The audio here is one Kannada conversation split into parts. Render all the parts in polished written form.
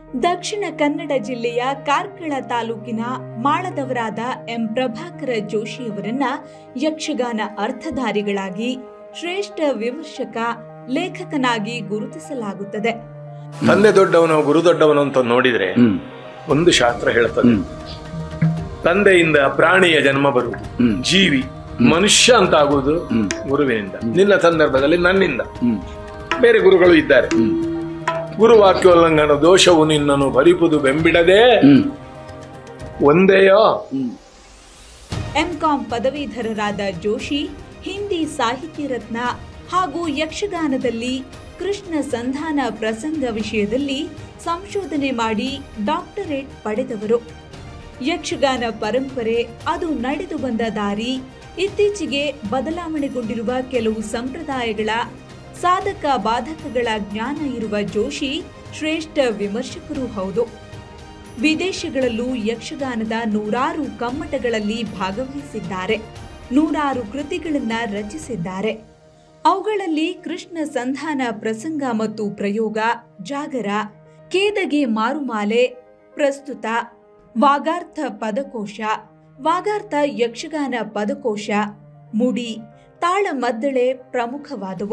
ದಕ್ಷಿಣ ಕನ್ನಡ ಜಿಲ್ಲೆಯ ಕಾರ್ಕಳ ತಾಲೂಕಿನ ಮಾಳದವರಾದ ಎಂ ಪ್ರಭಾಕರ ಜೋಶಿಯವರನ್ನ ಯಕ್ಷಗಾನ ಅರ್ಥಧಾರಿಗಳಾಗಿ ಶ್ರೇಷ್ಠ ವಿಮರ್ಶಕ ಲೇಖಕನಾಗಿ ಗುರುತಿಸಲಾಗುತ್ತದೆ. ತಂದೆ ದೊಡ್ಡವನು ಗುರು ದೊಡ್ಡವನು ಅಂತ ನೋಡಿದ್ರೆ ಒಂದು ಶಾಸ್ತ್ರ ಹೇಳ್ತದೆ, ತಂದೆಯಿಂದ ಪ್ರಾಣಿಯ ಜನ್ಮ ಬರುವುದು, ಜೀವಿ ಮನುಷ್ಯ ಅಂತ ಆಗುವುದು ಗುರುವಿನಿಂದ. ನಿನ್ನ ಸಂದರ್ಭದಲ್ಲಿ ನನ್ನಿಂದ. ಬೇರೆ ಗುರುಗಳು ಇದ್ದಾರೆ. ಗುರುವಾಕ್ಯೋಲ್ಲಂಘನ ದೋಷವು ನಿನ್ನನ್ನು ಭರಿಪುದು ಬೆಂಬಿಡದೆ ಒಂದೇಯೋ. ಎಂಕಾಂ ಪದವೀಧರರಾದ ಜೋಶಿ ಹಿಂದಿ ಸಾಹಿತ್ಯ ರತ್ನ ಹಾಗೂ ಯಕ್ಷಗಾನದಲ್ಲಿ ಕೃಷ್ಣ ಸಂಧಾನ ಪ್ರಸಂಗ ವಿಷಯದಲ್ಲಿ ಸಂಶೋಧನೆ ಮಾಡಿ ಡಾಕ್ಟರೇಟ್ ಪಡೆದವರು. ಯಕ್ಷಗಾನ ಪರಂಪರೆ, ಅದು ನಡೆದು ಬಂದ ದಾರಿ, ಇತ್ತೀಚೆಗೆ ಬದಲಾವಣೆಗೊಂಡಿರುವ ಕೆಲವು ಸಂಪ್ರದಾಯಗಳ ಸಾಧಕ ಬಾಧಕಗಳ ಜ್ಞಾನ ಇರುವ ಜೋಶಿ ಶ್ರೇಷ್ಠ ವಿಮರ್ಶಕರೂ ಹೌದು. ವಿದೇಶಗಳಲ್ಲೂ ಯಕ್ಷಗಾನದ ನೂರಾರು ಕಮ್ಮಟಗಳಲ್ಲಿ ಭಾಗವಹಿಸಿದ್ದಾರೆ. ನೂರಾರು ಕೃತಿಗಳನ್ನ ರಚಿಸಿದ್ದಾರೆ. ಅವುಗಳಲ್ಲಿ ಕೃಷ್ಣ ಸಂಧಾನ ಪ್ರಸಂಗ ಮತ್ತು ಪ್ರಯೋಗ, ಜಾಗರ, ಕೇದಗೆ ಮಾರುಮಾಲೆ, ಪ್ರಸ್ತುತ, ವಾಗಾರ್ಥ ಪದಕೋಶ, ವಾಗಾರ್ಥ ಯಕ್ಷಗಾನ ಪದಕೋಶ, ಮುಡಿ, ತಾಳಮದ್ದಳೆ ಪ್ರಮುಖವಾದವು.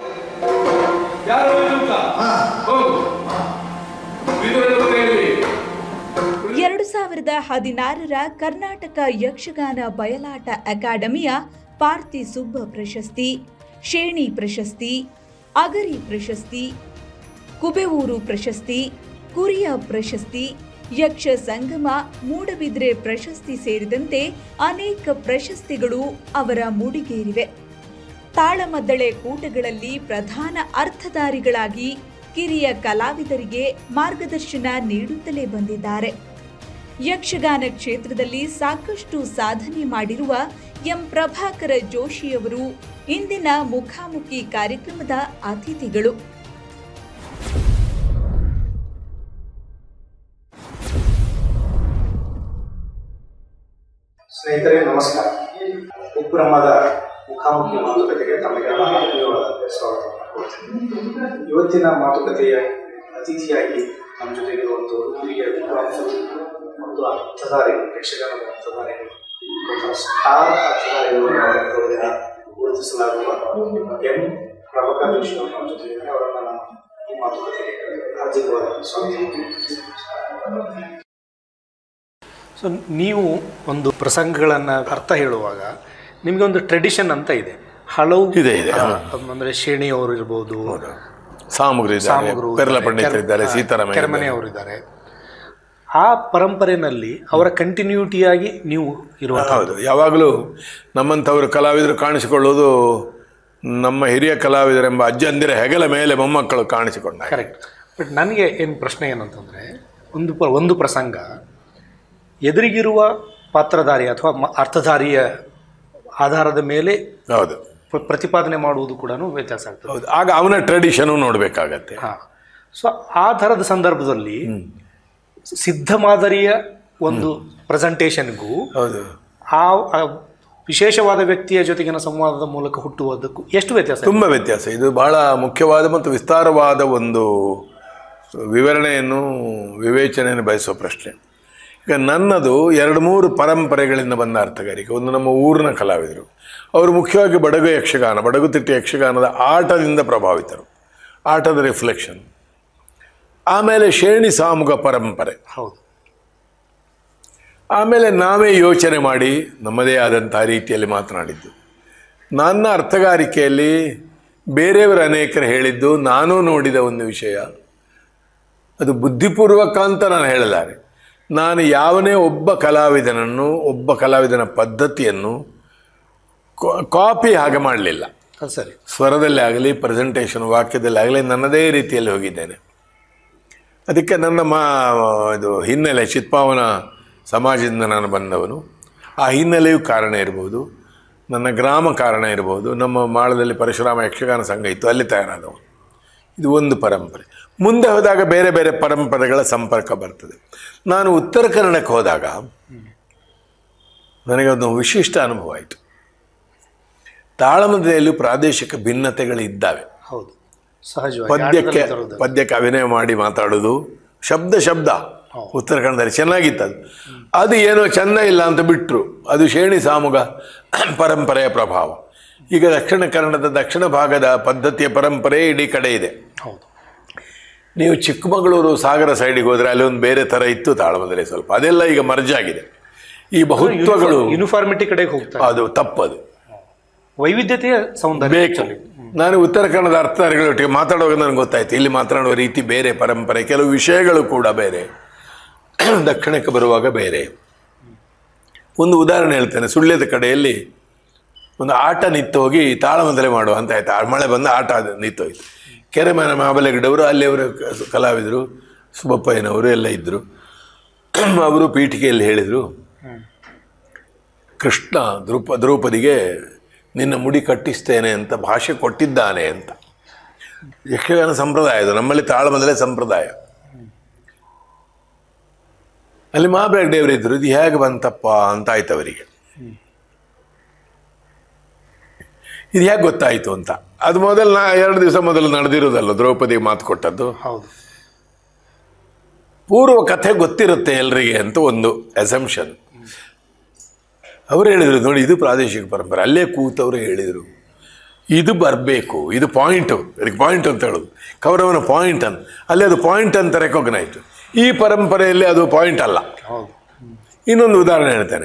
2016ರ ಕರ್ನಾಟಕ ಯಕ್ಷಗಾನ ಬಯಲಾಟ ಅಕಾಡೆಮಿಯ ಪಾರ್ತಿ ಸುಬ್ಬ ಪ್ರಶಸ್ತಿ, ಶೇಣಿ ಪ್ರಶಸ್ತಿ, ಅಗರಿ ಪ್ರಶಸ್ತಿ, ಕುಬೆವೂರು ಪ್ರಶಸ್ತಿ, ಕುರಿಯ ಪ್ರಶಸ್ತಿ, ಯಕ್ಷ ಸಂಗಮ, ಮೂಡಬಿದ್ರೆ ಪ್ರಶಸ್ತಿ ಸೇರಿದಂತೆ ಅನೇಕ ಪ್ರಶಸ್ತಿಗಳು ಅವರ ಮುಡಿಗೇರಿವೆ. ತಾಳಮದ್ದಳೆ ಕೂಟಗಳಲ್ಲಿ ಪ್ರಧಾನ ಅರ್ಥಧಾರಿಗಳಾಗಿ ಕಿರಿಯ ಕಲಾವಿದರಿಗೆ ಮಾರ್ಗದರ್ಶನ ನೀಡುತ್ತಲೇ ಬಂದಿದ್ದಾರೆ. ಯಕ್ಷಗಾನ ಕ್ಷೇತ್ರದಲ್ಲಿ ಸಾಕಷ್ಟು ಸಾಧನೆ ಮಾಡಿರುವ ಎಂ ಪ್ರಭಾಕರ ಜೋಶಿಯವರು ಇಂದಿನ ಮುಖಾಮುಖಿ ಕಾರ್ಯಕ್ರಮದ ಅತಿಥಿಗಳು. ಸ್ನೇಹಿತರೆ ನಮಸ್ಕಾರ. ಉಪ್ರಮದ ಮುಖಾಮುಖಿ ಮಾತುಕತೆಗೆ ತಮಗೆಲ್ಲ ಆತ್ಮೀಯವಾದ ಸ್ವಾಗತವನ್ನು ಕೊಡ್ತೀನಿ. ಇವತ್ತಿನ ಮಾತುಕತೆಯ ಅತಿಥಿಯಾಗಿ ನಮ್ಮ ಜೊತೆಗಿರುವಂಥವರು ಹಿರಿಯ ವಿದ್ವಾಂಸರು ಮತ್ತು ಅರ್ಥಧಾರಿಗಳು, ಯಕ್ಷಗಾನದ ಅರ್ಥಧಾರಿಗಳು, ಸ್ಟಾರ್ ಅರ್ಥಧಾರಿಗಳು ಗುರುತಿಸಲಾಗುವ ಎಂ ಪ್ರಭಾಕರ ಜೋಶಿ ಅವರು ನಮ್ಮ ಜೊತೆಗಿದ್ದಾರೆ. ಅವರನ್ನು ನಾನು ಈ ಮಾತುಕತೆಗೆ ಹಾರ್ದಿಕವಾದ ಸ್ವಾಗತ. ಸೊ ನೀವು ಒಂದು ಪ್ರಸಂಗಗಳನ್ನು ಅರ್ಥ ಹೇಳುವಾಗ ನಿಮಗೆ ಒಂದು ಟ್ರೆಡಿಷನ್ ಅಂತ ಇದೆ, ಹಲವು ಇದೆ. ಅಂದರೆ ಶೇಣಿಯವರು ಇರ್ಬೋದು, ಕೆರಮನೆ ಅವರು ಇದ್ದಾರೆ. ಆ ಪರಂಪರೆಯಲ್ಲಿ ಅವರ ಕಂಟಿನ್ಯೂಟಿಯಾಗಿ ನೀವು ಹೌದು. ಯಾವಾಗಲೂ ನಮ್ಮಂಥವರು ಕಲಾವಿದರು ಕಾಣಿಸಿಕೊಳ್ಳುವುದು ನಮ್ಮ ಹಿರಿಯ ಕಲಾವಿದರೆಂಬ ಅಜ್ಜಂದಿರ ಹೆಗಲ ಮೇಲೆ ಮೊಮ್ಮಕ್ಕಳು ಕಾಣಿಸಿಕೊಂಡ. ಕರೆಕ್ಟ್. ಬಟ್ ನನಗೆ ಏನು ಪ್ರಶ್ನೆ ಏನಂತಂದರೆ, ಒಂದು ಪ್ರಸಂಗ ಎದುರಿಗಿರುವ ಪಾತ್ರಧಾರಿ ಅಥವಾ ಅರ್ಥಧಾರಿಯ ಆಧಾರದ ಮೇಲೆ ಹೌದು ಪ್ರತಿಪಾದನೆ ಮಾಡುವುದು ಕೂಡ ವ್ಯತ್ಯಾಸ ಆಗ್ತದೆ. ಹೌದು, ಆಗ ಅವನ ಟ್ರೆಡಿಷನ್ ನೋಡಬೇಕಾಗತ್ತೆ. ಹಾಂ. ಸೊ ಆ ಥರದ ಸಂದರ್ಭದಲ್ಲಿ ಸಿದ್ಧ ಮಾದರಿಯ ಒಂದು ಪ್ರೆಸೆಂಟೇಷನ್ಗೂ ಹೌದು ಆ ವಿಶೇಷವಾದ ವ್ಯಕ್ತಿಯ ಜೊತೆಗಿನ ಸಂವಾದದ ಮೂಲಕ ಹುಟ್ಟುವುದಕ್ಕೂ ಎಷ್ಟು ವ್ಯತ್ಯಾಸ? ತುಂಬ ವ್ಯತ್ಯಾಸ. ಇದು ಬಹಳ ಮುಖ್ಯವಾದ ಮತ್ತು ವಿಸ್ತಾರವಾದ ಒಂದು ವಿವರಣೆಯನ್ನು, ವಿವೇಚನೆಯನ್ನು ಬಯಸುವ ಪ್ರಶ್ನೆ. ಈಗ ನನ್ನದು 2-3 ಪರಂಪರೆಗಳಿಂದ ಬಂದ ಅರ್ಥಗಾರಿಕೆ. ಒಂದು ನಮ್ಮ ಊರಿನ ಕಲಾವಿದರು, ಅವರು ಮುಖ್ಯವಾಗಿ ಬಡಗು ಯಕ್ಷಗಾನ, ಬಡಗುತಿಟ್ಟು ಯಕ್ಷಗಾನದ ಆಟದಿಂದ ಪ್ರಭಾವಿತರು, ಆಟದ ರಿಫ್ಲೆಕ್ಷನ್. ಆಮೇಲೆ ಶೇಣಿ ಸಾಮುಗ ಪರಂಪರೆ. ಹೌದು. ಆಮೇಲೆ ನಾವೇ ಯೋಚನೆ ಮಾಡಿ ನಮ್ಮದೇ ಆದಂಥ ರೀತಿಯಲ್ಲಿ ಮಾತನಾಡಿದ್ದು. ನನ್ನ ಅರ್ಥಗಾರಿಕೆಯಲ್ಲಿ ಬೇರೆಯವರು ಅನೇಕರು ಹೇಳಿದ್ದು, ನಾನು ನೋಡಿದ ಒಂದು ವಿಷಯ, ಅದು ಬುದ್ಧಿಪೂರ್ವಕ ಅಂತ ನಾನು ಹೇಳಲಾರೆ. ನಾನು ಯಾವನೇ ಒಬ್ಬ ಕಲಾವಿದನ ಪದ್ಧತಿಯನ್ನು ಕಾಪಿ ಹಾಗೆ ಮಾಡಲಿಲ್ಲ. ಸರಿ. ಸ್ವರದಲ್ಲಿ ಆಗಲಿ, ಪ್ರೆಸೆಂಟೇಷನ್, ವಾಕ್ಯದಲ್ಲಿ ಆಗಲಿ ನನ್ನದೇ ರೀತಿಯಲ್ಲಿ ಹೋಗಿದ್ದೇನೆ. ಅದಕ್ಕೆ ನನ್ನ ಇದು ಹಿನ್ನೆಲೆ, ಚಿತ್ಪಾವನ ಸಮಾಜದಿಂದ ನಾನು ಬಂದವನು. ಆ ಹಿನ್ನೆಲೆಯೂ ಕಾರಣ ಇರ್ಬೋದು, ನನ್ನ ಗ್ರಾಮ ಕಾರಣ ಇರ್ಬೋದು. ನಮ್ಮ ಮಾಳದಲ್ಲಿ ಪರಶುರಾಮ ಯಕ್ಷಗಾನ ಸಂಘ ಇತ್ತು, ಅಲ್ಲಿ ತಯಾರಾದವನು. ಇದು ಒಂದು ಪರಂಪರೆ. ಮುಂದೆ ಹೋದಾಗ ಬೇರೆ ಬೇರೆ ಪರಂಪರೆಗಳ ಸಂಪರ್ಕ ಬರ್ತದೆ. ನಾನು ಉತ್ತರ ಕನ್ನಡಕ್ಕೆ ಹೋದಾಗ ನನಗೆ ಒಂದು ವಿಶಿಷ್ಟ ಅನುಭವ ಆಯಿತು. ತಾಳಮದ್ದಳೆಯಲ್ಲೂ ಪ್ರಾದೇಶಿಕ ಭಿನ್ನತೆಗಳು ಇದ್ದಾವೆ. ಹೌದು, ಪದ್ಯಕ್ಕೆ ಅಭಿನಯ ಮಾಡಿ ಮಾತಾಡೋದು, ಶಬ್ದ ಉತ್ತರ ಕನ್ನಡದಲ್ಲಿ ಚೆನ್ನಾಗಿತ್ತು ಅದು ಏನೋ ಚೆಂದ ಇಲ್ಲ ಅಂತ ಬಿಟ್ಟರು. ಅದು ಶೇಣಿ ಸಾಮುಗ ಪರಂಪರೆಯ ಪ್ರಭಾವ. ಈಗ ದಕ್ಷಿಣ ಕನ್ನಡದ ದಕ್ಷಿಣ ಭಾಗದ ಪದ್ಧತಿಯ ಪರಂಪರೆ ಇಡೀ ಕಡೆ ಇದೆ. ಹೌದು. ನೀವು ಚಿಕ್ಕಮಗಳೂರು ಸಾಗರ ಸೈಡಿಗೆ ಹೋದರೆ ಅಲ್ಲಿ ಒಂದು ಬೇರೆ ಥರ ಇತ್ತು ತಾಳಮದ್ದಲೆ ಸ್ವಲ್ಪ, ಅದೆಲ್ಲ ಈಗ ಮರ್ಜ್ ಆಗಿದೆ. ಈ ಬಹುತ್ವಗಳು ಯೂನಿಫಾರ್ಮಿಟಿ ಕಡೆಗೆ ಹೋಗ್ತಾರೆ, ಅದು ತಪ್ಪದು. ವೈವಿಧ್ಯತೆಯ ಸೌಂದರ್ಯ ಬೇಕು. ನಾನು ಉತ್ತರ ಕನ್ನಡದ ಅರ್ಥಧಾರಿಗಳೊಟ್ಟಿಗೆ ಮಾತಾಡುವಾಗ ನನಗೆ ಗೊತ್ತಾಯ್ತು, ಇಲ್ಲಿ ಮಾತನಾಡುವ ರೀತಿ ಬೇರೆ, ಪರಂಪರೆ, ಕೆಲವು ವಿಷಯಗಳು ಕೂಡ ಬೇರೆ, ದಕ್ಷಿಣಕ್ಕೆ ಬರುವಾಗ ಬೇರೆ. ಒಂದು ಉದಾಹರಣೆ ಹೇಳ್ತೇನೆ. ಸುಳ್ಯದ ಕಡೆಯಲ್ಲಿ ಒಂದು ಆಟ ನಿಂತೋಗಿ ತಾಳಮದ್ದಲೆ ಮಾಡುವ ಅಂತ ಆಯ್ತು. ಮಳೆ ಬಂದು ಆಟ ನಿಂತೋಯ್ತು. ಕೆರೆಮನೆ ಮಹಾಬಲೇಗೌಡವರು ಅಲ್ಲಿಯವರು ಕಲಾವಿದರು, ಸುಬ್ಬಪ್ಪಯ್ಯನವರು ಎಲ್ಲ ಇದ್ದರು. ಅವರು ಪೀಠಿಕೆಯಲ್ಲಿ ಹೇಳಿದರು, ಕೃಷ್ಣ ದ್ರೌಪದಿಗೆ ನಿನ್ನ ಮುಡಿ ಕಟ್ಟಿಸ್ತೇನೆ ಅಂತ ಭಾಷೆ ಕೊಟ್ಟಿದ್ದಾನೆ ಅಂತ. ಯಕ್ಷಗಾನ ಸಂಪ್ರದಾಯ ಅದು, ನಮ್ಮಲ್ಲಿ ತಾಳಮದ್ದಲೆ ಸಂಪ್ರದಾಯ. ಅಲ್ಲಿ ಮಹಾಬಲೇಗೌಡರು ಇದ್ದರು, ಇದು ಹೇಗೆ ಬಂತಪ್ಪ ಅಂತ ಆಯ್ತು ಅವರಿಗೆ. ಇದು ಹೇಗೆ ಗೊತ್ತಾಯಿತು ಅಂತ. ಅದು ಮೊದಲು 2 ದಿವಸ ಮೊದಲು ನಡೆದಿರೋದಲ್ಲ ದ್ರೌಪದಿಗೆ ಮಾತು ಕೊಟ್ಟದ್ದು. ಹೌದು. ಪೂರ್ವ ಕಥೆ ಗೊತ್ತಿರುತ್ತೆ ಎಲ್ರಿಗೆ ಅಂತ ಒಂದು ಅಸಂಪ್ಷನ್. ಅವರು ಹೇಳಿದರು, ನೋಡಿ ಇದು ಪ್ರಾದೇಶಿಕ ಪರಂಪರೆ. ಅಲ್ಲೇ ಕೂತವರು ಹೇಳಿದರು, ಇದು ಬರಬೇಕು, ಇದು ಪಾಯಿಂಟು, ಇದಕ್ಕೆ ಪಾಯಿಂಟ್ ಅಂತ ಹೇಳೋದು, ಕೌರವನ ಪಾಯಿಂಟ್ ಅಂತ. ಅಲ್ಲಿ ಅದು ಪಾಯಿಂಟ್ ಅಂತ ರೆಕಾಗ್ನೈಸ್. ಈ ಪರಂಪರೆಯಲ್ಲಿ ಅದು ಪಾಯಿಂಟ್ ಅಲ್ಲ. ಇನ್ನೊಂದು ಉದಾಹರಣೆ ಹೇಳ್ತೇನೆ.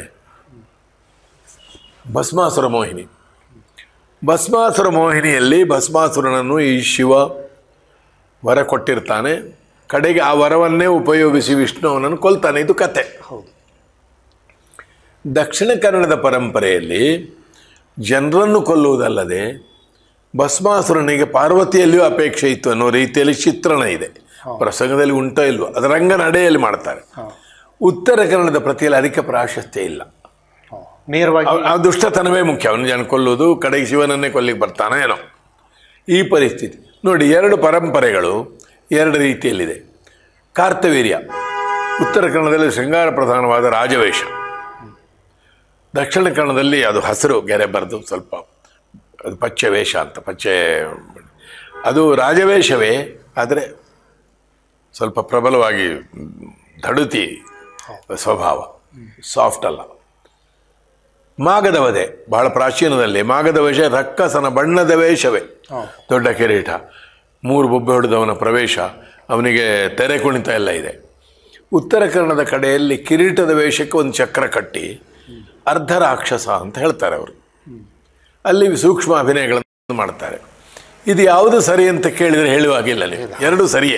ಭಸ್ಮಾಸುರ ಮೋಹಿನಿ. ಭಸ್ಮಾಸುರ ಮೋಹಿನಿಯಲ್ಲಿ ಭಸ್ಮಾಸುರನನ್ನು ಈ ಶಿವ ವರ ಕೊಟ್ಟಿರ್ತಾನೆ. ಕಡೆಗೆ ಆ ವರವನ್ನೇ ಉಪಯೋಗಿಸಿ ವಿಷ್ಣು ಅವನನ್ನು ಕೊಲ್ತಾನೆ. ಇದು ಕತೆ. ಹೌದು. ದಕ್ಷಿಣ ಕನ್ನಡದ ಪರಂಪರೆಯಲ್ಲಿ ಜನರನ್ನು ಕೊಲ್ಲುವುದಲ್ಲದೆ ಭಸ್ಮಾಸುರನಿಗೆ ಪಾರ್ವತಿಯಲ್ಲಿಯೂ ಅಪೇಕ್ಷೆ ಇತ್ತು ಅನ್ನೋ ರೀತಿಯಲ್ಲಿ ಚಿತ್ರಣ ಇದೆ. ಪ್ರಸಂಗದಲ್ಲಿ ಉಂಟೋ ಇಲ್ವೋ, ಅದರ ರಂಗ ನಡೆಯಲ್ಲಿ ಮಾಡ್ತಾರೆ. ಉತ್ತರ ಕನ್ನಡದ ಪ್ರತಿಯಲ್ಲಿ ಅದಕ್ಕೆ ಪ್ರಾಶಸ್ತ್ಯ ಇಲ್ಲ. ನೇರವಾಗಿ ಆ ದುಷ್ಟತನವೇ ಮುಖ್ಯ. ಅವನು ಜನ ಕೊಲ್ಲುವುದು, ಕಡೆಗೆ ಶಿವನನ್ನೇ ಕೊಲ್ಲಿಗೆ ಬರ್ತಾನೆ ಏನೋ ಈ ಪರಿಸ್ಥಿತಿ. ನೋಡಿ, 2 ಪರಂಪರೆಗಳು 2 ರೀತಿಯಲ್ಲಿದೆ. ಕಾರ್ತವೀರ್ಯ ಉತ್ತರ ಕನ್ನಡದಲ್ಲಿ ಶೃಂಗಾರ ಪ್ರಧಾನವಾದ ರಾಜವೇಷ, ದಕ್ಷಿಣ ಕನ್ನಡದಲ್ಲಿ ಅದು ಹಸಿರು ಗೆರೆ ಬರೆದು ಸ್ವಲ್ಪ ಅದು ಪಚ್ಚೆ ವೇಷ ಅಂತ, ಪಚ್ಚೆ ಅದು ರಾಜವೇಷವೇ, ಆದರೆ ಸ್ವಲ್ಪ ಪ್ರಬಲವಾಗಿ ದಡುತಿ ಸ್ವಭಾವ, ಸಾಫ್ಟ್ ಅಲ್ಲ. ಮಾಗದ ವಧೆ ಬಹಳ ಪ್ರಾಚೀನದಲ್ಲಿ. ಮಾಗದ ವೇಷ ರಕ್ಕಸನ ಬಣ್ಣದ ವೇಷವೇ, ದೊಡ್ಡ ಕಿರೀಟ, 3 ಬೊಬ್ಬೆ ಹೊಡೆದವನ ಪ್ರವೇಶ, ಅವನಿಗೆ ತೆರೆ ಕುಣಿತ ಎಲ್ಲ ಇದೆ. ಉತ್ತರ ಕನ್ನಡದ ಕಡೆಯಲ್ಲಿ ಕಿರೀಟದ ವೇಷಕ್ಕೆ ಒಂದು ಚಕ್ರ ಕಟ್ಟಿ ಅರ್ಧ ರಾಕ್ಷಸ ಅಂತ ಹೇಳ್ತಾರೆ ಅವರು. ಅಲ್ಲಿ ಸೂಕ್ಷ್ಮ ಅಭಿನಯಗಳನ್ನು ಮಾಡ್ತಾರೆ. ಇದು ಯಾವುದು ಸರಿ ಅಂತ ಕೇಳಿದರೆ ಹೇಳುವಾಗಿಲ್ಲ, 2 ಸರಿಯೇ.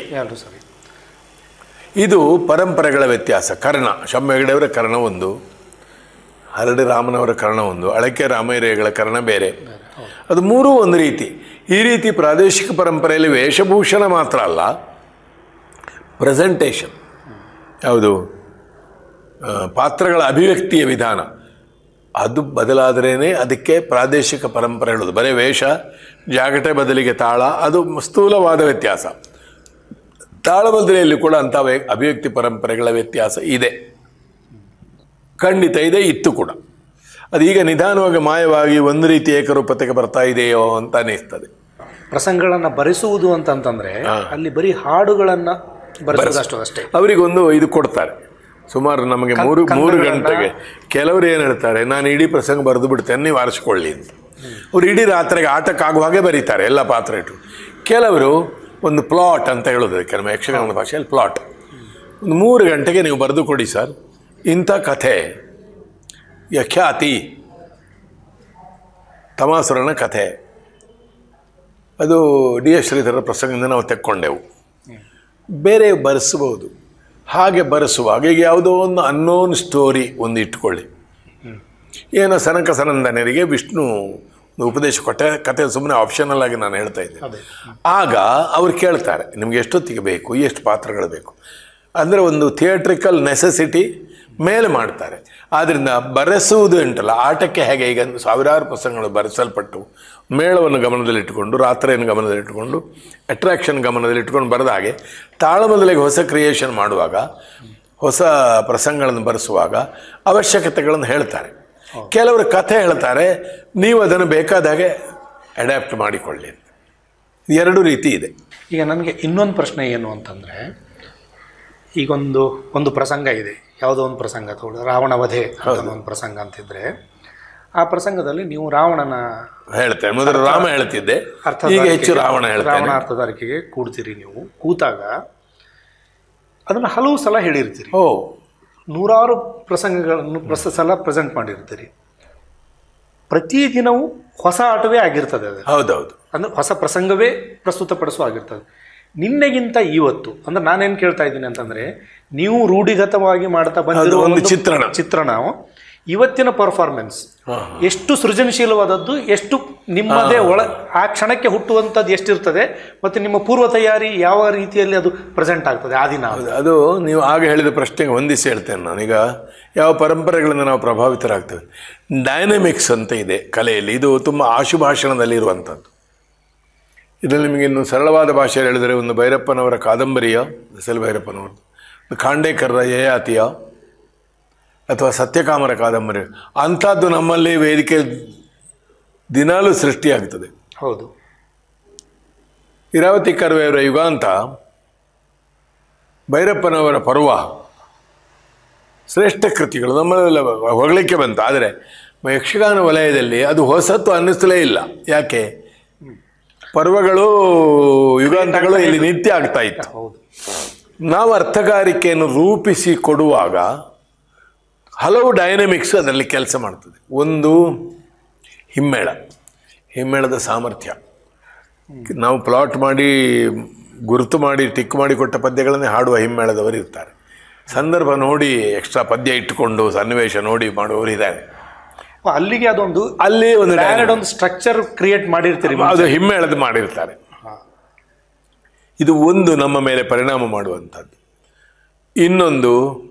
ಇದು ಪರಂಪರೆಗಳ ವ್ಯತ್ಯಾಸ. ಕರ್ಣ, ಶಮ್ಮ ಹೆಗಡೆಯವರ ಕರ್ಣ ಒಂದು, ಹರಡಿ ರಾಮನವರ ಕರ್ಣ ಒಂದು, ಅಳಕೆ ರಾಮಯ್ಯಗಳ ಕರ್ಣ ಬೇರೆ. ಅದು 3 ಒಂದು ರೀತಿ. ಈ ರೀತಿ ಪ್ರಾದೇಶಿಕ ಪರಂಪರೆಯಲ್ಲಿ ವೇಷಭೂಷಣ ಮಾತ್ರ ಅಲ್ಲ, ಪ್ರೆಸೆಂಟೇಷನ್, ಯಾವುದು ಪಾತ್ರಗಳ ಅಭಿವ್ಯಕ್ತಿಯ ವಿಧಾನ, ಅದು ಬದಲಾದ್ರೇ ಅದಕ್ಕೆ ಪ್ರಾದೇಶಿಕ ಪರಂಪರೆ ಹೇಳೋದು. ಬರೀ ವೇಷ, ಜಾಗಟೆ ಬದಲಿಗೆ ತಾಳ, ಅದು ಸ್ಥೂಲವಾದ ವ್ಯತ್ಯಾಸ. ತಾಳಮದ್ದಲೆಯಲ್ಲಿ ಕೂಡ ಅಂಥ ಅಭಿವ್ಯಕ್ತಿ ಪರಂಪರೆಗಳ ವ್ಯತ್ಯಾಸ ಇದೆ, ಖಂಡಿತ ಇದೆ, ಇತ್ತು ಕೂಡ. ಅದೀಗ ನಿಧಾನವಾಗಿ ಮಾಯವಾಗಿ ಒಂದು ರೀತಿ ಏಕರೂಪತೆಗೆ ಬರ್ತಾ ಇದೆಯೋ ಅಂತ ಅನಿಸ್ತದೆ. ಪ್ರಸಂಗಗಳನ್ನು ಬರೆಸುವುದು ಅಂತಂತಂದರೆ ಅಲ್ಲಿ ಬರೀ ಹಾಡುಗಳನ್ನು ಬರೆಸೋದಷ್ಟು ಅಷ್ಟೇ. ಅವರಿಗೊಂದು ಇದು ಕೊಡ್ತಾರೆ ಸುಮಾರು ನಮಗೆ 3 ಗಂಟೆಗೆ. ಕೆಲವರು ಏನು ಹೇಳ್ತಾರೆ, ನಾನು ಇಡೀ ಪ್ರಸಂಗ ಬರೆದು ಬಿಡ್ತೇನೆ, ನೀವು ಆರಿಸ್ಕೊಳ್ಳಿ ಅಂತ. ಅವ್ರು ಇಡೀ ರಾತ್ರಿಗೆ ಆಟಕ್ಕಾಗುವ ಹಾಗೆ ಬರೀತಾರೆ ಎಲ್ಲ ಪಾತ್ರ ಇಟ್ಟು. ಕೆಲವರು ಒಂದು ಪ್ಲಾಟ್ ಅಂತ ಹೇಳೋದು, ಕೆಲವು ಯಕ್ಷಗಾನದ ಭಾಷೆಯಲ್ಲಿ ಪ್ಲಾಟ್, ಒಂದು 3 ಗಂಟೆಗೆ ನೀವು ಬರೆದು ಕೊಡಿ ಸರ್, ಇಂಥ ಕಥೆ, ಯಖ್ಯಾತಿ ತಮಾಸುರನ ಕಥೆ, ಅದು DS ಶ್ರೀಧರ ಪ್ರಸಂಗದಿಂದ ನಾವು ತೆಕ್ಕೊಂಡೆವು. ಬೇರೆ ಬರೆಸ್ಬೋದು. ಹಾಗೆ ಬರೆಸುವಾಗ ಈಗ ಯಾವುದೋ ಒಂದು ಅನ್ನೋನ್ ಸ್ಟೋರಿ ಒಂದು ಇಟ್ಕೊಳ್ಳಿ. ಏನೋ ಸನಕ ಸನಂದನರಿಗೆ ವಿಷ್ಣು ಉಪದೇಶ ಕೊಟ್ಟೆ, ಕಥೆ ಸುಮ್ಮನೆ ಆಪ್ಷನಲ್ ಆಗಿ ನಾನು ಹೇಳ್ತಾ ಇದ್ದೆ. ಆಗ ಅವ್ರು ಕೇಳ್ತಾರೆ, ನಿಮ್ಗೆ ಎಷ್ಟೊತ್ತಿಗೆ ಬೇಕು, ಎಷ್ಟು ಪಾತ್ರಗಳು ಬೇಕು, ಅಂದರೆ ಒಂದು ಥಿಯೇಟ್ರಿಕಲ್ ನೆಸೆಸಿಟಿ ಮೇಲೆ ಮಾಡ್ತಾರೆ. ಆದ್ದರಿಂದ ಬರೆಸುವುದು ಉಂಟಲ್ಲ, ಆಟಕ್ಕೆ ಹೇಗೆ ಈಗ 1000 ಪ್ರಸಂಗಗಳು ಬರೆಸಲ್ಪಟ್ಟು ಮೇಳವನ್ನು ಗಮನದಲ್ಲಿಟ್ಟುಕೊಂಡು, ರಾತ್ರಿಯನ್ನು ಗಮನದಲ್ಲಿಟ್ಟುಕೊಂಡು, ಅಟ್ರಾಕ್ಷನ್ ಗಮನದಲ್ಲಿಟ್ಟುಕೊಂಡು ಬರೆದ ಹಾಗೆ ತಾಳಮದ್ದಲೆಗೆ ಹೊಸ ಕ್ರಿಯೇಷನ್ ಮಾಡುವಾಗ, ಹೊಸ ಪ್ರಸಂಗಗಳನ್ನು ಬರೆಸುವಾಗ ಅವಶ್ಯಕತೆಗಳನ್ನು ಹೇಳ್ತಾರೆ. ಕೆಲವರು ಕಥೆ ಹೇಳ್ತಾರೆ, ನೀವು ಅದನ್ನು ಬೇಕಾದ ಹಾಗೆ ಅಡ್ಯಾಪ್ಟ್ ಮಾಡಿಕೊಳ್ಳಿ ಅಂತ. 2 ರೀತಿ ಇದೆ. ಈಗ ನನಗೆ ಇನ್ನೊಂದು ಪ್ರಶ್ನೆ ಏನು ಅಂತಂದರೆ, ಒಂದು ಪ್ರಸಂಗ ಇದೆ, ಯಾವುದೋ ಒಂದು ಪ್ರಸಂಗ ತಗೊಳ್ಳಿ, ರಾವಣ ವಧೆ ಅಂತ ಒಂದು ಪ್ರಸಂಗ ಅಂತಿದ್ರೆ ಆ ಪ್ರಸಂಗದಲ್ಲಿ ನೀವು ರಾವಣನ ಹೇಳ್ತೇನೆ. ಮೊದಲು ರಾಮ ಹೇಳ್ತಿದ್ದೆ, ಈಗ ಹೆಚ್ಚು ರಾವಣ ಅರ್ಥಧಾರಿಕೆಗೆ ಕೂಡ್ತೀರಿ. ನೀವು ಕೂತಾಗ ಅದನ್ನು ಹಲವು ಸಲ ಹೇಳಿರ್ತೀರಿ, ನೂರಾರು ಪ್ರಸಂಗಗಳನ್ನು ಸಲ ಪ್ರೆಸೆಂಟ್ ಮಾಡಿರ್ತೀರಿ. ಪ್ರತಿದಿನವೂ ಹೊಸ ಆಟವೇ ಆಗಿರ್ತದೆ ಅದು. ಹೌದೌದು, ಅಂದ್ರೆ ಹೊಸ ಪ್ರಸಂಗವೇ ಪ್ರಸ್ತುತಪಡಿಸುವ ಆಗಿರ್ತದೆ. ನಿನ್ನೆಗಿಂತ ಇವತ್ತು ಅಂದ್ರೆ ನಾನೇನು ಕೇಳ್ತಾ ಇದ್ದೀನಿ ಅಂತಂದ್ರೆ, ನೀವು ರೂಢಿಗತವಾಗಿ ಮಾಡ್ತಾ ಬಂದಿರೋ ಒಂದು ಚಿತ್ರಣ ಇವತ್ತಿನ ಪರ್ಫಾರ್ಮೆನ್ಸ್ ಎಷ್ಟು ಸೃಜನಶೀಲವಾದದ್ದು, ಎಷ್ಟು ನಿಮ್ಮದೇ ಆ ಕ್ಷಣಕ್ಕೆ ಹುಟ್ಟುವಂಥದ್ದು ಎಷ್ಟಿರ್ತದೆ, ಮತ್ತು ನಿಮ್ಮ ಪೂರ್ವ ತಯಾರಿ ಯಾವ ರೀತಿಯಲ್ಲಿ ಅದು ಪ್ರೆಸೆಂಟ್ ಆಗ್ತದೆ ಆ ದಿನ. ಅದು ನೀವು ಆಗ ಹೇಳಿದ ಪ್ರಶ್ನೆಗೆ ಹೊಂದಿಸಿ ಹೇಳ್ತೇನೆ ನಾನೀಗ. ಯಾವ ಪರಂಪರೆಗಳಿಂದ ನಾವು ಪ್ರಭಾವಿತರಾಗ್ತೇವೆ. ಡೈನಮಿಕ್ಸ್ ಅಂತ ಇದೆ ಕಲೆಯಲ್ಲಿ, ಇದು ತುಂಬ ಆಶುಭಾಷಣದಲ್ಲಿ ಇರುವಂಥದ್ದು. ಇದರಲ್ಲಿ ನಿಮಗೆ ಇನ್ನು ಸರಳವಾದ ಭಾಷೆಯಲ್ಲಿ ಹೇಳಿದರೆ, ಒಂದು ಭೈರಪ್ಪನವರ ಕಾದಂಬರಿಯ ಎಸ್.ಎಲ್. ಭೈರಪ್ಪನವ್ರದ್ದು, ಒಂದು ಖಾಂಡೇಕರ್ರ ಯಯಾತಿಯ ಅಥವಾ ಸತ್ಯಕಾಮರ ಕಾದಂಬರಿ, ಅಂಥದ್ದು ನಮ್ಮಲ್ಲಿ ವೇದಿಕೆ ದಿನಾಲೂ ಸೃಷ್ಟಿಯಾಗ್ತದೆ. ಹೌದು. ಇರಾವತಿ ಕರ್ವೆಯವರ ಯುಗಾಂತ, ಭೈರಪ್ಪನವರ ಪರ್ವ ಶ್ರೇಷ್ಠ ಕೃತಿಗಳು ನಮ್ಮಲ್ಲೆಲ್ಲ ಹೊಗಳಿಕೆ ಬಂತು. ಆದರೆ ಯಕ್ಷಗಾನ ವಲಯದಲ್ಲಿ ಅದು ಹೊಸತು ಅನ್ನಿಸಲೇ ಇಲ್ಲ. ಯಾಕೆ? ಪರ್ವಗಳು ಯುಗಾಂತಗಳು ಇಲ್ಲಿ ನಿತ್ಯ ಆಗ್ತಾ ಇತ್ತು. ನಾವು ಅರ್ಥಗಾರಿಕೆಯನ್ನು ರೂಪಿಸಿ ಕೊಡುವಾಗ ಹಲವು ಡೈನಮಿಕ್ಸ್ ಅದರಲ್ಲಿ ಕೆಲಸ ಮಾಡ್ತದೆ. ಒಂದು ಹಿಮ್ಮೇಳದ ಸಾಮರ್ಥ್ಯ. ನಾವು ಪ್ಲಾಟ್ ಮಾಡಿ ಗುರುತು ಮಾಡಿ ಟಿಕ್ ಮಾಡಿ ಕೊಟ್ಟ ಪದ್ಯಗಳನ್ನೇ ಹಾಡುವ ಹಿಮ್ಮೇಳದವರು ಇರ್ತಾರೆ. ಸಂದರ್ಭ ನೋಡಿ ಎಕ್ಸ್ಟ್ರಾ ಪದ್ಯ ಇಟ್ಟುಕೊಂಡು ಸನ್ನಿವೇಶ ನೋಡಿ ಮಾಡುವವರು ಇದ್ದಾರೆ. ಅಲ್ಲಿಗೆ ಅದೊಂದು ಒಂದು ಸ್ಟ್ರಕ್ಚರ್ ಕ್ರಿಯೇಟ್ ಮಾಡಿರ್ತೀರಿ, ಅದು ಹಿಮ್ಮೇಳದ ಮಾಡಿರ್ತಾರೆ. ಇದು ಒಂದು ನಮ್ಮ ಮೇಲೆ ಪರಿಣಾಮ ಮಾಡುವಂಥದ್ದು. ಇನ್ನೊಂದು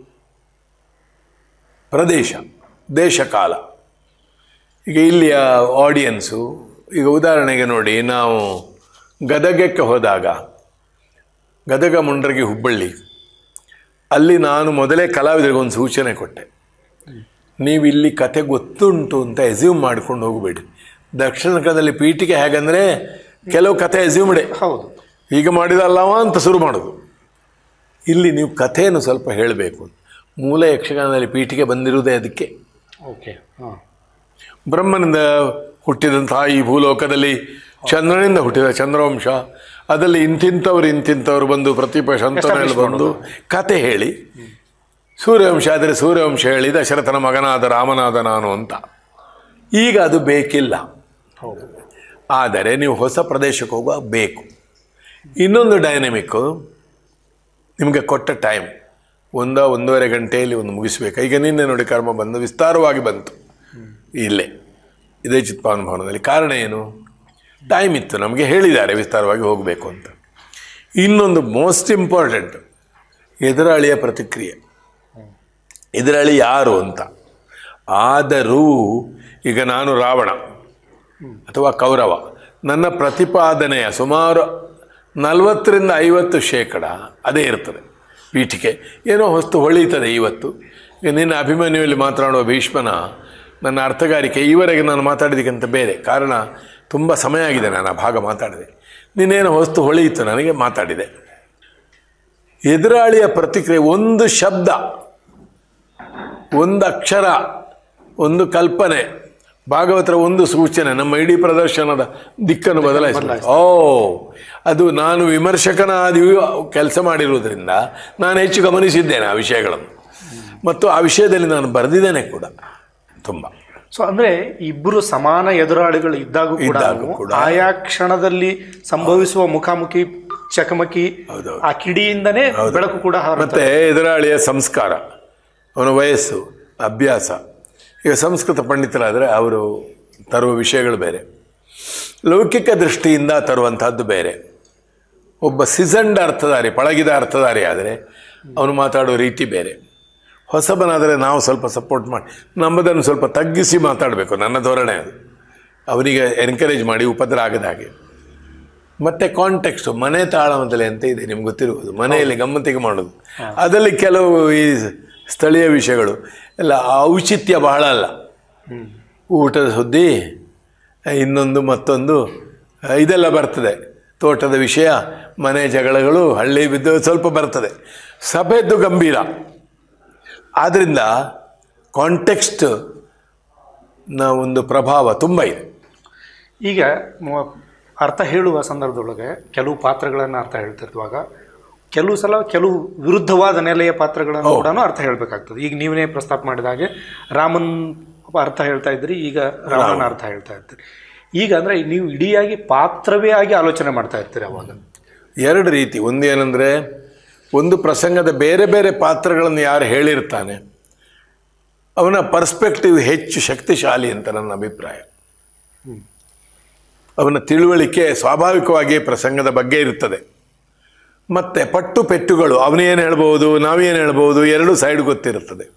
ಪ್ರದೇಶ, ದೇಶ, ಕಾಲ. ಈಗ ಇಲ್ಲಿಯ ಆಡಿಯನ್ಸು, ಈಗ ಉದಾಹರಣೆಗೆ ನೋಡಿ, ನಾವು ಗದಗಕ್ಕೆ ಹೋದಾಗ, ಗದಗ, ಮುಂಡ್ರಗಿ, ಹುಬ್ಬಳ್ಳಿ, ಅಲ್ಲಿ ನಾನು ಮೊದಲೇ ಕಲಾವಿದರಿಗೆ ಒಂದು ಸೂಚನೆ ಕೊಟ್ಟೆ. ನೀವು ಇಲ್ಲಿ ಕತೆ ಗೊತ್ತುಂಟು ಅಂತ ಎಸ್ಯೂಮ್ ಮಾಡ್ಕೊಂಡು ಹೋಗಬೇಡಿ. ದಕ್ಷಿಣ ಕನ್ನಡದಲ್ಲಿ ಪೀಠಿಕೆ ಹೇಗಂದರೆ ಕೆಲವು ಕತೆ ಎಸ್ಯೂಮ್ಡೆ, ಹೌದು ಈಗ ಮಾಡಿದಲ್ಲವ ಅಂತ ಶುರು ಮಾಡೋದು. ಇಲ್ಲಿ ನೀವು ಕಥೆಯನ್ನು ಸ್ವಲ್ಪ ಹೇಳಬೇಕು. ಮೂಲ ಯಕ್ಷಗಾನದಲ್ಲಿ ಪೀಠಿಕೆ ಬಂದಿರುವುದೇ ಅದಕ್ಕೆ. ಓಕೆ. ಬ್ರಹ್ಮನಿಂದ ಹುಟ್ಟಿದಂತಹ ಈ ಭೂಲೋಕದಲ್ಲಿ ಚಂದ್ರನಿಂದ ಹುಟ್ಟಿದ ಚಂದ್ರವಂಶ, ಅದರಲ್ಲಿ ಇಂತಿಂಥವ್ರು ಬಂದು ಪ್ರತಿಪ ಸಂತಾನದಲ್ಲಿ ಬಂದು ಕತೆ ಹೇಳಿ, ಸೂರ್ಯವಂಶ ಆದರೆ ಸೂರ್ಯವಂಶ ಹೇಳಿ ದಶರಥನ ಮಗನಾದ ರಾಮನಾದ ನಾನು ಅಂತ. ಈಗ ಅದು ಬೇಕಿಲ್ಲ. ಆದರೆ ನೀವು ಹೊಸ ಪ್ರದೇಶಕ್ಕೆ ಹೋಗುವಾಗ ಬೇಕು. ಇನ್ನೊಂದು ಡೈನಮಿಕ್ಕು, ನಿಮಗೆ ಕೊಟ್ಟ ಟೈಮ್ 1-1.5 ಗಂಟೆಯಲ್ಲಿ ಒಂದು ಮುಗಿಸ್ಬೇಕು. ಈಗ ನಿನ್ನೆ ನೋಡಿ ಕರ್ಮ ಬಂದು ವಿಸ್ತಾರವಾಗಿ ಬಂತು ಇದೇ ಚಿತ್ಪಾವನ ಭವನದಲ್ಲಿ. ಕಾರಣ ಏನು? ಟೈಮ್ ಇತ್ತು, ನಮಗೆ ಹೇಳಿದ್ದಾರೆ ವಿಸ್ತಾರವಾಗಿ ಹೋಗಬೇಕು ಅಂತ. ಇನ್ನೊಂದು ಮೋಸ್ಟ್ ಇಂಪಾರ್ಟೆಂಟ್, ಎದುರಾಳಿಯ ಪ್ರತಿಕ್ರಿಯೆ. ಎದುರಾಳಿ ಯಾರು ಅಂತ. ಆದರೂ ಈಗ ನಾನು ರಾವಣ ಅಥವಾ ಕೌರವ, ನನ್ನ ಪ್ರತಿಪಾದನೆಯ ಸುಮಾರು 40-50% ಅದೇ ಇರ್ತದೆ ಪೀಠಿಕೆ. ಏನೋ ಹೊಸ್ತು ಹೊಳೀತದೆ ಇವತ್ತು. ಈಗ ನಿನ್ನ ಅಭಿಮನ್ಯುವಲ್ಲಿ ಮಾತನಾಡುವ ಭೀಷ್ಮನ ನನ್ನ ಅರ್ಥಗಾರಿಕೆ ಈವರೆಗೆ ನಾನು ಮಾತಾಡಿದಕ್ಕಿಂತ ಬೇರೆ. ಕಾರಣ ತುಂಬ ಸಮಯ ಆಗಿದೆ, ನಾನು ಆ ಭಾಗ ಮಾತಾಡಿದೆ. ನೀನೇನೋ ಹೊಸ್ತು ಹೊಳೆಯಿತು, ನನಗೆ ಮಾತಾಡಿದೆ. ಎದುರಾಳಿಯ ಪ್ರತಿಕ್ರಿಯೆ, ಒಂದು ಶಬ್ದ, ಒಂದು ಅಕ್ಷರ, ಒಂದು ಕಲ್ಪನೆ, ಭಾಗವತರ ಒಂದು ಸೂಚನೆ ನಮ್ಮ ಇಡೀ ಪ್ರದರ್ಶನದ ದಿಕ್ಕನ್ನು ಬದಲಾಯಿಸ್ತದೆ. ಅದು ನಾನು ವಿಮರ್ಶಕನಾದಿ ಕೆಲಸ ಮಾಡಿರುವುದರಿಂದ ನಾನು ಹೆಚ್ಚು ಗಮನಿಸಿದ್ದೇನೆ ಆ ವಿಷಯಗಳನ್ನು, ಮತ್ತು ಆ ವಿಷಯದಲ್ಲಿ ನಾನು ಬರೆದಿದ್ದೇನೆ ಕೂಡ ತುಂಬ. ಸೊ ಅಂದರೆ ಇಬ್ಬರು ಸಮಾನ ಎದುರಾಳಿಗಳು ಇದ್ದಾಗ ಕೂಡ ಆಯಾ ಕ್ಷಣದಲ್ಲಿ ಸಂಭವಿಸುವ ಮುಖಾಮುಖಿ ಚಕಮಕಿ, ಆ ಕಿಡಿಯಿಂದನೇ ಬೆಳಕು ಕೂಡ. ಮತ್ತೆ ಎದುರಾಳಿಯ ಸಂಸ್ಕಾರ, ಅವನ ವಯಸ್ಸು, ಅಭ್ಯಾಸ. ಈಗ ಸಂಸ್ಕೃತ ಪಂಡಿತರಾದರೆ ಅವರು ತರುವ ವಿಷಯಗಳು ಬೇರೆ, ಲೌಕಿಕ ದೃಷ್ಟಿಯಿಂದ ತರುವಂತಹದ್ದು ಬೇರೆ. ಒಬ್ಬ ಸಿಸಂಡ್ ಅರ್ಥಧಾರಿ, ಪಳಗಿದ ಅರ್ಥಧಾರಿ ಆದರೆ ಅವನು ಮಾತಾಡೋ ರೀತಿ ಬೇರೆ. ಹೊಸಬನಾದರೆ ನಾವು ಸ್ವಲ್ಪ ಸಪೋರ್ಟ್ ಮಾಡಿ ನಮ್ಮದನ್ನು ಸ್ವಲ್ಪ ತಗ್ಗಿಸಿ ಮಾತಾಡಬೇಕು. ನನ್ನ ಧೋರಣೆ ಅದು. ಅವನಿಗೆ ಎನ್ಕರೇಜ್ ಮಾಡಿ ಉಪದ್ರ ಆಗದ ಹಾಗೆ. ಮತ್ತು ಕಾಂಟೆಕ್ಸ್ಟು, ಮನೆ ತಾಳಮದ್ದಲೆ ಅಂತ ಇದೆ, ನಿಮ್ಗೆ ಗೊತ್ತಿರುವುದು. ಮನೆಯಲ್ಲಿ ಗಮ್ಮತ್ತಿಗೆ ಮಾಡೋದು, ಅದರಲ್ಲಿ ಕೆಲವು ಈ ಸ್ಥಳೀಯ ವಿಷಯಗಳು ಎಲ್ಲ ಔಚಿತ್ಯ ಬಹಳ ಅಲ್ಲ. ಊಟದ ಸುದ್ದಿ, ಇನ್ನೊಂದು ಮತ್ತೊಂದು ಇದೆಲ್ಲ ಬರ್ತದೆ. ತೋಟದ ವಿಷಯ, ಮನೆ ಜಗಳಗಳು, ಹಳ್ಳಿ ಬಿದ್ದು ಸ್ವಲ್ಪ ಬರ್ತದೆ. ಸಭೆದ್ದು ಗಂಭೀರ. ಆದ್ದರಿಂದ ಕಾಂಟೆಕ್ಸ್ಟ್ ನ ಒಂದು ಪ್ರಭಾವ ತುಂಬ ಇದೆ. ಈಗ ಅರ್ಥ ಹೇಳುವ ಸಂದರ್ಭದೊಳಗೆ ಕೆಲವು ಪಾತ್ರಗಳನ್ನು ಅರ್ಥ ಹೇಳ್ತಿರುವಾಗ ಕೆಲವು ಸಲ ಕೆಲವು ವಿರುದ್ಧವಾದ ನೆಲೆಯ ಪಾತ್ರಗಳನ್ನು ಕೂಡ ಅರ್ಥ ಹೇಳಬೇಕಾಗ್ತದೆ. ಈಗ ನೀವೇ ಪ್ರಸ್ತಾಪ ಮಾಡಿದ ಹಾಗೆ ರಾಮನ್ ಅರ್ಥ ಹೇಳ್ತಾ ಇದ್ರಿ, ಈಗ ರಾಮನ ಅರ್ಥ ಹೇಳ್ತಾ ಇರ್ತೀರಿ. ಈಗ ಅಂದರೆ ನೀವು ಇಡಿಯಾಗಿ ಪಾತ್ರವೇ ಆಗಿ ಆಲೋಚನೆ ಮಾಡ್ತಾ ಇರ್ತೀರಿ. ಅವಾಗ ಎರಡು ರೀತಿ. ಒಂದು ಏನಂದರೆ, ಒಂದು ಪ್ರಸಂಗದ ಬೇರೆ ಬೇರೆ ಪಾತ್ರಗಳನ್ನು ಯಾರು ಹೇಳಿರ್ತಾನೆ ಅವನ ಪರ್ಸ್ಪೆಕ್ಟಿವ್ ಹೆಚ್ಚು ಶಕ್ತಿಶಾಲಿ ಅಂತ ನನ್ನ ಅಭಿಪ್ರಾಯ. ಅವನ ತಿಳುವಳಿಕೆ ಸ್ವಾಭಾವಿಕವಾಗಿ ಪ್ರಸಂಗದ ಬಗ್ಗೆ ಇರ್ತದೆ. ಮತ್ತು ಪಟ್ಟು ಪೆಟ್ಟುಗಳು, ಅವನೇನು ಹೇಳ್ಬೋದು ನಾವೇನು ಹೇಳ್ಬೋದು, ಎರಡೂ ಸೈಡ್ ಗೊತ್ತಿರುತ್ತದೆ.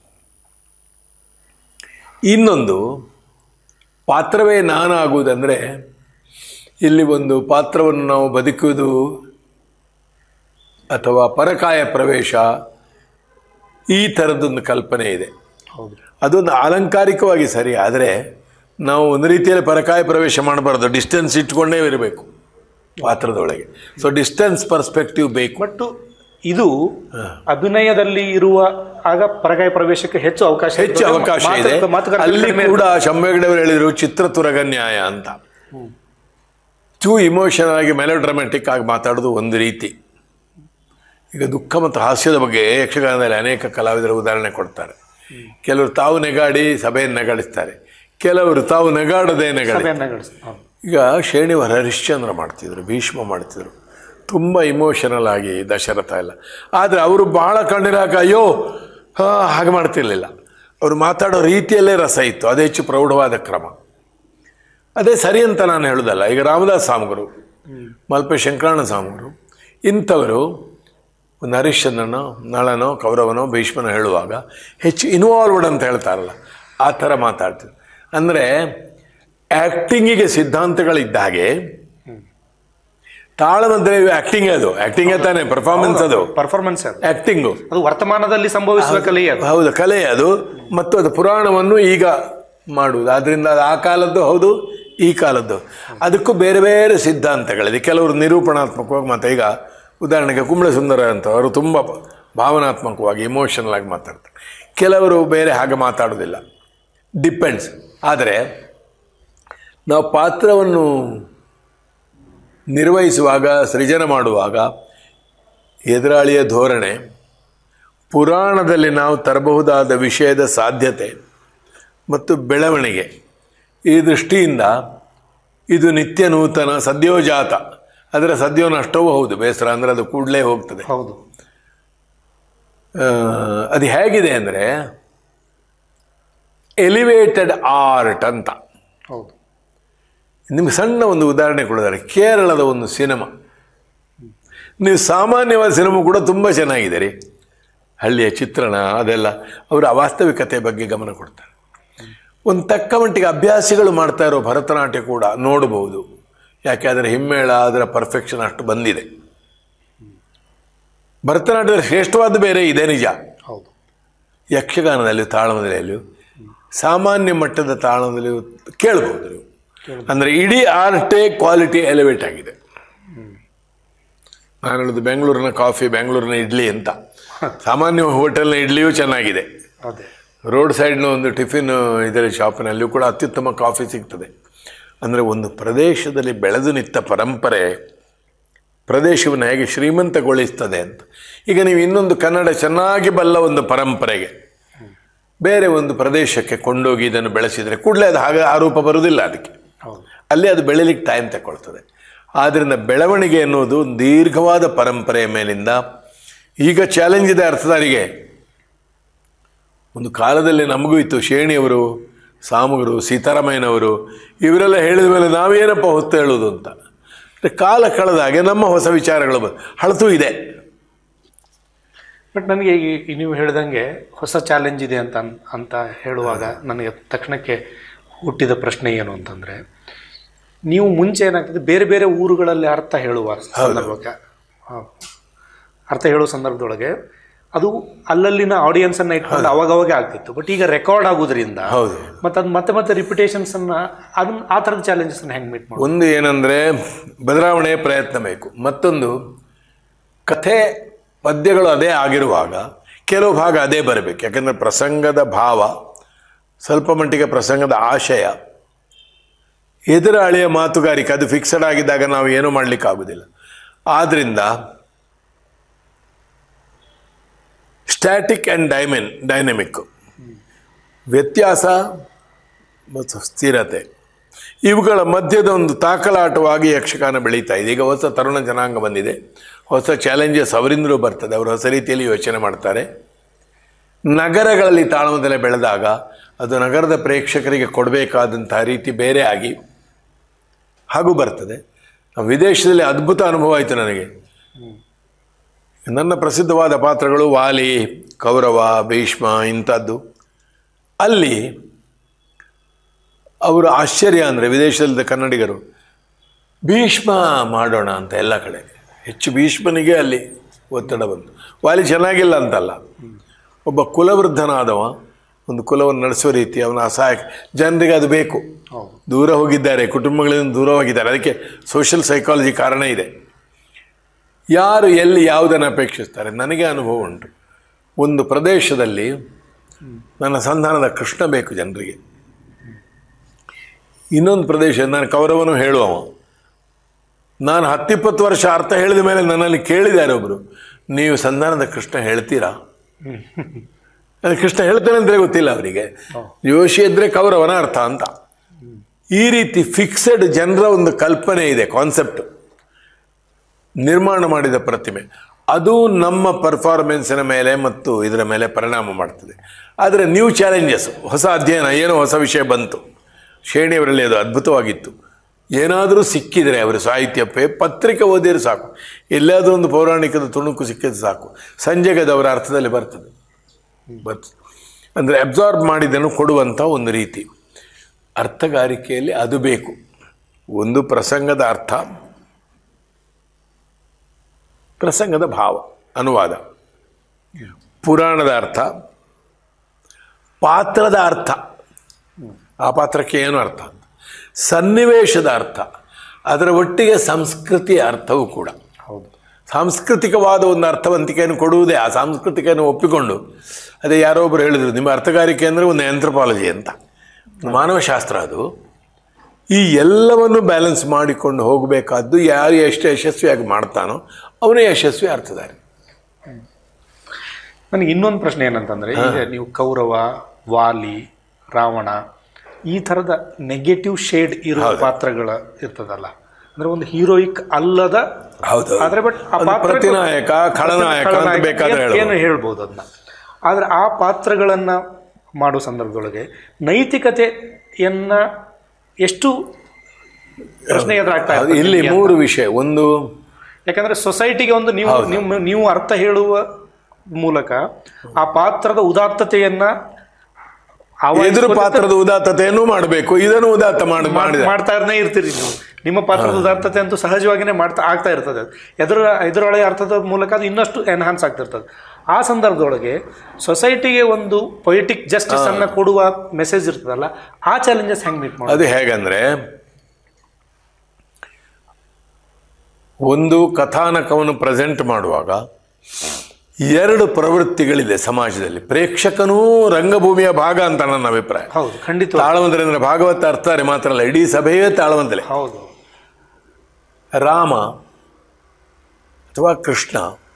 ಇನ್ನೊಂದು ಪಾತ್ರವೇ ನಾನಾಗುವುದಂದರೆ, ಇಲ್ಲಿ ಒಂದು ಪಾತ್ರವನ್ನು ನಾವು ಬದುಕುವುದು ಅಥವಾ ಪರಕಾಯ ಪ್ರವೇಶ, ಈ ಥರದ್ದೊಂದು ಕಲ್ಪನೆ ಇದೆ. ಹೌದು, ಅದೊಂದು ಅಲಂಕಾರಿಕವಾಗಿ ಸರಿ. ಆದರೆ ನಾವು ಒಂದು ರೀತಿಯಲ್ಲಿ ಪರಕಾಯ ಪ್ರವೇಶ ಮಾಡಬಾರ್ದು, ಡಿಸ್ಟೆನ್ಸ್ ಇಟ್ಕೊಂಡೇ ಇರಬೇಕು ಪಾತ್ರದೊಳಗೆ. ಸೊ ಡಿಸ್ಟೆನ್ಸ್ ಪರ್ಸ್ಪೆಕ್ಟಿವ್ ಬೇಕು. ಬಟ್ ಇದು ಅಭಿನಯದಲ್ಲಿ ಇರುವ ಆಗ ಪರಕಾಯ ಪ್ರವೇಶಕ್ಕೆ ಹೆಚ್ಚು ಅವಕಾಶ ಇದೆ. ಅಲ್ಲಿ ಕೂಡ ಶಂಭೆಗಡೆಯವರು ಹೇಳಿದರು ಚಿತ್ರತುರಗ ನ್ಯಾಯ ಅಂತ. ಟೂ ಇಮೋಷನಲ್ ಆಗಿ ಮೆಲೋಡ್ರಾಮ್ಯಾಟಿಕ್ ಆಗಿ ಮಾತಾಡೋದು ಒಂದು ರೀತಿ. ಈಗ ದುಃಖ ಮತ್ತು ಹಾಸ್ಯದ ಬಗ್ಗೆ ಯಕ್ಷಗಾನದಲ್ಲಿ ಅನೇಕ ಕಲಾವಿದರು ಉದಾಹರಣೆ ಕೊಡ್ತಾರೆ. ಕೆಲವರು ತಾವು ನೆಗಾಡಿ ಸಭೆಯನ್ನು ನೆಗಾಡಿಸ್ತಾರೆ, ಕೆಲವರು ತಾವು ನೆಗಾಡದೆ ನೆಗಾಡಿಸ್ತಾರೆ. ಈಗ ಶೇಣಿವರ ಹರಿಶ್ಚಂದ್ರ ಮಾಡ್ತಿದ್ರು, ಭೀಷ್ಮ ಮಾಡ್ತಿದ್ರು, ತುಂಬ ಇಮೋಷನಲ್ ಆಗಿ ದಶರಥ ಎಲ್ಲ. ಆದರೆ ಅವರು ಬಹಳ ಕಣ್ಣಿರಾಕ ಅಯ್ಯೋ ಹಾಗೆ ಮಾಡ್ತಿರ್ಲಿಲ್ಲ. ಅವರು ಮಾತಾಡೋ ರೀತಿಯಲ್ಲೇ ರಸ ಇತ್ತು, ಅದು ಹೆಚ್ಚು ಪ್ರೌಢವಾದ ಕ್ರಮ. ಅದೇ ಸರಿ ಅಂತ ನಾನು ಹೇಳೋದಲ್ಲ. ಈಗ ರಾಮದಾಸ್ ಸ್ವಾಮಿಗಳು, ಮಲ್ಪೆ ಶಂಕರಣ್ಣ ಸ್ವಾಮಿಗಳು, ಇಂಥವರು ಒಂದು ಹರಿಶ್ಚಂದ್ರನೋ ನಳನೋ ಕೌರವನೋ ಭೀಷ್ಮನೋ ಹೇಳುವಾಗ ಹೆಚ್ಚು ಇನ್ವಾಲ್ವ್ಡ್ ಅಂತ ಹೇಳ್ತಾರಲ್ಲ, ಆ ಥರ ಮಾತಾಡ್ತಿದ್ರು. ಅಂದರೆ ಆ್ಯಕ್ಟಿಂಗಿಗೆ ಸಿದ್ಧಾಂತಗಳಿದ್ದ ಹಾಗೆ ತಾಳಮಂದ್ರೆ ಆ್ಯಕ್ಟಿಂಗ್, ಅದು ಆ್ಯಕ್ಟಿಂಗೇ ತಾನೇ, ಪರ್ಫಾರ್ಮೆನ್ಸ್, ಅದು ಪರ್ಫಾರ್ಮೆನ್ಸ್, ಆ್ಯಕ್ಟಿಂಗು, ಅದು ವರ್ತಮಾನದಲ್ಲಿ ಸಂಭವಿಸುವ ಕಲೆ. ಹೌದು, ಕಲೆ ಅದು. ಮತ್ತು ಅದು ಪುರಾಣವನ್ನು ಈಗ ಮಾಡುವುದು. ಆದ್ದರಿಂದ ಅದು ಆ ಕಾಲದ್ದು ಹೌದು, ಈ ಕಾಲದ್ದು. ಅದಕ್ಕೂ ಬೇರೆ ಬೇರೆ ಸಿದ್ಧಾಂತಗಳಿದೆ. ಕೆಲವರು ನಿರೂಪಣಾತ್ಮಕವಾಗಿ ಮಾತ್ರ. ಈಗ ಉದಾಹರಣೆಗೆ ಕುಂಬಳ ಸುಂದರ ಅಂತ ಅವರು ತುಂಬ ಭಾವನಾತ್ಮಕವಾಗಿ ಇಮೋಷನಲ್ ಆಗಿ ಮಾತಾಡ್ತಾರೆ. ಕೆಲವರು ಬೇರೆ ಹಾಗೆ ಮಾತಾಡೋದಿಲ್ಲ. ಡಿಪೆಂಡ್ಸ್. ಆದರೆ ನಾವು ಪಾತ್ರವನ್ನು ನಿರ್ವಹಿಸುವಾಗ, ಸೃಜನೆ ಮಾಡುವಾಗ ಎದುರಾಳಿಯ ಧೋರಣೆ, ಪುರಾಣದಲ್ಲಿ ನಾವು ತರಬಹುದಾದ ವಿಷಯದ ಸಾಧ್ಯತೆ ಮತ್ತು ಬೆಳವಣಿಗೆ, ಈ ದೃಷ್ಟಿಯಿಂದ ಇದು ನಿತ್ಯ ನೂತನ ಸದ್ಯೋಜಾತ. ಅದರ ಸದ್ಯೋ ನಷ್ಟವೂ ಹೌದು. ಬೇಸರ ಅಂದರೆ ಅದು ಕೂಡಲೇ ಹೋಗ್ತದೆ. ಹೌದು. ಅದು ಹೇಗಿದೆ ಅಂದರೆ ಎಲಿವೇಟೆಡ್ ಆರ್ಟ್ ಅಂತ. ಹೌದು. ನಿಮ್ಗೆ ಸಣ್ಣ ಒಂದು ಉದಾಹರಣೆ ಕೊಡಿದ್ದಾರೆ. ಕೇರಳದ ಒಂದು ಸಿನಿಮಾ, ನೀವು ಸಾಮಾನ್ಯವಾದ ಸಿನಿಮಾ ಕೂಡ ತುಂಬ ಚೆನ್ನಾಗಿದೆ ರೀ. ಹಳ್ಳಿಯ ಚಿತ್ರಣ ಅದೆಲ್ಲ, ಅವರ ಅವಾಸ್ತವಿಕತೆ ಬಗ್ಗೆ ಗಮನ ಕೊಡ್ತಾರೆ. ಒಂದು ತಕ್ಕ ಮಟ್ಟಿಗೆ ಅಭ್ಯಾಸಿಗಳು ಮಾಡ್ತಾ ಇರೋ ಭರತನಾಟ್ಯ ಕೂಡ ನೋಡಬಹುದು. ಯಾಕೆ, ಅದರ ಹಿಮ್ಮೇಳ, ಅದರ ಪರ್ಫೆಕ್ಷನ್ ಅಷ್ಟು ಬಂದಿದೆ. ಭರತನಾಟ್ಯದಲ್ಲಿ ಶ್ರೇಷ್ಠವಾದ ಬೇರೆ ಇದೆ, ನಿಜ. ಹೌದು. ಯಕ್ಷಗಾನದಲ್ಲಿ ತಾಳಮದಲೆಯಲ್ಲಿಯೂ ಸಾಮಾನ್ಯ ಮಟ್ಟದ ತಾಳಮದಲೆಯೂ ಕೇಳಬಹುದು ನೀವು. ಅಂದರೆ ಇಡೀ ಆರ್ಟೇ ಕ್ವಾಲಿಟಿ ಎಲಿವೇಟ್ ಆಗಿದೆ. ನಾನು ಹೇಳೋದು ಬೆಂಗಳೂರಿನ ಕಾಫಿ, ಬೆಂಗಳೂರಿನ ಇಡ್ಲಿ ಅಂತ. ಸಾಮಾನ್ಯ ಹೋಟೆಲ್ನ ಇಡ್ಲಿಯೂ ಚೆನ್ನಾಗಿದೆ. ರೋಡ್ ಸೈಡ್ನ ಒಂದು ಟಿಫಿನ್ ಇದರ ಶಾಪಿನಲ್ಲಿಯೂ ಕೂಡ ಅತ್ಯುತ್ತಮ ಕಾಫಿ ಸಿಗ್ತದೆ. ಅಂದರೆ ಒಂದು ಪ್ರದೇಶದಲ್ಲಿ ಬೆಳೆದು ನಿಂತ ಪರಂಪರೆ ಪ್ರದೇಶವನ್ನು ಹೇಗೆ ಶ್ರೀಮಂತಗೊಳಿಸ್ತದೆ ಅಂತ. ಈಗ ನೀವು ಇನ್ನೊಂದು ಕನ್ನಡ ಚೆನ್ನಾಗಿ ಬಲ್ಲ ಒಂದು ಪರಂಪರೆಗೆ ಬೇರೆ ಒಂದು ಪ್ರದೇಶಕ್ಕೆ ಕೊಂಡೋಗಿ ಇದನ್ನು ಬೆಳೆಸಿದರೆ ಕೂಡಲೇ ಅದು ಹಾಗೆ ಆರೋಪ ಬರುವುದಿಲ್ಲ. ಅದಕ್ಕೆ ಅಲ್ಲಿ ಅದು ಬೆಳೀಲಿಕ್ಕೆ ಟೈಮ್ ತಗೊಳ್ತದೆ. ಆದ್ದರಿಂದ ಬೆಳವಣಿಗೆ ಎನ್ನುವುದು ದೀರ್ಘವಾದ ಪರಂಪರೆಯ ಮೇಲಿಂದ. ಈಗ ಚಾಲೆಂಜ್ ಇದೆ ಅರ್ಥಧಾರಿಗೆ. ಒಂದು ಕಾಲದಲ್ಲಿ ನಮಗೂ ಇತ್ತು, ಶೇಣಿಯವರು, ಸಾಮಗರು, ಸೀತಾರಾಮಯ್ಯನವರು ಇವರೆಲ್ಲ ಹೇಳಿದ ಮೇಲೆ ನಾವೇನಪ್ಪ ಹೊತ್ತು ಹೇಳೋದು ಅಂತ. ಕಾಲ ಕಳೆದ ಹಾಗೆ ನಮ್ಮ ಹೊಸ ವಿಚಾರಗಳು ಹಳತು ಇದೆ. ಬಟ್ ನನಗೆ ನೀವು ಹೇಳ್ದಂಗೆ ಹೊಸ ಚಾಲೆಂಜ್ ಇದೆ ಅಂತ ಹೇಳುವಾಗ ನನಗೆ ತಕ್ಷಣಕ್ಕೆ ಹುಟ್ಟಿದ ಪ್ರಶ್ನೆ ಏನು ಅಂತಂದರೆ, ನೀವು ಮುಂಚೆ ಏನಾಗ್ತದೆ ಬೇರೆ ಬೇರೆ ಊರುಗಳಲ್ಲಿ ಅರ್ಥ ಹೇಳುವ ಸಂದರ್ಭದೊಳಗೆ ಅದು ಅಲ್ಲಲ್ಲಿನ ಆಡಿಯನ್ಸನ್ನು ಇಟ್ಕೊಂಡು ಅವಾಗವಾಗೇ ಆಗ್ತಿತ್ತು. ಬಟ್ ಈಗ ರೆಕಾರ್ಡ್ ಆಗೋದ್ರಿಂದ ಮತ್ತು ಅದು ಮತ್ತೆ ಮತ್ತೆ ರಿಪಿಟೇಷನ್ಸನ್ನು ಅದನ್ನ ಆ ಥರದ ಚಾಲೆಂಜಸ್ನ ಹೆಂಗೆ ಮೀಟ್ ಮಾಡಿ, ಒಂದು ಏನಂದರೆ ಬದಲಾವಣೆಯ ಪ್ರಯತ್ನ ಬೇಕು. ಮತ್ತೊಂದು ಕಥೆ ಪದ್ಯಗಳು ಅದೇ ಆಗಿರುವಾಗ ಕೆಲವು ಭಾಗ ಅದೇ ಬರಬೇಕು. ಯಾಕಂದರೆ ಪ್ರಸಂಗದ ಭಾವ, ಸ್ವಲ್ಪ ಮಟ್ಟಿಗೆ ಪ್ರಸಂಗದ ಆಶಯ, ಎದುರಾಳಿಯ ಮಾತುಗಾರಿಕೆ ಅದು ಫಿಕ್ಸಡ್ ಆಗಿದ್ದಾಗ ನಾವು ಏನೂ ಮಾಡಲಿಕ್ಕಾಗೋದಿಲ್ಲ. ಆದ್ದರಿಂದ ಸ್ಟ್ಯಾಟಿಕ್ ಆ್ಯಂಡ್ ಡೈನಮಿಕ್ ವ್ಯತ್ಯಾಸ ಮತ್ತು ಸ್ಥಿರತೆ ಇವುಗಳ ಮಧ್ಯದ ಒಂದು ತಾಕಲಾಟವಾಗಿ ಯಕ್ಷಗಾನ ಬೆಳೀತಾ ಇದೆ. ಈಗ ಹೊಸ ತರುಣ ಜನಾಂಗ ಬಂದಿದೆ, ಹೊಸ ಚಾಲೆಂಜಸ್ ಅವರಿಂದಲೂ ಬರ್ತದೆ, ಅವರು ಹೊಸ ರೀತಿಯಲ್ಲಿ ಯೋಚನೆ ಮಾಡ್ತಾರೆ. ನಗರಗಳಲ್ಲಿ ತಾಳಮದ್ದಲೆ ಬೆಳೆದಾಗ ಅದು ನಗರದ ಪ್ರೇಕ್ಷಕರಿಗೆ ಕೊಡಬೇಕಾದಂಥ ರೀತಿ ಬೇರೆ ಆಗಿ ಹಾಗೂ ಬರ್ತದೆ. ವಿದೇಶದಲ್ಲಿ ಅದ್ಭುತ ಅನುಭವ ಆಯಿತು ನನಗೆ. ನನ್ನ ಪ್ರಸಿದ್ಧವಾದ ಪಾತ್ರಗಳು ವಾಲಿ, ಕೌರವ, ಭೀಷ್ಮ ಇಂಥದ್ದು. ಅಲ್ಲಿ ಅವರು ಆಶ್ಚರ್ಯ ಅಂದರೆ ವಿದೇಶದಲ್ಲಿದ್ದ ಕನ್ನಡಿಗರು ಭೀಷ್ಮ ಮಾಡೋಣ ಅಂತ ಎಲ್ಲ ಕಡೆ ಹೆಚ್ಚು ಭೀಷ್ಮನಿಗೆ ಅಲ್ಲಿ ಒತ್ತಡ ಬಂತು. ವಾಲಿ ಚೆನ್ನಾಗಿಲ್ಲ ಅಂತಲ್ಲ, ಒಬ್ಬ ಕುಲವೃದ್ಧನಾದವ ಒಂದು ಕುಲವನ್ನು ನಡೆಸುವ ರೀತಿ ಅವನ ಅಸಹಾಯಕ ಜನರಿಗೆ ಅದು ಬೇಕು. ದೂರ ಹೋಗಿದ್ದಾರೆ, ಕುಟುಂಬಗಳಿಂದ ದೂರ ಹೋಗಿದ್ದಾರೆ, ಅದಕ್ಕೆ ಸೋಷಿಯಲ್ ಸೈಕಾಲಜಿ ಕಾರಣ ಇದೆ. ಯಾರು ಎಲ್ಲಿ ಯಾವುದನ್ನು ಅಪೇಕ್ಷಿಸ್ತಾರೆ. ನನಗೆ ಅನುಭವ ಉಂಟು. ಒಂದು ಪ್ರದೇಶದಲ್ಲಿ ನನ್ನ ಸಂಧಾನದ ಕೃಷ್ಣ ಬೇಕು ಜನರಿಗೆ, ಇನ್ನೊಂದು ಪ್ರದೇಶ ನಾನು ಕೌರವನು ಹೇಳುವವ. ನಾನು 10-20 ವರ್ಷ ಅರ್ಥ ಹೇಳಿದ ಮೇಲೆ ನನ್ನಲ್ಲಿ ಕೇಳಿದ್ದಾರೆ ಒಬ್ಬರು, ನೀವು ಸಂಧಾನದ ಕೃಷ್ಣ ಹೇಳ್ತೀರಾ? ಅದು ಕೃಷ್ಣ ಹೇಳ್ತಾನೆ ಅಂದರೆ ಗೊತ್ತಿಲ್ಲ ಅವರಿಗೆ. ಜೋಶಿ ಇದ್ದರೆ ಕೌರವನ ಅರ್ಥ ಅಂತ. ಈ ರೀತಿ ಫಿಕ್ಸೆಡ್ ಜನರ ಒಂದು ಕಲ್ಪನೆ ಇದೆ, ಕಾನ್ಸೆಪ್ಟ್ ನಿರ್ಮಾಣ ಮಾಡಿದ ಪ್ರತಿಮೆ. ಅದು ನಮ್ಮ ಪರ್ಫಾರ್ಮೆನ್ಸಿನ ಮೇಲೆ ಮತ್ತು ಇದರ ಮೇಲೆ ಪರಿಣಾಮ ಮಾಡ್ತದೆ. ಆದರೆ ನ್ಯೂ ಚಾಲೆಂಜಸ್, ಹೊಸ ಅಧ್ಯಯನ, ಏನೋ ಹೊಸ ವಿಷಯ ಬಂತು. ಶೇಣಿಯವರಲ್ಲಿ ಅದು ಅದ್ಭುತವಾಗಿತ್ತು. ಏನಾದರೂ ಸಿಕ್ಕಿದರೆ ಅವರು ಸಾಹಿತ್ಯ ಪತ್ರಿಕೆ ಓದಿದ್ರೆ ಸಾಕು, ಎಲ್ಲಾದರೂ ಒಂದು ಪೌರಾಣಿಕದ ತುಣುಕು ಸಿಕ್ಕಿದ್ರೆ ಸಾಕು, ಸಂಜೆಗೆ ಅದವರ ಅರ್ಥದಲ್ಲಿ ಬರ್ತದೆ. ಅಂದರೆ ಅಬ್ಸಾರ್ಬ್ ಮಾಡಿದ್ದನ್ನು ಕೊಡುವಂಥ ಒಂದು ರೀತಿ ಅರ್ಥಗಾರಿಕೆಯಲ್ಲಿ ಅದು ಬೇಕು. ಒಂದು ಪ್ರಸಂಗದ ಅರ್ಥ, ಪ್ರಸಂಗದ ಭಾವ, ಅನುವಾದ, ಪುರಾಣದ ಅರ್ಥ, ಪಾತ್ರದ ಅರ್ಥ, ಆ ಪಾತ್ರಕ್ಕೆ ಏನು ಅರ್ಥ, ಸನ್ನಿವೇಶದ ಅರ್ಥ, ಅದರ ಒಟ್ಟಿಗೆ ಸಂಸ್ಕೃತಿಯ ಅರ್ಥವೂ ಕೂಡ. ಹೌದು, ಸಾಂಸ್ಕೃತಿಕವಾದ ಒಂದು ಅರ್ಥವಂತಿಕೆಯನ್ನು ಕೊಡುವುದೇ, ಆ ಸಾಂಸ್ಕೃತಿಕೆಯನ್ನು ಒಪ್ಪಿಕೊಂಡು. ಅದೇ ಯಾರೋ ಒಬ್ಬರು ಹೇಳಿದರು, ನಿಮ್ಮ ಅರ್ಥಗಾರಿಕೆ ಅಂದರೆ ಒಂದು ಆಂಥ್ರೋಪಾಲಜಿ ಅಂತ, ಮಾನವಶಾಸ್ತ್ರ ಅದು. ಈ ಎಲ್ಲವನ್ನು ಬ್ಯಾಲೆನ್ಸ್ ಮಾಡಿಕೊಂಡು ಹೋಗಬೇಕಾದ್ದು ಯಾರು ಎಷ್ಟು ಯಶಸ್ವಿಯಾಗಿ ಮಾಡ್ತಾನೋ ಅವನೇ ಯಶಸ್ವಿ ಅರ್ಥಧಾರಿ. ನನಗೆ ಇನ್ನೊಂದು ಪ್ರಶ್ನೆ ಏನಂತಂದರೆ, ಈಗ ನೀವು ಕೌರವ, ವಾಲಿ, ರಾವಣ ಈ ಥರದ ನೆಗೆಟಿವ್ ಶೇಡ್ ಇರೋ ಪಾತ್ರಗಳ ಇರ್ತದಲ್ಲ, ಅಂದರೆ ಒಂದು ಹೀರೋಯಿಕ್ ಅಲ್ಲದ, ಹೌದು, ಆದರೆ ಬಟ್ ಪ್ರತಿನಾಯಕ, ಖಳನಾಯಕ ಏನು ಹೇಳ್ಬೋದು ಅದನ್ನ. ಆದರೆ ಆ ಪಾತ್ರಗಳನ್ನು ಮಾಡೋ ಸಂದರ್ಭದೊಳಗೆ ನೈತಿಕತೆಯನ್ನ ಎಷ್ಟು ಪ್ರಶ್ನೆ ಎದುರಾಗ್ತಾ ಇದೆ. ಇಲ್ಲಿ 3 ವಿಷಯ. ಒಂದು, ಯಾಕಂದ್ರೆ ಸೊಸೈಟಿಗೆ ಒಂದು ನೀವು ಅರ್ಥ ಹೇಳುವ ಮೂಲಕ ಆ ಪಾತ್ರದ ಉದಾತ್ತತೆಯನ್ನ, ಎದುರು ಪಾತ್ರದ ಉದಾತ್ತತೆಯನ್ನು ಮಾಡಬೇಕು. ಇದನ್ನು ಉದಾತ್ತ ಮಾಡ್ತಾನೆ ಇರ್ತೀರಿ ನೀವು. ನಿಮ್ಮ ಪಾತ್ರದ ಉದಾತ್ತತೆ ಅಂತೂ ಸಹಜವಾಗಿಯೇ ಆಗ್ತಾ ಇರ್ತದೆ. ಎದುರೊಳಗೆ ಅರ್ಥದ ಮೂಲಕ ಅದು ಇನ್ನಷ್ಟು ಎನ್ಹಾನ್ಸ್ ಆಗ್ತಿರ್ತದೆ. ಆ ಸಂದರ್ಭದೊಳಗೆ ಸೊಸೈಟಿಗೆ ಒಂದು ಪೊಯಿಟಿಕ್ ಜಸ್ಟಿಸ್ ಅನ್ನ ಕೊಡುವ ಮೆಸೇಜ್ ಇರ್ತದಲ್ಲ, ಆ ಚಾಲೆಂಜಸ್ ಹೆಂಗೆ ಮೀಟ್ ಮಾಡೋದು? ಅದು ಹೇಗಂದ್ರೆ, ಒಂದು ಕಥಾನಕವನ್ನು ಪ್ರೆಸೆಂಟ್ ಮಾಡುವಾಗ 2 ಪ್ರವೃತ್ತಿಗಳಿದೆ ಸಮಾಜದಲ್ಲಿ. ಪ್ರೇಕ್ಷಕನೂ ರಂಗಭೂಮಿಯ ಭಾಗ ಅಂತ ನನ್ನ ಅಭಿಪ್ರಾಯ. ಹೌದು, ಖಂಡಿತ. ತಾಳಮಂದ್ರೆ ಅಂದ್ರೆ ಭಾಗವತ ಅರ್ಥಾರೆ ಮಾತ್ರ ಅಲ್ಲ, ಇಡೀ ಸಭೆಯೇ ತಾಳಮಂದಲೆ. ಹೌದು. ರಾಮ ಅಥವಾ ಕೃಷ್ಣ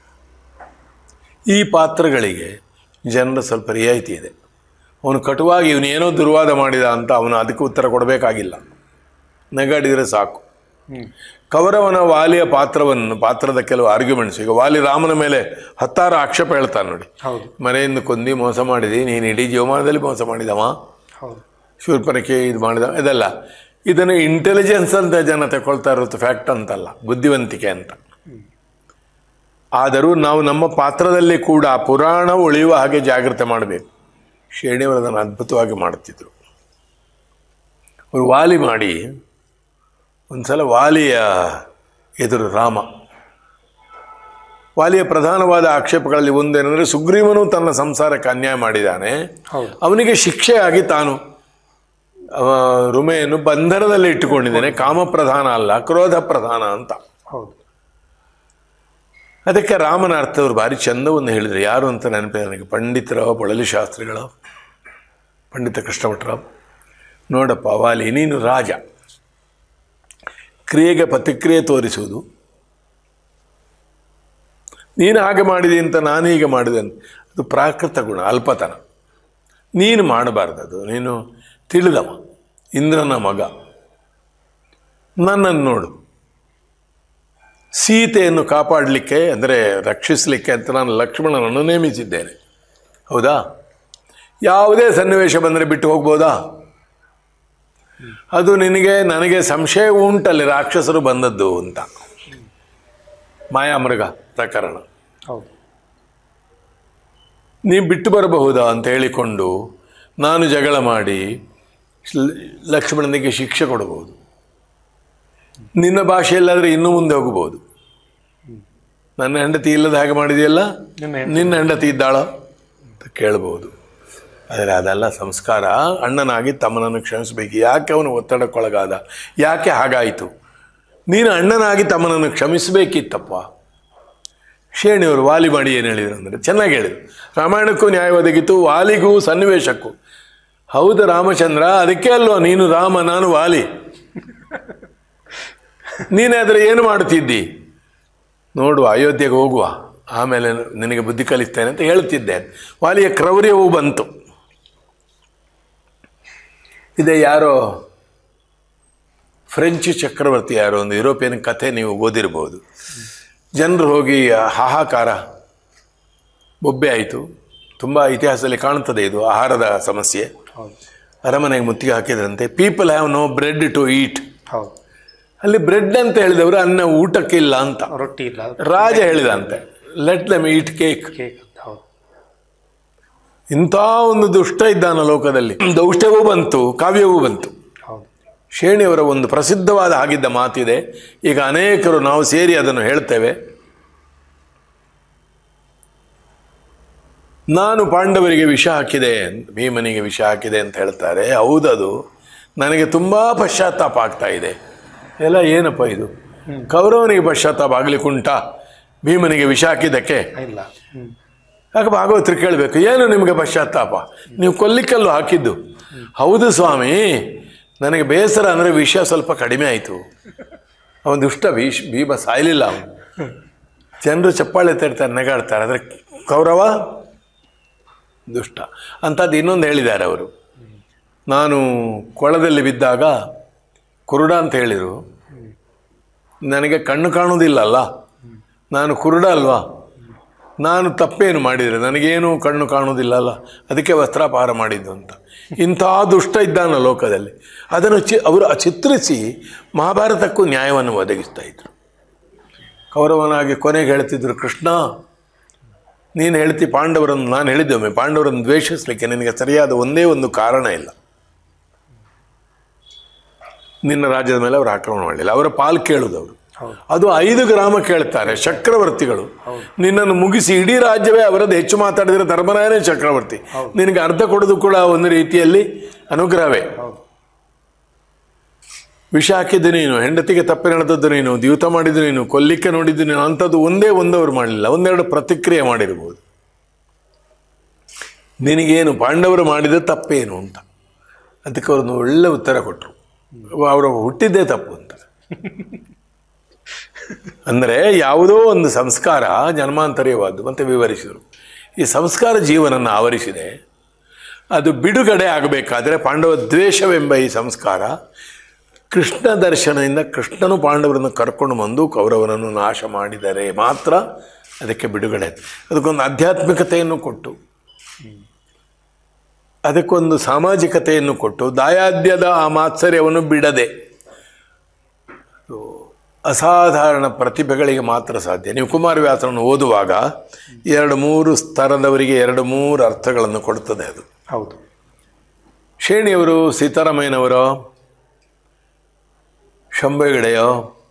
ಈ ಪಾತ್ರಗಳಿಗೆ ಜನರ ಸ್ವಲ್ಪ ರಿಯಾಯಿತಿ ಇದೆ. ಅವನು ಕಟುವಾಗಿ ಇವನು ಏನೋ ದುರ್ವಾದ ಮಾಡಿದ ಅಂತ ಅವನು ಅದಕ್ಕೆ ಉತ್ತರ ಕೊಡಬೇಕಾಗಿಲ್ಲ, ನಗಾಡಿದರೆ ಸಾಕು. ಕೌರವನ ವಾಲಿಯ ಪಾತ್ರದ ಕೆಲವು ಆರ್ಗ್ಯುಮೆಂಟ್ಸ್, ಈಗ ವಾಲಿ ರಾಮನ ಮೇಲೆ 10 ಆಕ್ಷೇಪ ಹೇಳ್ತಾನೆ ನೋಡಿ. ಮನೆಯಿಂದ ಕೊಂದಿ ಮೋಸ ಮಾಡಿದಿ, ನೀನು ಇಡೀ ಜೀವಮಾನದಲ್ಲಿ ಮೋಸ ಮಾಡಿದವ, ಶೂರ್ಪನಖೆ ಇದು ಮಾಡಿದ, ಇದೆಲ್ಲ. ಇದನ್ನು ಇಂಟೆಲಿಜೆನ್ಸ್ ಅಂತ ಜನ ತಗೊಳ್ತಾ ಇರೋದು ಫ್ಯಾಕ್ಟ್ ಅಂತಲ್ಲ, ಬುದ್ಧಿವಂತಿಕೆ ಅಂತ. ಆದರೂ ನಾವು ನಮ್ಮ ಪಾತ್ರದಲ್ಲಿ ಕೂಡ ಪುರಾಣ ಉಳಿಯುವ ಹಾಗೆ ಜಾಗ್ರತೆ ಮಾಡಬೇಕು. ಶೇಣಿಯವರು ಅದನ್ನು ಅದ್ಭುತವಾಗಿ ಮಾಡುತ್ತಿದ್ದರು. ಅವರು ವಾಲಿ ಮಾಡಿ ಒಂದು ಸಲ ವಾಲಿಯ ಎದುರು ರಾಮ, ವಾಲಿಯ ಪ್ರಧಾನವಾದ ಆಕ್ಷೇಪಗಳಲ್ಲಿ ಒಂದೇನೆಂದರೆ, ಸುಗ್ರೀವನು ತನ್ನ ಸಂಸಾರಕ್ಕೆ ಅನ್ಯಾಯ ಮಾಡಿದ್ದಾನೆ, ಅವನಿಗೆ ಶಿಕ್ಷೆಯಾಗಿ ತಾನು ರುಮೆಯನ್ನು ಬಂಧನದಲ್ಲಿ ಇಟ್ಟುಕೊಂಡಿದ್ದೇನೆ, ಕಾಮ ಪ್ರಧಾನ ಅಲ್ಲ ಕ್ರೋಧ ಪ್ರಧಾನ ಅಂತ. ಅದಕ್ಕೆ ರಾಮನ ಅರ್ಥವ್ರು ಭಾರಿ ಚಂದವನ್ನು ಹೇಳಿದರು. ಯಾರು ಅಂತ ನೆನಪಿದೆ ನನಗೆ, ಪಂಡಿತರಾವ್ ಬಳಲಿ ಶಾಸ್ತ್ರಿಗಳ ಪಂಡಿತ ಕೃಷ್ಣಭಟ್ರಾವ್. ನೋಡಪ್ಪ ವಾಲಿ, ನೀನು ರಾಜ, ಕ್ರಿಯೆಗೆ ಪ್ರತಿಕ್ರಿಯೆ ತೋರಿಸುವುದು, ನೀನು ಹಾಗೆ ಮಾಡಿದೆ ಅಂತ ನಾನು ಹೀಗೆ ಮಾಡಿದೆ ಅಂತ ಅದು ಪ್ರಾಕೃತ ಗುಣ, ಅಲ್ಪತನ. ನೀನು ಮಾಡಬಾರ್ದದು. ನೀನು ತಿಳಿದವ, ಇಂದ್ರನ ಮಗ. ನನ್ನನ್ನು ನೋಡು, ಸೀತೆಯನ್ನು ಕಾಪಾಡಲಿಕ್ಕೆ ಅಂದರೆ ರಕ್ಷಿಸಲಿಕ್ಕೆ ಅಂತ ನಾನು ಲಕ್ಷ್ಮಣನನ್ನು ನೇಮಿಸಿದ್ದೇನೆ, ಹೌದಾ? ಯಾವುದೇ ಸನ್ನಿವೇಶ ಬಂದರೆ ಬಿಟ್ಟು ಹೋಗ್ಬೋದಾ? ಅದು ನನಗೆ ಸಂಶಯ ಉಂಟಲ್ಲಿ ರಾಕ್ಷಸರು ಬಂದದ್ದು ಅಂತ. ಮಾಯಾಮೃಗ ಪ್ರಕರಣ, ಹೌದು. ನೀ ಬಿಟ್ಟು ಬರಬಹುದಾ ಅಂತ ಹೇಳಿಕೊಂಡು ನಾನು ಜಗಳ ಮಾಡಿ ಲಕ್ಷ್ಮಣನಿಗೆ ಶಿಕ್ಷೆ ಕೊಡಬಹುದು. ನಿನ್ನ ಭಾಷೆಯಲ್ಲಾದರೆ ಇನ್ನೂ ಮುಂದೆ ಹೋಗಬಹುದು. ನನ್ನ ಹೆಂಡತಿ ಇಲ್ಲದ ಹಾಗೆ ಮಾಡಿದೆಯಲ್ಲ, ನಿನ್ನ ಹೆಂಡತಿ ಇದ್ದಾಳ ಅಂತ ಕೇಳಬಹುದು. ಆದರೆ ಅದೆಲ್ಲ ಸಂಸ್ಕಾರ. ಅಣ್ಣನಾಗಿ ತಮ್ಮನನ್ನು ಕ್ಷಮಿಸಬೇಕು. ಯಾಕೆ ಅವನು ಒತ್ತಡಕ್ಕೊಳಗಾದ? ಯಾಕೆ ಹಾಗಾಯಿತು? ನೀನು ಅಣ್ಣನಾಗಿ ತಮ್ಮನನ್ನು ಕ್ಷಮಿಸಬೇಕಿತ್ತಪ್ಪ. ಶೇಣಿಯವರು ವಾಲಿ ಮಾಡಿ ಏನು ಹೇಳಿದರು ಅಂದರೆ ಚೆನ್ನಾಗಿ ಹೇಳಿದರು. ರಾಮಾಯಣಕ್ಕೂ ನ್ಯಾಯ ಒದಗಿತು, ವಾಲಿಗೂ ಸನ್ನಿವೇಶಕ್ಕೂ. ಹೌದು ರಾಮಚಂದ್ರ, ಅದಕ್ಕೆ ಅಲ್ವಾ ನೀನು ರಾಮ, ನಾನು ವಾಲಿ. ನೀನಾದರೆ ಏನು ಮಾಡುತ್ತಿದ್ದಿ? ನೋಡುವ, ಅಯೋಧ್ಯೆಗೆ ಹೋಗುವ, ಆಮೇಲೆ ನಿನಗೆ ಬುದ್ಧಿ ಕಲಿಸ್ತೇನೆ ಅಂತ ಹೇಳ್ತಿದ್ದೇನೆ. ವಾಲಿಯ ಕ್ರೌರ್ಯವೂ ಬಂತು. ಇದೇ ಯಾರೋ ಫ್ರೆಂಚ್ ಚಕ್ರವರ್ತಿ, ಯಾರೋ ಒಂದು ಯುರೋಪಿಯನ್ ಕಥೆ ನೀವು ಓದಿರ್ಬೋದು. ಜನರು ಹೋಗಿ ಹಾಹಾಕಾರ, ಬೊಬ್ಬೆ ಆಯಿತು. ತುಂಬ ಇತಿಹಾಸದಲ್ಲಿ ಕಾಣ್ತದೆ ಇದು ಆಹಾರದ ಸಮಸ್ಯೆ. ಅರಮನೆಗೆ ಮುತ್ತಿಗೆ ಹಾಕಿದ್ರಂತೆ. People have no bread to eat. ಅಲ್ಲಿ ಬ್ರೆಡ್ ಅಂತ ಹೇಳಿದವರು ಅನ್ನ ಊಟಕ್ಕಿಲ್ಲ ಅಂತ, ರೊಟ್ಟಿ ಇಲ್ಲ. ರಾಜ ಹೇಳಿದಂತೆ, ಲೆಟ್ ದೆಮ್ ಈಟ್ ಕೇಕ್. ಇಂಥ ಒಂದು ದುಷ್ಟ ಇದ್ದಾನ ಲೋಕದಲ್ಲಿ. ದೌಷ್ಟ್ಯವೂ ಬಂತು, ಕಾವ್ಯವೂ ಬಂತು. ಶೇಣಿಯವರ ಒಂದು ಪ್ರಸಿದ್ಧವಾದ ಆಗಿದ್ದ ಮಾತಿದೆ, ಈಗ ಅನೇಕರು ನಾವು ಸೇರಿ ಅದನ್ನು ಹೇಳ್ತೇವೆ. ನಾನು ಪಾಂಡವರಿಗೆ ವಿಷ ಹಾಕಿದೆ, ಭೀಮನಿಗೆ ವಿಷ ಹಾಕಿದೆ ಅಂತ ಹೇಳ್ತಾರೆ. ಹೌದದು, ನನಗೆ ತುಂಬ ಪಶ್ಚಾತ್ತಾಪ ಆಗ್ತಾ ಇದೆ. ಎಲ್ಲ ಏನಪ್ಪ ಇದು? ಕೌರವನಿಗೆ ಪಶ್ಚಾತ್ತಾಪ ಆಗ್ಲಿಕ್ಕುಂಟಾ ಭೀಮನಿಗೆ ವಿಷ ಹಾಕಿದ್ದಕ್ಕೆ? ಇಲ್ಲ. ಯಾಕೆ ಭಾಗವತರು ಕೇಳಬೇಕು, ಏನು ನಿಮಗೆ ಪಶ್ಚಾತ್ತಾಪ? ನೀವು ಕೊಲ್ಲಿಕ್ಕಲ್ಲು ಹಾಕಿದ್ದು. ಹೌದು ಸ್ವಾಮಿ, ನನಗೆ ಬೇಸರ ಅಂದರೆ ವಿಷ ಸ್ವಲ್ಪ ಕಡಿಮೆ ಆಯಿತು. ಅವನು ದುಷ್ಟ, ಭೀಮ ಸಾಯಲಿಲ್ಲ. ಅವನು ಜನರು ಚಪ್ಪಾಳೆ ತರ್ತಾರೆ, ನೆಗಾಡ್ತಾರೆ. ಅಂದರೆ ಕೌರವ ದುಷ್ಟ ಅಂಥದ್ದು. ಇನ್ನೊಂದು ಹೇಳಿದ್ದಾರೆ ಅವರು, ನಾನು ಕೊಳದಲ್ಲಿ ಬಿದ್ದಾಗ ಕುರುಡ ಅಂತ ಹೇಳಿದರು. ನನಗೆ ಕಣ್ಣು ಕಾಣುವುದಿಲ್ಲಲ್ಲ, ನಾನು ಕುರುಡ ಅಲ್ವಾ? ನಾನು ತಪ್ಪೇನು ಮಾಡಿದರೆ? ನನಗೇನು ಕಣ್ಣು ಕಾಣುವುದಿಲ್ಲಲ್ಲ, ಅದಕ್ಕೆ ವಸ್ತ್ರಾಪಹಾರ ಮಾಡಿದ್ದು ಅಂತ. ಇಂಥ ದುಷ್ಟ ಇದ್ದಾನ ಲೋಕದಲ್ಲಿ. ಅದನ್ನು ಅವರು ಚಿತ್ರಿಸಿ ಮಹಾಭಾರತಕ್ಕೂ ನ್ಯಾಯವನ್ನು ಒದಗಿಸ್ತಾ ಇದ್ರು. ಕೌರವನಾಗಿ ಕೊನೆಗೆ ಹೇಳ್ತಿದ್ರು, ಕೃಷ್ಣ ನೀನು ಹೇಳ್ತಿ ಪಾಂಡವರನ್ನು, ನಾನು ಹೇಳಿದ್ದೊಮ್ಮೆ ಪಾಂಡವರನ್ನು ದ್ವೇಷಿಸಲಿಕ್ಕೆ ನಿನಗೆ ಸರಿಯಾದ ಒಂದೇ ಒಂದು ಕಾರಣ ಇಲ್ಲ. ನಿನ್ನ ರಾಜ್ಯದ ಮೇಲೆ ಅವರು ಆಕ್ರಮಣ ಮಾಡಲಿಲ್ಲ, ಅವರ ಪಾಲು ಕೇಳುವುದವರು. ಅದು 5 ಗ್ರಾಮ ಕೇಳ್ತಾರೆ ಚಕ್ರವರ್ತಿಗಳು. ನಿನ್ನನ್ನು ಮುಗಿಸಿ ಇಡೀ ರಾಜ್ಯವೇ ಅವರದ್ದು. ಹೆಚ್ಚು ಮಾತಾಡಿದರೆ ಧರ್ಮರಾಯನೇ ಚಕ್ರವರ್ತಿ. ನಿನಗೆ ಅರ್ಧ ಕೊಡೋದು ಕೂಡ ಒಂದು ರೀತಿಯಲ್ಲಿ ಅನುಗ್ರಹವೇ. ವಿಷ ಹಾಕಿದ್ದು ನೀನು, ಹೆಂಡತಿಗೆ ತಪ್ಪು ನಡೆದದ್ದು ನೀನು, ದ್ಯೂತ ಮಾಡಿದ್ದು ನೀನು, ಕೊಲ್ಲಿಕ್ಕೆ ನೋಡಿದ್ದು ನೀನು. ಅಂಥದ್ದು ಒಂದೇ ಅವರು ಮಾಡಲಿಲ್ಲ, ಒಂದೆರಡು ಪ್ರತಿಕ್ರಿಯೆ ಮಾಡಿರ್ಬೋದು. ನಿನಗೇನು ಪಾಂಡವರು ಮಾಡಿದ ತಪ್ಪೇನು ಅಂತ. ಅದಕ್ಕೆ ಅವ್ರನ್ನು ಒಳ್ಳೆ ಉತ್ತರ ಕೊಟ್ಟರು. ಅವರು ಹುಟ್ಟಿದ್ದೇ ತಪ್ಪು ಅಂತ. ಅಂದರೆ ಯಾವುದೋ ಒಂದು ಸಂಸ್ಕಾರ ಜನ್ಮಾಂತರ್ಯವಾದ್ದು ಅಂತ ವಿವರಿಸಿದರು. ಈ ಸಂಸ್ಕಾರ ಜೀವನನ್ನು ಆವರಿಸಿದೆ. ಅದು ಬಿಡುಗಡೆ ಆಗಬೇಕಾದರೆ ಪಾಂಡವ ದ್ವೇಷವೆಂಬ ಈ ಸಂಸ್ಕಾರ ಕೃಷ್ಣ ದರ್ಶನದಿಂದ ಕೃಷ್ಣನು ಪಾಂಡವರನ್ನು ಕರ್ಕೊಂಡು ಬಂದು ಕೌರವನನ್ನು ನಾಶ ಮಾಡಿದರೆ ಮಾತ್ರ ಅದಕ್ಕೆ ಬಿಡುಗಡೆ. ಅದಕ್ಕೊಂದು ಆಧ್ಯಾತ್ಮಿಕತೆಯನ್ನು ಕೊಟ್ಟು, ಅದಕ್ಕೊಂದು ಸಾಮಾಜಿಕತೆಯನ್ನು ಕೊಟ್ಟು, ದಾಯಾದ್ಯದ ಆ ಮಾತ್ಸರ್ಯವನ್ನು ಬಿಡದೆ ಅಸಾಧಾರಣ ಪ್ರತಿಭೆಗಳಿಗೆ ಮಾತ್ರ ಸಾಧ್ಯ. ನೀವು ಕುಮಾರವ್ಯಾಸರನ್ನು ಓದುವಾಗ 2-3 ಸ್ತರದವರಿಗೆ 2-3 ಅರ್ಥಗಳನ್ನು ಕೊಡ್ತದೆ ಅದು. ಹೌದು. ಶೇಣಿಯವರು, ಸೀತಾರಾಮಯ್ಯನವರೋ, ಶಂಭೆಗಡೆಯೋ,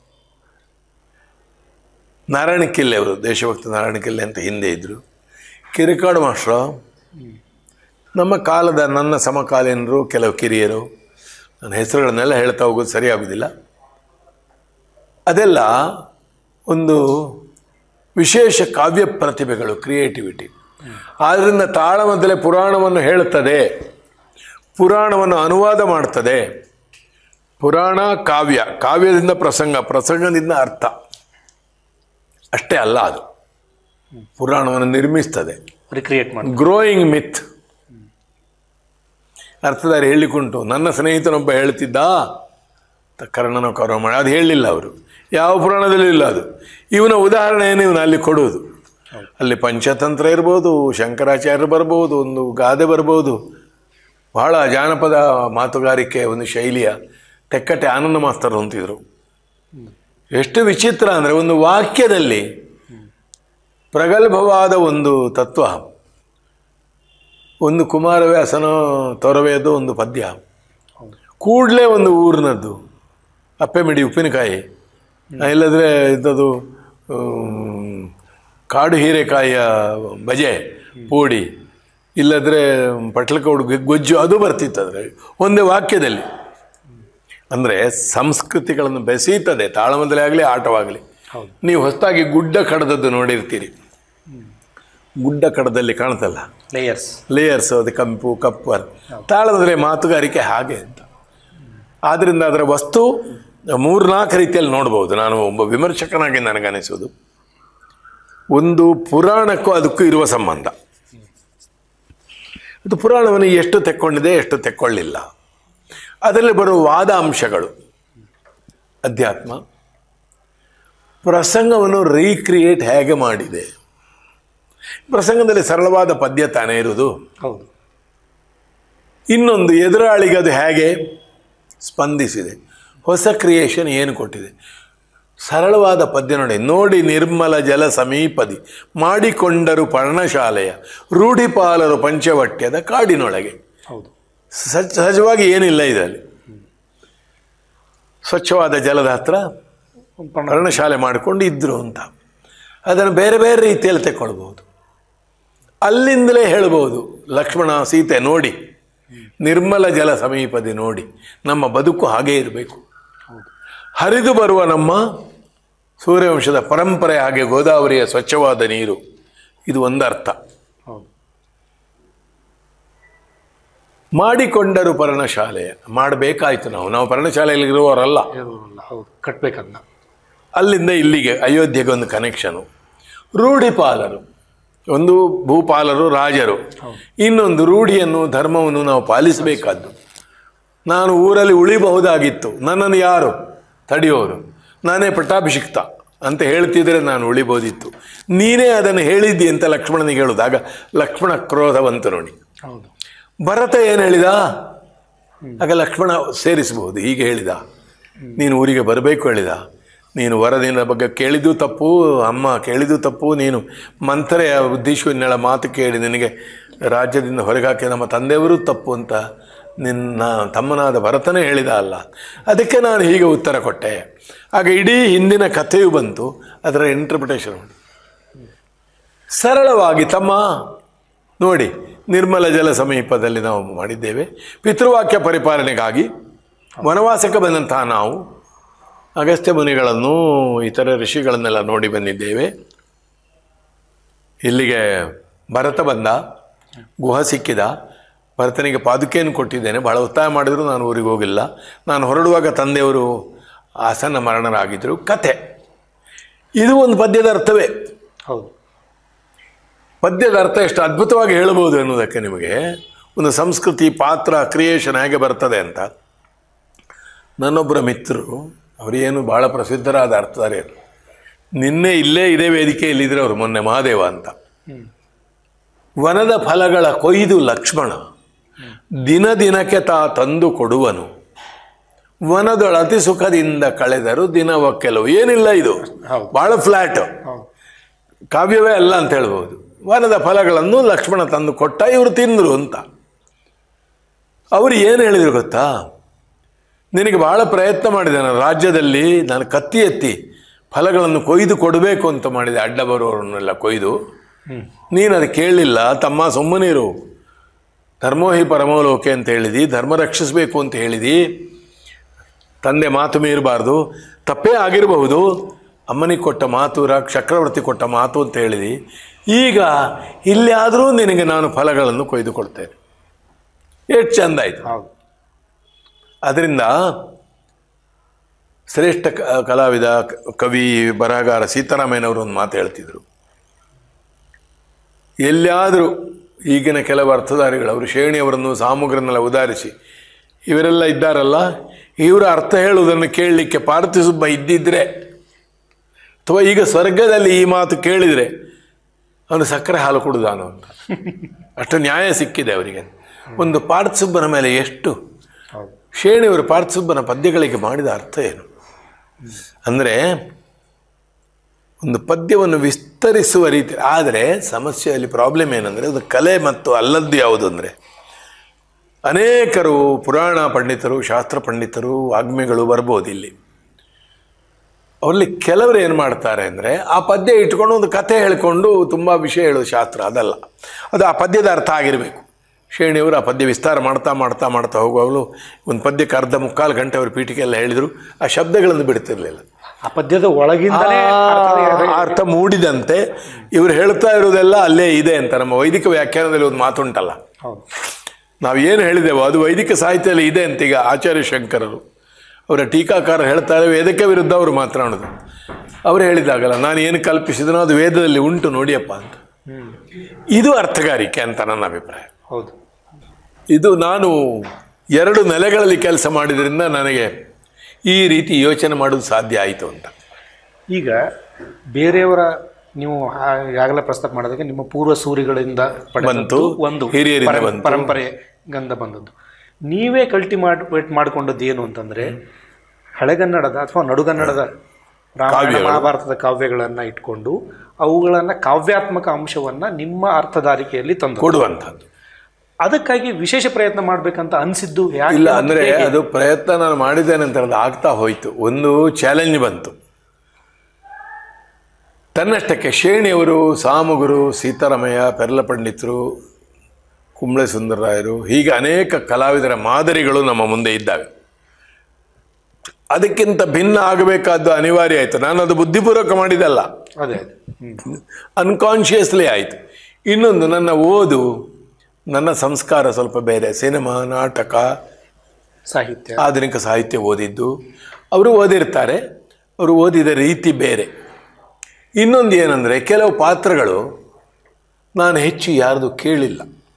ನಾರಾಯಣ ಕಿಲ್ಲೆ ಅವರು, ದೇಶಭಕ್ತ ನಾರಾಯಣ ಕಿಲ್ಲೆ ಅಂತ ಹಿಂದೆ ಇದ್ದರು, ಕಿರಿಕಾಡು ಮಾಸ್ಟ್ರು, ನಮ್ಮ ಕಾಲದ ನನ್ನ ಸಮಕಾಲೀನರು, ಕೆಲವು ಕಿರಿಯರು, ನನ್ನ ಹೆಸರುಗಳನ್ನೆಲ್ಲ ಹೇಳ್ತಾ ಹೋಗೋದು ಸರಿಯಾಗೋದಿಲ್ಲ. ಅದೆಲ್ಲ ಒಂದು ವಿಶೇಷ ಕಾವ್ಯ ಪ್ರತಿಭೆಗಳು, ಕ್ರಿಯೇಟಿವಿಟಿ. ಆದ್ದರಿಂದ ತಾಳಮದ್ದಲೆ ಪುರಾಣವನ್ನು ಹೇಳುತ್ತದೆ, ಪುರಾಣವನ್ನು ಅನುವಾದ ಮಾಡ್ತದೆ. ಪುರಾಣ ಕಾವ್ಯ, ಕಾವ್ಯದಿಂದ ಪ್ರಸಂಗ, ಪ್ರಸಂಗದಿಂದ ಅರ್ಥ ಅಷ್ಟೇ ಅಲ್ಲ, ಅದು ಪುರಾಣವನ್ನು ನಿರ್ಮಿಸ್ತದೆ. ರಿಕ್ರಿಯೇಟ್ ಮಾಡಿ ಗ್ರೋಯಿಂಗ್ ಮಿತ್. ಅರ್ಥಧಾರಿ ಹೇಳಲಿಕ್ಕುಂಟು. ನನ್ನ ಸ್ನೇಹಿತನೊಬ್ಬ ಹೇಳ್ತಿದ್ದ, ಕರ್ಣನ ಕೌರವ ಮಾಡಿ, ಅದು ಹೇಳಲಿಲ್ಲ ಅವರು, ಯಾವ ಪುರಾಣದಲ್ಲೂ ಇಲ್ಲ ಅದು. ಇವನ ಉದಾಹರಣೆಯನ್ನು ಇವನು ಅಲ್ಲಿ ಕೊಡುವುದು. ಅಲ್ಲಿ ಪಂಚತಂತ್ರ ಇರ್ಬೋದು, ಶಂಕರಾಚಾರ್ಯರು ಬರ್ಬೋದು, ಒಂದು ಗಾದೆ ಬರ್ಬೋದು. ಬಹಳ ಜಾನಪದ ಮಾತುಗಾರಿಕೆ ಒಂದು ಶೈಲಿಯ ತೆಕ್ಕಟ್ಟೆ ಆನಂದ ಮಾಸ್ತರು ಅಂತಿದ್ರು. ಎಷ್ಟು ವಿಚಿತ್ರ ಅಂದರೆ, ಒಂದು ವಾಕ್ಯದಲ್ಲಿ ಪ್ರಗಲ್ಭವಾದ ಒಂದು ತತ್ವ, ಒಂದು ಕುಮಾರವ್ಯಾಸನ ತೊರವೆಯದು ಒಂದು ಪದ್ಯ, ಕೂಡಲೇ ಒಂದು ಊರಿನದ್ದು ಅಪ್ಪೆ ಮಿಡಿ ಉಪ್ಪಿನಕಾಯಿ, ಇಲ್ಲದ್ರೆ ಇಂಥದ್ದು ಕಾಡು ಹೀರೆಕಾಯಿಯ ಬಜೆ ಪೋಡಿ, ಇಲ್ಲದ್ರೆ ಪಟ್ಲಕೋಡು ಗೊಜ್ಜು, ಅದು ಬರ್ತಿತ್ತಂದರೆ ಒಂದೇ ವಾಕ್ಯದಲ್ಲಿ. ಅಂದರೆ ಸಂಸ್ಕೃತಿಗಳನ್ನು ಬೆಸೀತದೆ, ತಾಳಮದ್ದಲೆ ಆಗಲಿ ಆಟವಾಗಲಿ. ನೀವು ಹೊಸದಾಗಿ ಗುಡ್ಡ ಕಡದದ್ದು ನೋಡಿರ್ತೀರಿ, ಗುಡ್ಡ ಕಡದಲ್ಲಿ ಕಾಣ್ತಲ್ಲ ಲೇಯರ್ಸ್, ಅದು ಕಂಪು ಕಪ್ಪು. ತಾಳಮದ್ದಲೆ ಮಾತುಗಾರಿಕೆ ಹಾಗೆ ಅಂತ. ಆದ್ದರಿಂದ ಅದರ ವಸ್ತು 3-4 ರೀತಿಯಲ್ಲಿ ನೋಡ್ಬೋದು. ನಾನು ಒಬ್ಬ ವಿಮರ್ಶಕನಾಗಿ ನನಗನಿಸೋದು, ಒಂದು ಪುರಾಣಕ್ಕೂ ಅದಕ್ಕೂ ಇರುವ ಸಂಬಂಧ. ಅದು ಪುರಾಣವನ್ನು ಎಷ್ಟು ತೆಕ್ಕೊಂಡಿದೆ, ಎಷ್ಟು ತೆಕ್ಕೊಳ್ಳಿಲ್ಲ, ಅದರಲ್ಲಿ ಬರುವ ವಾದ ಅಂಶಗಳು, ಅಧ್ಯಾತ್ಮ, ಪ್ರಸಂಗವನ್ನು ರೀಕ್ರಿಯೇಟ್ ಹೇಗೆ ಮಾಡಿದೆ. ಪ್ರಸಂಗದಲ್ಲಿ ಸರಳವಾದ ಪದ್ಯ ತಾನೇ ಇರುವುದು. ಹೌದು. ಇನ್ನೊಂದು ಎದುರಾಳಿಗೆ ಅದು ಹೇಗೆ ಸ್ಪಂದಿಸಿದೆ, ಹೊಸ ಕ್ರಿಯೇಷನ್ ಏನು ಕೊಟ್ಟಿದೆ. ಸರಳವಾದ ಪದ್ಯ ನೋಡಿ ನಿರ್ಮಲ ಜಲ ಸಮೀಪದಿ ಮಾಡಿಕೊಂಡರು ಪರ್ಣಶಾಲೆಯ ರೂಢಿಪಾಲರು ಪಂಚವಟ್ಯದ ಕಾಡಿನೊಳಗೆ. ಹೌದು. ಸಹಜವಾಗಿ ಏನಿಲ್ಲ ಇದರಲ್ಲಿ. ಸ್ವಚ್ಛವಾದ ಜಲದ ಹತ್ರ ಪರ್ಣಶಾಲೆ ಮಾಡಿಕೊಂಡು ಇದ್ರು ಅಂತ. ಅದನ್ನು ಬೇರೆ ಬೇರೆ ರೀತಿಯಲ್ಲಿ ತೆಕ್ಕೊಳ್ಬಹುದು. ಅಲ್ಲಿಂದಲೇ ಹೇಳ್ಬೋದು, ಲಕ್ಷ್ಮಣ ಸೀತೆ ನೋಡಿ, ನಿರ್ಮಲ ಜಲ ಸಮೀಪದಿ ನೋಡಿ, ನಮ್ಮ ಬದುಕು ಹಾಗೇ ಇರಬೇಕು. ಹರಿದು ಬರುವ ನಮ್ಮ ಸೂರ್ಯವಂಶದ ಪರಂಪರೆ ಹಾಗೆ ಗೋದಾವರಿಯ ಸ್ವಚ್ಛವಾದ ನೀರು, ಇದು ಒಂದರ್ಥ. ಮಾಡಿಕೊಂಡರು ಪರ್ಣಶಾಲೆಯ, ಮಾಡಬೇಕಾಯ್ತು. ನಾವು ಪರ್ಣಶಾಲೆಯಲ್ಲಿರುವವರಲ್ಲ, ಕಟ್ಟಬೇಕನ್ನ. ಅಲ್ಲಿಂದ ಇಲ್ಲಿಗೆ ಅಯೋಧ್ಯೆಗೆ ಒಂದು ಕನೆಕ್ಷನು. ರೂಢಿಪಾಲರು, ಒಂದು ಭೂಪಾಲರು ರಾಜರು, ಇನ್ನೊಂದು ರೂಢಿಯನ್ನು ಧರ್ಮವನ್ನು ನಾವು ಪಾಲಿಸಬೇಕಾದ್ದು. ನಾನು ಊರಲ್ಲಿ ಉಳಿಬಹುದಾಗಿತ್ತು, ನನ್ನನ್ನು ಯಾರು ತಡೆಯೋರು, ನಾನೇ ಪಟ್ಟಾಭಿಷಿಕ್ತ ಅಂತ ಹೇಳ್ತಿದ್ರೆ ನಾನು ಉಳಿಬೋದಿತ್ತು. ನೀನೇ ಅದನ್ನು ಹೇಳಿದ್ದಿ ಅಂತ ಲಕ್ಷ್ಮಣನಿಗೆ ಹೇಳುವುದು. ಆಗ ಲಕ್ಷ್ಮಣ ಕ್ರೋಧವಂತ ನೋಡಿ. ಭರತ ಏನು ಹೇಳಿದ, ಆಗ ಲಕ್ಷ್ಮಣ ಸೇರಿಸಬಹುದು. ಹೀಗೆ ಹೇಳಿದ, ನೀನು ಊರಿಗೆ ಬರಬೇಕು ಹೇಳಿದ, ನೀನು ವರದಿನ ಬಗ್ಗೆ ಕೇಳಿದ್ದು ತಪ್ಪು, ಅಮ್ಮ ಕೇಳಿದ್ದು ತಪ್ಪು, ನೀನು ಮಂತ್ರೆಯ ಬುದ್ಧೀಶ್ವರನೆಳ ಮಾತು ಕೇಳಿ ನಿನಗೆ ರಾಜ್ಯದಿಂದ ಹೊರಗಾಕಿ ನಮ್ಮ ತಂದೆಯವರು ತಪ್ಪು ಅಂತ ನಿನ್ನ ತಮ್ಮನಾದ ಭರತನೇ ಹೇಳಿದ ಅಲ್ಲ. ಅದಕ್ಕೆ ನಾನು ಹೀಗೆ ಉತ್ತರ ಕೊಟ್ಟೆ. ಆಗ ಇಡೀ ಹಿಂದಿನ ಕಥೆಯು ಬಂತು, ಅದರ ಇಂಟರ್ಪ್ರಿಟೇಷನ್ ಉಂಟು. ಸರಳವಾಗಿ ತಮ್ಮ ನೋಡಿ, ನಿರ್ಮಲ ಜಲ ಸಮೀಪದಲ್ಲಿ ನಾವು ಮಾಡಿದ್ದೇವೆ. ಪಿತೃವಾಕ್ಯ ಪರಿಪಾಲನೆಗಾಗಿ ವನವಾಸಕ್ಕೆ ಬಂದಂತಹ ನಾವು ಅಗಸ್ತ್ಯ ಮುನಿಗಳನ್ನು, ಇತರ ಋಷಿಗಳನ್ನೆಲ್ಲ ನೋಡಿ ಬಂದಿದ್ದೇವೆ. ಇಲ್ಲಿಗೆ ಭರತ ಬಂದ, ಗುಹ ಸಿಕ್ಕಿದ, ಭರತನಿಗೆ ಪಾದುಕೆಯನ್ನು ಕೊಟ್ಟಿದ್ದೇನೆ. ಬಹಳ ಒತ್ತಾಯ ಮಾಡಿದ್ರು, ನಾನು ಊರಿಗೆ ಹೋಗಿಲ್ಲ. ನಾನು ಹೊರಡುವಾಗ ತಂದೆಯವರು ಆಸನ್ನ ಮರಣರಾಗಿದ್ದರು. ಕಥೆ ಇದು ಒಂದು ಪದ್ಯದ ಅರ್ಥವೇ. ಹೌದು. ಪದ್ಯದ ಅರ್ಥ ಎಷ್ಟು ಅದ್ಭುತವಾಗಿ ಹೇಳಬಹುದು ಅನ್ನೋದಕ್ಕೆ ನಿಮಗೆ ಒಂದು ಸಂಸ್ಕೃತಿ, ಪಾತ್ರ, ಕ್ರಿಯೇಷನ್ ಹೇಗೆ ಬರ್ತದೆ ಅಂತ. ನನ್ನೊಬ್ಬರ ಮಿತ್ರರು, ಅವರೇನು ಭಾಳ ಪ್ರಸಿದ್ಧರಾದ ಅರ್ಥಧಾರಿಯರು, ನಿನ್ನೆ ಇಲ್ಲೇ ಇದೇ ವೇದಿಕೆಯಲ್ಲಿದ್ದರೆ ಅವರು, ಮೊನ್ನೆ ಮಹಾದೇವ ಅಂತ. ವನದ ಫಲಗಳ ಕೊಯ್ದು ಲಕ್ಷ್ಮಣ ದಿನ ದಿನಕ್ಕೆ ತಾ ತಂದು ಕೊಡುವನು, ವನದೊಳ ಅತಿ ಸುಖದಿಂದ ಕಳೆದರು ದಿನವ ಕೆಲವು. ಏನಿಲ್ಲ, ಇದು ಬಹಳ ಫ್ಲ್ಯಾಟ್, ಕಾವ್ಯವೇ ಅಲ್ಲ ಅಂತ ಹೇಳ್ಬೋದು. ವನದ ಫಲಗಳನ್ನು ಲಕ್ಷ್ಮಣ ತಂದು ಕೊಟ್ಟ, ಇವರು ತಿಂದರು ಅಂತ. ಅವರು ಏನು ಹೇಳಿದರು ಗೊತ್ತಾ, ನಿನಗೆ ಬಹಳ ಪ್ರಯತ್ನ ಮಾಡಿದೆ ನಾನು ರಾಜ್ಯದಲ್ಲಿ, ನಾನು ಕತ್ತಿ ಎತ್ತಿ ಫಲಗಳನ್ನು ಕೊಯ್ದು ಕೊಡಬೇಕು ಅಂತ ಮಾಡಿದೆ, ಅಡ್ಡ ಬರುವವರನ್ನೆಲ್ಲ ಕೊಯ್ದು. ನೀನು ಅದು ಕೇಳಲಿಲ್ಲ ತಮ್ಮ, ಸುಮ್ಮನಿರು. ಧರ್ಮೋಹಿ ಪರಮೋಲೋಕೆ ಅಂತ ಹೇಳಿದಿ, ಧರ್ಮ ರಕ್ಷಿಸಬೇಕು ಅಂತ ಹೇಳಿದಿ, ತಂದೆ ಮಾತು ಮೀರಬಾರ್ದು. ತಪ್ಪೇ ಆಗಿರಬಹುದು, ಅಮ್ಮನಿಗೆ ಕೊಟ್ಟ ಮಾತು, ಚಕ್ರವರ್ತಿ ಕೊಟ್ಟ ಮಾತು ಅಂತ ಹೇಳಿದಿ. ಈಗ ಇಲ್ಲಿ ಆದರೂ ನಿನಗೆ ನಾನು ಫಲಗಳನ್ನು ಕೊಯ್ದುಕೊಳ್ತೇನೆ. ಎಷ್ಟು ಚೆಂದ ಆಯಿತು. ಹೌದು. ಅದರಿಂದ ಶ್ರೇಷ್ಠ ಕಲಾವಿದ, ಕವಿ, ಬರಹಗಾರ ಸೀತಾರಾಮಯ್ಯನವರು ಒಂದು ಮಾತು ಹೇಳ್ತಿದ್ರು. ಎಲ್ಲಿಯಾದರೂ ಈಗಿನ ಕೆಲವು ಅರ್ಥಧಾರಿಗಳು, ಅವರು ಶೇಣಿಯವರನ್ನು, ಸಾಮುಗ್ರನ್ನೆಲ್ಲ ಉದಾಹರಿಸಿ ಇವರೆಲ್ಲ ಇದ್ದಾರಲ್ಲ, ಇವರ ಅರ್ಥ ಹೇಳುವುದನ್ನು ಕೇಳಲಿಕ್ಕೆ ಪಾರ್ಥಿಸುಬ್ಬ ಇದ್ದಿದ್ರೆ, ಅಥವಾ ಈಗ ಸ್ವರ್ಗದಲ್ಲಿ ಈ ಮಾತು ಕೇಳಿದರೆ ಅವನು ಸಕ್ಕರೆ ಹಾಲು ಕುಡುದಾನು ಅಂತ ಅಷ್ಟು ನ್ಯಾಯ ಸಿಕ್ಕಿದೆ ಅವರಿಗೆ. ಒಂದು ಪಾರ್ಥಿಸುಬ್ಬನ ಮೇಲೆ ಎಷ್ಟು ಶೇಣಿಯವರು ಪಾರ್ಥಿಸುಬ್ಬನ ಪದ್ಯಗಳಿಗೆ ಮಾಡಿದ ಅರ್ಥ ಏನು ಅಂದರೆ, ಒಂದು ಪದ್ಯವನ್ನು ವಿಸ್ತರಿಸುವ ರೀತಿ. ಆದರೆ ಸಮಸ್ಯೆಯಲ್ಲಿ ಪ್ರಾಬ್ಲಮ್ ಏನಂದರೆ, ಅದು ಕಲೆ ಮತ್ತು ಅಲ್ಲದ್ದು ಯಾವುದು ಅಂದರೆ, ಅನೇಕರು ಪುರಾಣ ಪಂಡಿತರು, ಶಾಸ್ತ್ರ ಪಂಡಿತರು, ವಾಗ್ಮಿಗಳು ಬರ್ಬೋದು ಇಲ್ಲಿ. ಅವರಲ್ಲಿ ಕೆಲವರು ಏನು ಮಾಡ್ತಾರೆ ಅಂದರೆ, ಆ ಪದ್ಯ ಇಟ್ಕೊಂಡು ಒಂದು ಕಥೆ ಹೇಳಿಕೊಂಡು ತುಂಬ ವಿಷಯ ಹೇಳೋದು ಶಾಸ್ತ್ರ ಅದಲ್ಲ. ಅದು ಆ ಪದ್ಯದ ಅರ್ಥ ಆಗಿರಬೇಕು. ಶೇಣಿಯವರು ಆ ಪದ್ಯ ವಿಸ್ತಾರ ಮಾಡ್ತಾ ಮಾಡ್ತಾ ಮಾಡ್ತಾ ಹೋಗುವಾಗಲೂ ಒಂದು ಪದ್ಯಕ್ಕೆ ಅರ್ಧ ಮುಕ್ಕಾಲು ಗಂಟೆ ಅವರು ಪೀಠಿಕೆಲ್ಲ ಹೇಳಿದರು, ಆ ಶಬ್ದಗಳನ್ನು ಬಿಡ್ತಿರಲಿಲ್ಲ. ಆ ಪದ್ಯದ ಒಳಗಿಂದಲೇ ಅರ್ಥ ಮೂಡಿದಂತೆ ಇವರು ಹೇಳ್ತಾ ಇರೋದೆಲ್ಲ ಅಲ್ಲೇ ಇದೆ ಅಂತ. ನಮ್ಮ ವೈದಿಕ ವ್ಯಾಖ್ಯಾನದಲ್ಲಿ ಒಂದು ಮಾತುಂಟಲ್ಲ, ನಾವು ಏನು ಹೇಳಿದೆವೋ ಅದು ವೈದಿಕ ಸಾಹಿತ್ಯದಲ್ಲಿ ಇದೆ ಅಂತ. ಈಗ ಆಚಾರ್ಯ ಶಂಕರರು ಅವರ ಟೀಕಾಕಾರ ಹೇಳ್ತಾರೆ, ವೇದಕ್ಕೆ ವಿರುದ್ಧ ಅವರು ಮಾತನಾಡೋದು. ಅವರು ಹೇಳಿದಾಗಲ್ಲ, ನಾನು ಏನು ಕಲ್ಪಿಸಿದನೋ ಅದು ವೇದದಲ್ಲಿ ಉಂಟು ನೋಡಿಯಪ್ಪ ಅಂತ. ಇದು ಅರ್ಥಗಾರಿಕೆ ಅಂತ ನನ್ನ ಅಭಿಪ್ರಾಯ. ಹೌದು. ಇದು ನಾನು 2 ನೆಲೆಗಳಲ್ಲಿ ಕೆಲಸ ಮಾಡಿದ್ರಿಂದ ನನಗೆ ಈ ರೀತಿ ಯೋಚನೆ ಮಾಡೋದು ಸಾಧ್ಯ ಆಯಿತು ಅಂತ. ಈಗ ಬೇರೆಯವರ ನೀವು ಈಗಾಗಲೇ ಪ್ರಸ್ತಾಪ ಮಾಡಿದಾಗ ನಿಮ್ಮ ಪೂರ್ವ ಸೂರಿಗಳಿಂದ ಬಂತು, ಒಂದು ಹಿರಿಯರಿಂದ ಪರಂಪರೆ ಗಂಧ ಬಂದದ್ದು. ನೀವೇ ಮಾಡಿಕೊಂಡದ್ದು ಏನು ಅಂತಂದರೆ, ಹಳೆಗನ್ನಡದ ಅಥವಾ ನಡುಗನ್ನಡದ ರಾಮಾಯಣ ಮಹಾಭಾರತದ ಕಾವ್ಯಗಳನ್ನು ಇಟ್ಕೊಂಡು ಅವುಗಳನ್ನು ಕಾವ್ಯಾತ್ಮಕ ಅಂಶವನ್ನು ನಿಮ್ಮ ಅರ್ಥಧಾರಿಕೆಯಲ್ಲಿ ತಂದು ಕೊಡುವಂಥದ್ದು. ಅದಕ್ಕಾಗಿ ವಿಶೇಷ ಪ್ರಯತ್ನ ಮಾಡಬೇಕಂತ ಅನಿಸಿದ್ದು ಇಲ್ಲ. ಅಂದರೆ ಅದು ಪ್ರಯತ್ನ ನಾನು ಮಾಡಿದ್ದೇನೆ ಅಂತ ಹೇಳೋದು ಆಗ್ತಾ ಹೋಯಿತು. ಒಂದು ಚಾಲೆಂಜ್ ಬಂತು ತನ್ನಷ್ಟಕ್ಕೆ. ಶೇಣಿಯವರು, ಸಾಮುಗರು, ಸೀತಾರಾಮಯ್ಯ, ಪೆರ್ಲ ಪಂಡಿತರು, ಕುಂಬ್ಳೆ ಸುಂದರರಾಯರು, ಹೀಗೆ ಅನೇಕ ಕಲಾವಿದರ ಮಾದರಿಗಳು ನಮ್ಮ ಮುಂದೆ ಇದ್ದಾಗ ಅದಕ್ಕಿಂತ ಭಿನ್ನ ಆಗಬೇಕಾದ್ದು ಅನಿವಾರ್ಯ ಆಯಿತು. ನಾನು ಅದು ಬುದ್ಧಿಪೂರ್ವಕ ಮಾಡಿದಲ್ಲ, ಅದೇ ಅನ್ಕಾನ್ಷಿಯಸ್ಲಿ ಆಯಿತು. ಇನ್ನೊಂದು, ನನ್ನ ಓದು, ನನ್ನ ಸಂಸ್ಕಾರ ಸ್ವಲ್ಪ ಬೇರೆ. ಸಿನಿಮಾ, ನಾಟಕ, ಸಾಹಿತ್ಯ, ಆಧುನಿಕ ಸಾಹಿತ್ಯ ಓದಿದ್ದು. ಅವರು ಓದಿರ್ತಾರೆ, ಅವರು ಓದಿದ ರೀತಿ ಬೇರೆ. ಇನ್ನೊಂದು ಏನಂದರೆ, ಕೆಲವು ಪಾತ್ರಗಳು ನಾನು ಹೆಚ್ಚು ಯಾರ್ದು ಕೇಳಿಲ್ಲ.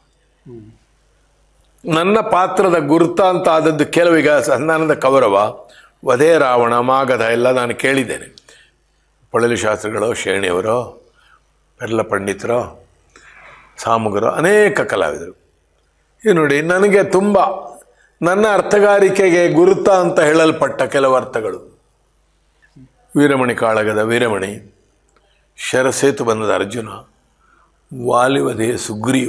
ನನ್ನ ಪಾತ್ರದ ಗುರುತ ಅಂತ ಆದದ್ದು ಕೆಲವೀಗ ಸಂಧಾನದ ಕೌರವ, ವಧೆ ರಾವಣ, ಮಾಗಧ ಎಲ್ಲ ನಾನು ಕೇಳಿದ್ದೇನೆ. ಪೊಳಲಿ ಶಾಸ್ತ್ರಿಗಳು, ಶೇಣಿಯವರೋ, ಪೆರ್ಲ ಪಂಡಿತರೋ, ಸಾಮುಗರು, ಅನೇಕ ಕಲಾವಿದರು. ಇದು ನೋಡಿ, ನನಗೆ ತುಂಬ ನನ್ನ ಅರ್ಥಗಾರಿಕೆಗೆ ಗುರುತ ಅಂತ ಹೇಳಲ್ಪಟ್ಟ ಕೆಲವು ಅರ್ಥಗಳು. ವೀರಮಣಿ ಕಾಳಗದ ವೀರಮಣಿ, ಶರಸೇತು ಬಂದದ ಅರ್ಜುನ, ವಾಲಿವಧೆಯ ಸುಗ್ರೀವ,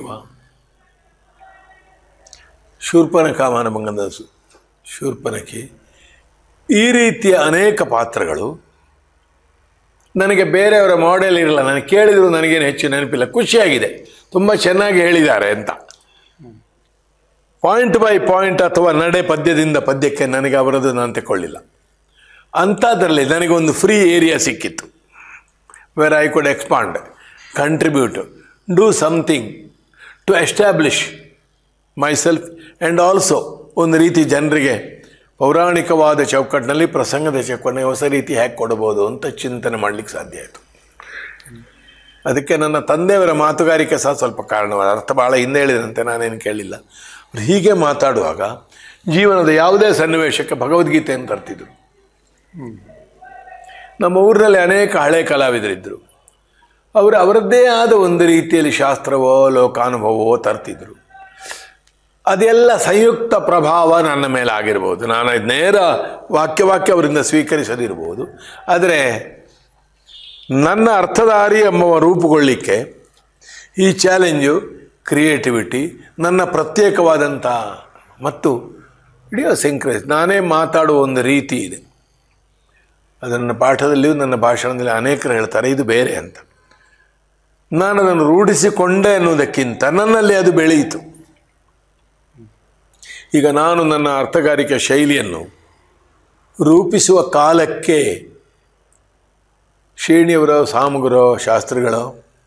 ಶೂರ್ಪನಖ ಮಾನಭಂಗದ ಶೂರ್ಪನಖಿ, ಈ ರೀತಿಯ ಅನೇಕ ಪಾತ್ರಗಳು ನನಗೆ ಬೇರೆಯವರ ಮಾಡೆಲ್ ಇರಲ್ಲ. ನಾನು ಕೇಳಿದರೂ ನನಗೇನು ಹೆಚ್ಚು ನೆನಪಿಲ್ಲ. ಖುಷಿಯಾಗಿದೆ, ತುಂಬ ಚೆನ್ನಾಗಿ ಹೇಳಿದ್ದಾರೆ ಅಂತ. ಪಾಯಿಂಟ್ ಬೈ ಪಾಯಿಂಟ್ ಅಥವಾ ನಡೆ ಪದ್ಯದಿಂದ ಪದ್ಯಕ್ಕೆ ನನಗೆ ಅವರದ್ದು ನಾನು ತಗೊಳ್ಳಿಲ್ಲ. ಅಂಥದ್ರಲ್ಲಿ ನನಗೊಂದು ಫ್ರೀ ಏರಿಯಾ ಸಿಕ್ಕಿತ್ತು, where I could expand, contribute, do something to establish myself and also ಒಂದು ರೀತಿ ಜನರಿಗೆ ಪೌರಾಣಿಕವಾದ ಚೌಕಟ್ಟಿನಲ್ಲಿ ಪ್ರಸಂಗದ ಚೌಕಟ್ಟನ್ನ ಹೊಸ ರೀತಿ ಹೇಗೆ ಕೊಡಬಹುದು ಅಂತ ಚಿಂತನೆ ಮಾಡಲಿಕ್ಕೆ ಸಾಧ್ಯ ಆಯಿತು. ಅದಕ್ಕೆ ನನ್ನ ತಂದೆಯವರ ಮಾತುಗಾರಿಕೆ ಸಹ ಸ್ವಲ್ಪ ಕಾರಣವಾದ. ಅರ್ಥ ಭಾಳ ಹಿಂದೆ ಹೇಳಿದಂತೆ ನಾನೇನು ಕೇಳಿಲ್ಲ. ಅವ್ರು ಹೀಗೆ ಮಾತಾಡುವಾಗ ಜೀವನದ ಯಾವುದೇ ಸನ್ನಿವೇಶಕ್ಕೆ ಭಗವದ್ಗೀತೆಯನ್ನು ತರ್ತಿದ್ರು. ನಮ್ಮ ಊರಿನಲ್ಲಿ ಅನೇಕ ಹಳೆ ಕಲಾವಿದರಿದ್ದರು. ಅವರು ಅವರದ್ದೇ ಆದ ಒಂದು ರೀತಿಯಲ್ಲಿ ಶಾಸ್ತ್ರವೋ ಲೋಕಾನುಭವವೋ ತರ್ತಿದ್ರು. ಅದೆಲ್ಲ ಸಂಯುಕ್ತ ಪ್ರಭಾವ ನನ್ನ ಮೇಲೆ ಆಗಿರ್ಬೋದು. ನಾನು ನೇರ ವಾಕ್ಯ ಅವರಿಂದ ಸ್ವೀಕರಿಸದಿರ್ಬೋದು. ಆದರೆ ನನ್ನ ಅರ್ಥಧಾರಿ ಎಂಬ ರೂಪುಗೊಳ್ಳಲಿಕ್ಕೆ ಈ ಚಾಲೆಂಜು, ಕ್ರಿಯೇಟಿವಿಟಿ, ನನ್ನ ಪ್ರತ್ಯೇಕವಾದಂಥ ಮತ್ತು ಇಡಿಯೋಸಿಂಕ್ರಸಿ, ನಾನೇ ಮಾತಾಡುವ ಒಂದು ರೀತಿ ಇದೆ. ಅದನ್ನು ಪಾಠದಲ್ಲಿಯೂ ನನ್ನ ಭಾಷಣದಲ್ಲಿ ಅನೇಕರು ಹೇಳ್ತಾರೆ ಇದು ಬೇರೆ ಅಂತ. ನಾನು ಅದನ್ನು ರೂಢಿಸಿಕೊಂಡೆ ಅನ್ನೋದಕ್ಕಿಂತ ನನ್ನಲ್ಲಿ ಅದು ಬೆಳೆಯಿತು. ಈಗ ನಾನು ನನ್ನ ಅರ್ಥಗಾರಿಕೆ ಶೈಲಿಯನ್ನು ರೂಪಿಸುವ ಕಾಲಕ್ಕೆ ಶೇಣಿಯವರೋ ಸಾಮುಗರೋ ಶಾಸ್ತ್ರಿಗಳೋ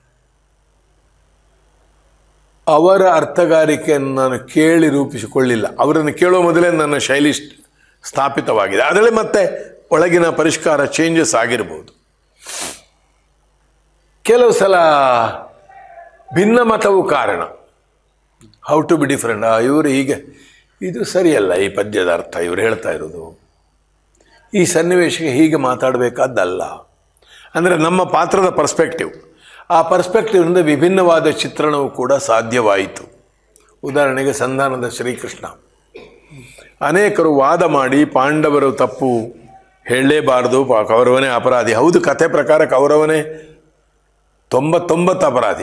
ಅವರ ಅರ್ಥಗಾರಿಕೆಯನ್ನು ನಾನು ಕೇಳಿ ರೂಪಿಸಿಕೊಳ್ಳಿಲ್ಲ. ಅವರನ್ನು ಕೇಳುವ ಮೊದಲೇ ನನ್ನ ಶೈಲಿ ಸ್ಥಾಪಿತವಾಗಿದೆ. ಅದರಲ್ಲಿ ಮತ್ತೆ ಒಳಗಿನ ಪರಿಷ್ಕಾರ ಚೇಂಜಸ್ ಆಗಿರ್ಬೋದು. ಕೆಲವು ಸಲ ಭಿನ್ನಮತವೂ ಕಾರಣ. How to be different. ಇವರು ಹೀಗೆ, ಇದು ಸರಿಯಲ್ಲ ಈ ಪದ್ಯದ ಅರ್ಥ, ಇವರು ಹೇಳ್ತಾ ಇರೋದು ಈ ಸನ್ನಿವೇಶಕ್ಕೆ ಹೀಗೆ ಮಾತಾಡಬೇಕಾದ್ದಲ್ಲ. ಅಂದರೆ ನಮ್ಮ ಪಾತ್ರದ ಪರ್ಸ್ಪೆಕ್ಟಿವ್, ಆ ಪರ್ಸ್ಪೆಕ್ಟಿವ್ನಿಂದ ವಿಭಿನ್ನವಾದ ಚಿತ್ರಣವೂ ಕೂಡ ಸಾಧ್ಯವಾಯಿತು. ಉದಾಹರಣೆಗೆ ಸಂಧಾನದ ಶ್ರೀಕೃಷ್ಣ, ಅನೇಕರು ವಾದ ಮಾಡಿ ಪಾಂಡವರು ತಪ್ಪು ಹೇಳಲೇಬಾರ್ದು, ಕೌರವನೇ ಅಪರಾಧಿ. ಹೌದು, ಕಥೆ ಪ್ರಕಾರ ಕೌರವನೇ 99 ಅಪರಾಧಿ.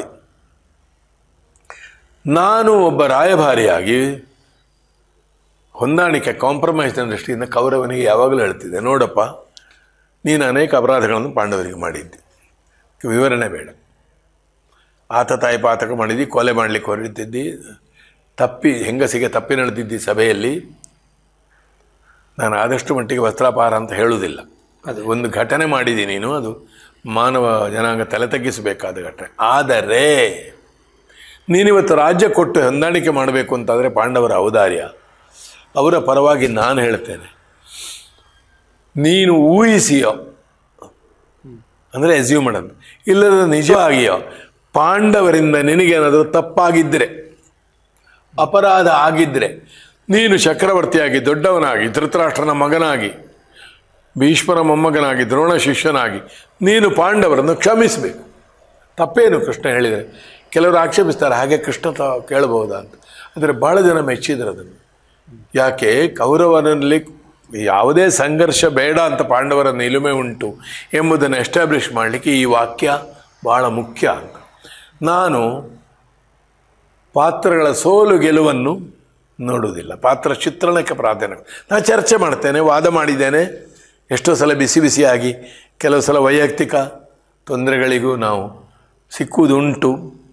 ನಾನು ಒಬ್ಬ ರಾಯಭಾರಿಯಾಗಿ ಹೊಂದಾಣಿಕೆ ಕಾಂಪ್ರಮೈಸ್ನ ದೃಷ್ಟಿಯಿಂದ ಕೌರವನಿಗೆ ಯಾವಾಗಲೂ ಹೇಳ್ತಿದ್ದೆ, ನೋಡಪ್ಪ ನೀನು ಅನೇಕ ಅಪರಾಧಗಳನ್ನು ಪಾಂಡವರಿಗೆ ಮಾಡಿದ್ದಿ, ವಿವರಣೆ ಬೇಡ. ಆತ ತಾಯಿ ಪಾತಕ ಮಾಡಿದ್ದಿ, ಕೊಲೆ ಮಾಡಲಿಕ್ಕೆ ಹೊರಟಿದ್ದಿ, ಹೆಂಗಸಿಗೆ ತಪ್ಪಿ ನಡೆದಿದ್ದಿ ಸಭೆಯಲ್ಲಿ. ನಾನು ಆದಷ್ಟು ಮಟ್ಟಿಗೆ ವಸ್ತ್ರಾಪಹಾರ ಅಂತ ಹೇಳುವುದಿಲ್ಲ. ಅದು ಒಂದು ಘಟನೆ ಮಾಡಿದ್ದೀನಿ ನೀನು, ಅದು ಮಾನವ ಜನಾಂಗ ತಲೆ ತಗ್ಗಿಸಬೇಕಾದ ಘಟನೆ. ಆದರೆ ನೀನಿವತ್ತು ರಾಜ್ಯ ಕೊಟ್ಟು ಹೊಂದಾಣಿಕೆ ಮಾಡಬೇಕು ಅಂತಾದರೆ ಪಾಂಡವರ ಔದಾರ್ಯ, ಅವರ ಪರವಾಗಿ ನಾನು ಹೇಳ್ತೇನೆ. ನೀನು ಊಹಿಸಿಯೋ ಅಂದರೆ ಎಸ್ಯೂಮ್ ಮಾಡೋದು, ಇಲ್ಲದ ನಿಜವಾಗಿಯೋ ಪಾಂಡವರಿಂದ ನಿನಗೇನಾದರೂ ತಪ್ಪಾಗಿದ್ದರೆ, ಅಪರಾಧ ಆಗಿದ್ದರೆ, ನೀನು ಚಕ್ರವರ್ತಿಯಾಗಿ ದೊಡ್ಡವನಾಗಿ ಧೃತರಾಷ್ಟ್ರನ ಮಗನಾಗಿ ಭೀಷ್ಮರ ಮೊಮ್ಮಗನಾಗಿ ದ್ರೋಣ ಶಿಷ್ಯನಾಗಿ ನೀನು ಪಾಂಡವರನ್ನು ಕ್ಷಮಿಸಬೇಕು. ತಪ್ಪೇನು ಕೃಷ್ಣ ಹೇಳಿದರೆ? ಕೆಲವರು ಆಕ್ಷೇಪಿಸ್ತಾರೆ, ಹಾಗೆ ಕೃಷ್ಣ ಕೇಳಬಹುದಾ ಅಂತ. ಆದರೆ ಭಾಳ ಜನ ಮೆಚ್ಚಿದ್ರು ಅದನ್ನು. ಯಾಕೆ? ಕೌರವನಲ್ಲಿ ಯಾವುದೇ ಸಂಘರ್ಷ ಬೇಡ ಅಂತ ಪಾಂಡವರ ನಿಲುಮೆ ಉಂಟು ಎಂಬುದನ್ನು ಎಸ್ಟಾಬ್ಲಿಷ್ ಮಾಡಲಿಕ್ಕೆ ಈ ವಾಕ್ಯ ಭಾಳ ಮುಖ್ಯ ಅಂತ. ನಾನು ಪಾತ್ರಗಳ ಸೋಲು ಗೆಲುವನ್ನು ನೋಡುವುದಿಲ್ಲ, ಪಾತ್ರ ಚಿತ್ರಣಕ್ಕೆ ಪ್ರಾಧಾನ್ಯ. ನಾನು ಚರ್ಚೆ ಮಾಡ್ತೇನೆ, ವಾದ ಮಾಡಿದ್ದೇನೆ, ಎಷ್ಟೋ ಸಲ ಬಿಸಿ ಬಿಸಿಯಾಗಿ, ಕೆಲವು ಸಲ ವೈಯಕ್ತಿಕ ತೊಂದರೆಗಳಿಗೂ ನಾವು ಸಿಕ್ಕುವುದುಂಟು.